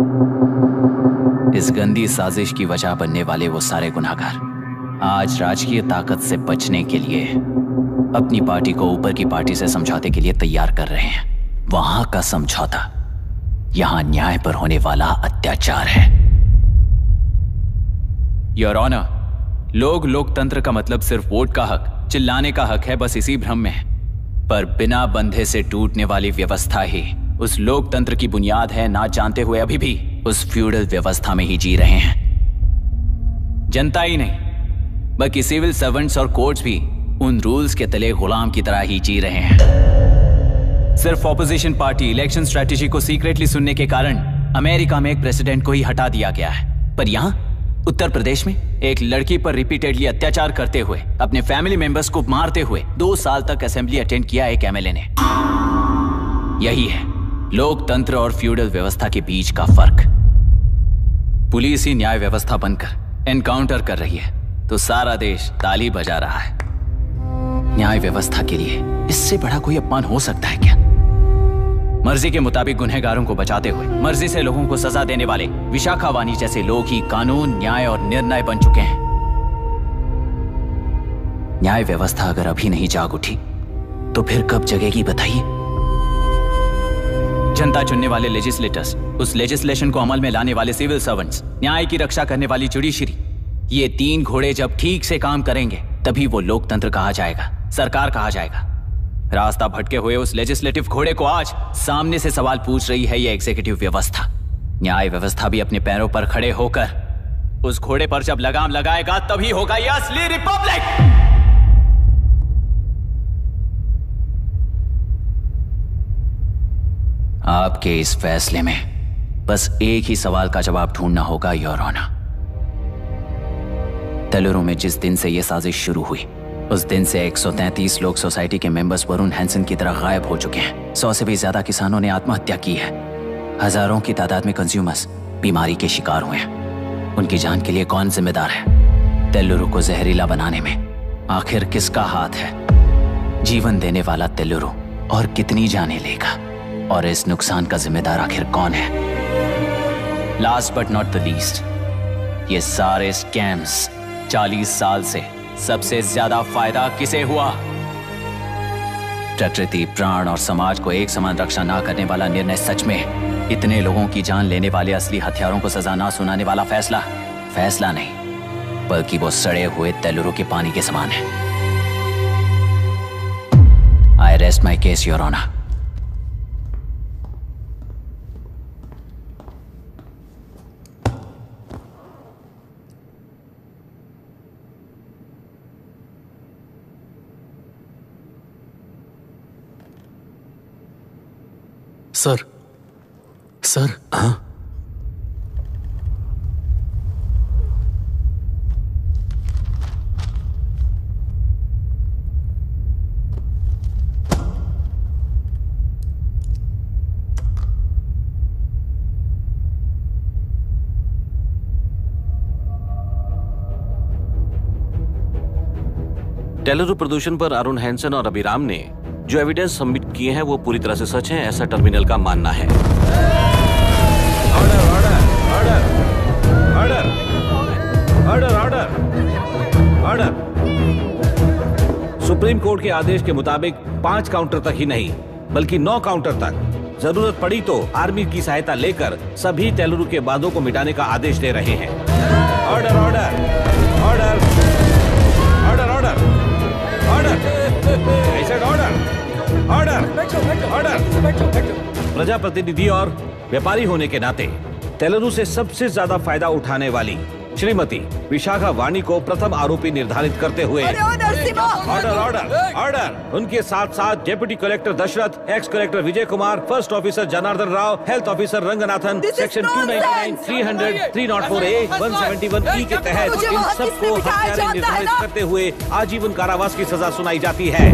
इस गंदी साजिश की वजह बनने वाले वो सारे गुनहगार आज राजकीय ताकत से बचने के लिए अपनी पार्टी को ऊपर की पार्टी से समझौते के लिए तैयार कर रहे हैं। वहां का समझौता यहां न्याय पर होने वाला अत्याचार है। योर ऑनर, लोग लोकतंत्र का मतलब सिर्फ वोट का हक, चिल्लाने का हक है, बस इसी भ्रम में है। पर बिना बंधे से टूटने वाली व्यवस्था ही उस लोकतंत्र की बुनियाद है, ना जानते हुए अभी भी उस फ्यूडल व्यवस्था में ही जी रहे हैं। जनता ही नहीं बल्कि सिविल सर्वेंट्स और कोर्ट्स भी उन रूल्स के तले गुलाम की तरह ही जी रहे हैं। सिर्फ ऑपोजिशन पार्टी इलेक्शन स्ट्रेटेजी को सीक्रेटली सुनने के कारण अमेरिका में एक प्रेसिडेंट को ही हटा दिया गया है, पर यहां उत्तर प्रदेश में एक लड़की पर रिपीटेडली अत्याचार करते हुए, अपने फैमिली मेंबर्स को मारते हुए दो साल तक असेंबली अटेंड किया एक एमएलए ने। यही है लोकतंत्र और फ्यूडल व्यवस्था के बीच का फर्क। पुलिस ही न्याय व्यवस्था बनकर एनकाउंटर कर रही है तो सारा देश ताली बजा रहा है। न्याय व्यवस्था के लिए इससे बड़ा कोई अपमान हो सकता है क्या? मर्जी के मुताबिक गुनहगारों को बचाते हुए मर्जी से लोगों को सजा देने वाले विशाखा वानी जैसे लोग ही कानून, न्याय और निर्णय बन चुके हैं। न्याय व्यवस्था अगर अभी नहीं जाग उठी तो फिर कब जगेगी बताइए? जनता चुनने वाले लेजिस्लेटर्स, उस लेजिस्लेशन को अमल में लाने वाले सिविल सर्वेंट्स, न्याय की रक्षा करने वाली जुडिशरी, ये तीन घोड़े जब ठीक से काम करेंगे तभी वो लोकतंत्र कहा जाएगा, सरकार कहा जाएगा। रास्ता भटके हुए उस लेजिस्लेटिव घोड़े को आज सामने से सवाल पूछ रही है ये एग्जीक्यूटिव व्यवस्था। न्याय व्यवस्था भी अपने पैरों पर खड़े होकर उस घोड़े पर जब लगाम लगाएगा तभी होगा ये असली रिपब्लिक। आपके इस फैसले में बस एक ही सवाल का जवाब ढूंढना होगा योर ऑनर। तेलुरु में जिस दिन से यह साजिश शुरू हुई उस दिन से एक सौ तैंतीस लोग सोसाइटी के मेंबर्स वरुण हैंसन की तरह गायब हो चुके हैं। सौ से भी ज्यादा किसानों ने आत्महत्या की है। हजारों की तादाद में कंज्यूमर्स बीमारी के शिकार हुए हैं। उनकी जान के लिए कौन जिम्मेदार है? तेल्लुरु को जहरीला बनाने में आखिर किसका हाथ है? जीवन देने वाला तेल्लुरु और कितनी जाने लेगा? और इस नुकसान का जिम्मेदार आखिर कौन है? Last but not the least, ये सारे स्कैम्स चालीस साल से सबसे ज्यादा फायदा किसे हुआ? प्रकृति, प्राण और समाज को एक समान रक्षा ना करने वाला निर्णय सच में इतने लोगों की जान लेने वाले असली हथियारों को सजा ना सुनाने वाला फैसला फैसला नहीं, बल्कि वो सड़े हुए तेल्लुरु के पानी के समान है। I rest my case your honour. Sir sir हाँ तेलुरु प्रदूषण पर अरुण हैंसन और अभिराम ने जो एविडेंस सबमिट किए हैं वो पूरी तरह से सच हैं, ऐसा टर्मिनल का मानना है। Order order order order order order supreme court के आदेश के मुताबिक पांच काउंटर तक ही नहीं बल्कि नौ काउंटर तक जरूरत पड़ी तो आर्मी की सहायता लेकर सभी तेलुरु के बांधों को मिटाने का आदेश दे रहे हैं। Order order order order order order order order प्रजाप्रतिनिधि और व्यापारी होने के नाते तेलुरु से सबसे ज्यादा फायदा उठाने वाली श्रीमती विशाखा वाणी को प्रथम आरोपी निर्धारित करते हुए ऑर्डर ऑर्डर ऑर्डर उनके साथ साथ deputy collector Dasharath, ex collector Vijay Kumar, first officer Janardhan Rao, health officer Ranganathan, section two ninety nine, three hundred, three O four A, one seventy one E के तहत इन सबको हत्यारे निर्धारित करते हुए आजीवन कारावास की सजा सुनाई जाती है।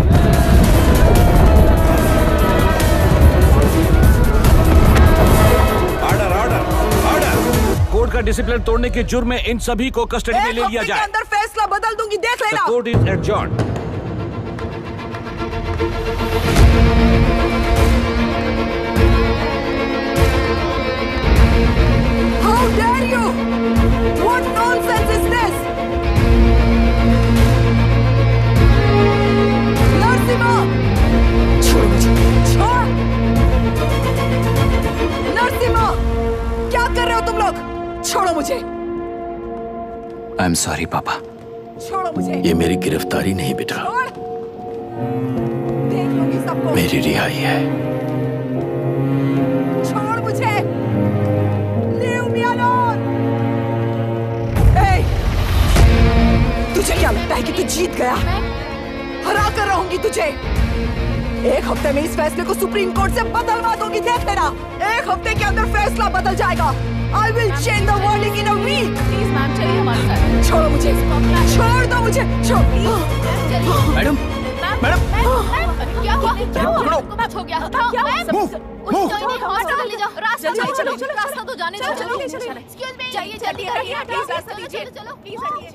कोर्ट का डिसिप्लिन तोड़ने के जुर्म में इन सभी को कस्टडी में ले लिया जाए। अंदर फैसला बदल दूंगी, देख लेना। Court is adjourned. How dare you? What nonsense is this? Narasimha, छोड़ मुझे, छोड़। नरसिम्हा, क्या कर रहे हो तुम लोग? छोड़ो मुझे। आई एम सॉरी पापा। छोड़ो मुझे। ये मेरी गिरफ्तारी नहीं बेटा, देख लूंगी सबको। मेरी रिहाई है। छोड़ मुझे। Leave me alone. Hey, तुझे क्या लगता है कि तू जीत गया? हरा कर रहूंगी तुझे। एक हफ्ते में इस फैसले को सुप्रीम कोर्ट से बदलवा दूंगी, देख लेना। एक हफ्ते के अंदर फैसला बदल जाएगा। I will change the verdict in a week. Please ma'am चलिए हमारे साथ। छोड़ो मुझे, छोड़ दो मुझे, छोड़। मैडम, मैडम, क्या हुआ? क्या हुआ? कुछ हो गया? क्या हुआ? Move, move. हॉस्पिटल ले जाओ। रास्ता चलो, चलो, चलो, रास्ता तो जाने दो। चलो, चलो, चलो। एक्सक्यूज मी, जाइए, जल्दी हटिए, प्लीज रास्ता दीजिए। चलो प्लीज हटिए।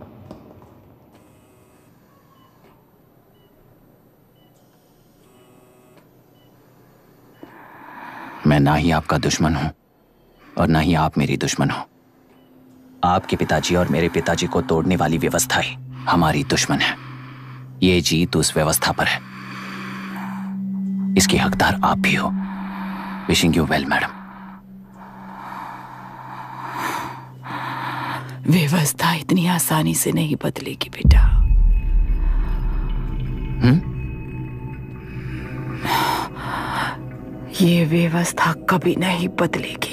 मैं ना ही आपका दुश्मन हूं और ना ही आप मेरी दुश्मन हो। आपके पिताजी और मेरे पिताजी को तोड़ने वाली व्यवस्था ही हमारी दुश्मन है। ये जीत उस व्यवस्था पर है, इसके हकदार आप भी हो। Wishing you well madam. व्यवस्था इतनी आसानी से नहीं बदलेगी बेटा। हम्म? ये व्यवस्था कभी नहीं बदलेगी।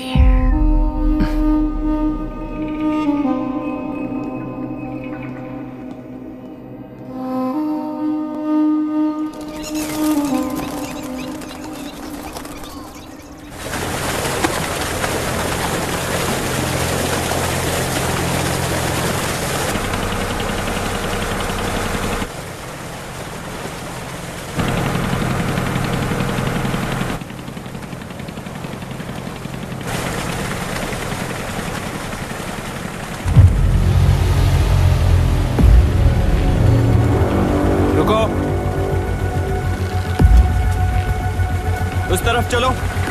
चलो।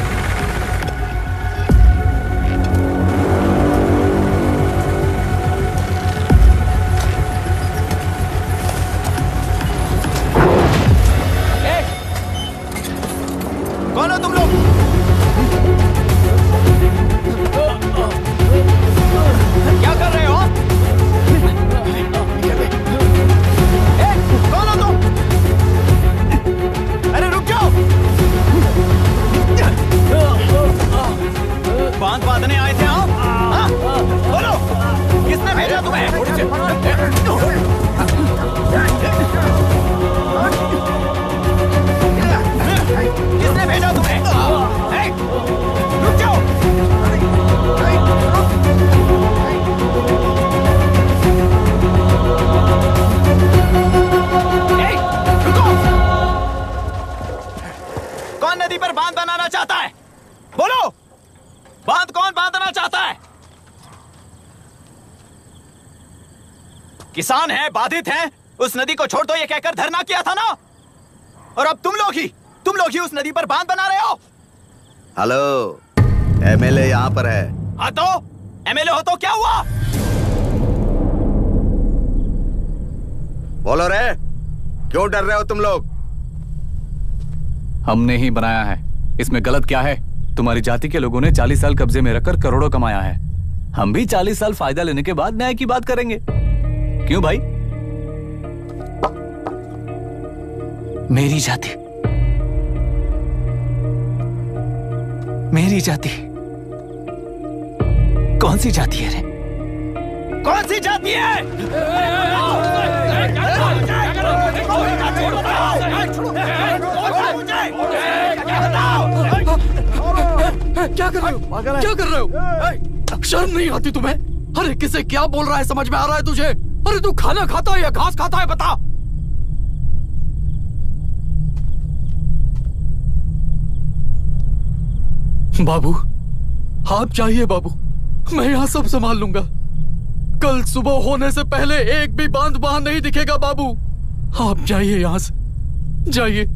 कौन हो तुम लोग? क्या कर रहे हो? ए, कौन हो तुम? अरे रुक जाओ। बांध बांधने आए थे आप? हाँ? बोलो, किसने भेजा तुम्हें? किसने भेजा तुम्हें? ए, रुक जाओ। ए, रुको। कौन नदी पर बांध बनाना चाहता है? बोलो, बांध कौन बांधना चाहता है? किसान हैं, बाधित हैं, उस नदी को छोड़ दो ये कहकर धरना किया था ना? और अब तुम लोग ही तुम लोग ही उस नदी पर बांध बना रहे हो। हेलो, एमएलए यहाँ पर है। हाँ तो एमएलए हो तो क्या हुआ? बोलो रे, क्यों डर रहे हो तुम लोग? हमने ही बनाया है, इसमें गलत क्या है? तुम्हारी जाति के लोगों ने चालीस साल कब्जे में रखकर करोड़ों कमाया है। हम भी चालीस साल फायदा लेने के बाद न्याय की बात करेंगे। क्यों भाई? मेरी जाति, मेरी जाति कौन सी जाति है रे? कौन सी जाति है? क्या कर रहे हो? क्या कर रहे हो? शर्म नहीं आती तुम्हें? अरे किसे क्या बोल रहा है समझ में आ रहा है तुझे? अरे तू खाना खाता है या घास खाता है बता। बाबू, आप चाहिए बाबू, मैं यहाँ सब संभाल लूंगा। कल सुबह होने से पहले एक भी बांध वहां नहीं दिखेगा बाबू। आप जाइए यहाँ से, जाइए।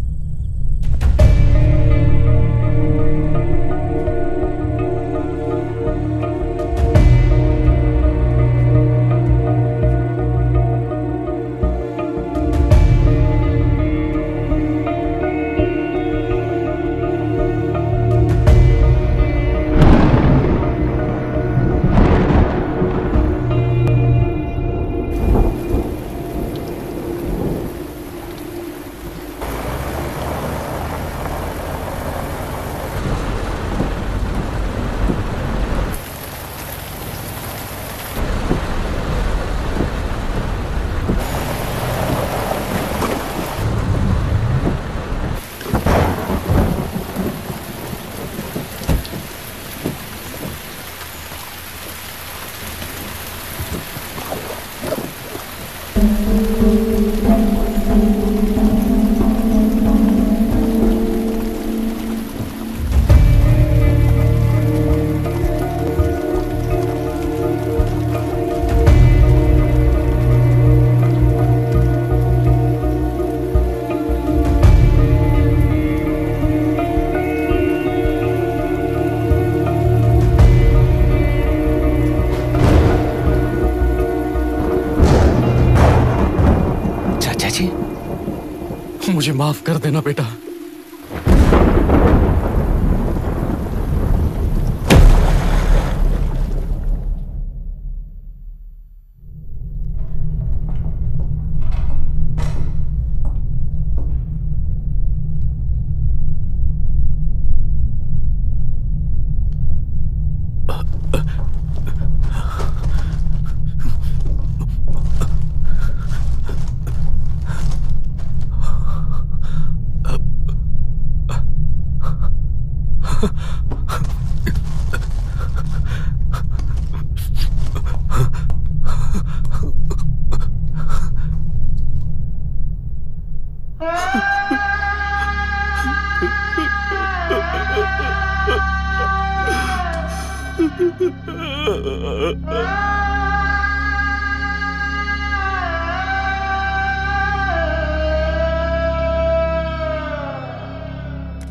मुझे माफ कर देना बेटा।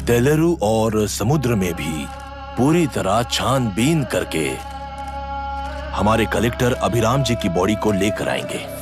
तेलुरु और समुद्र में भी पूरी तरह छानबीन करके हमारे कलेक्टर अभिराम जी की बॉडी को लेकर आएंगे।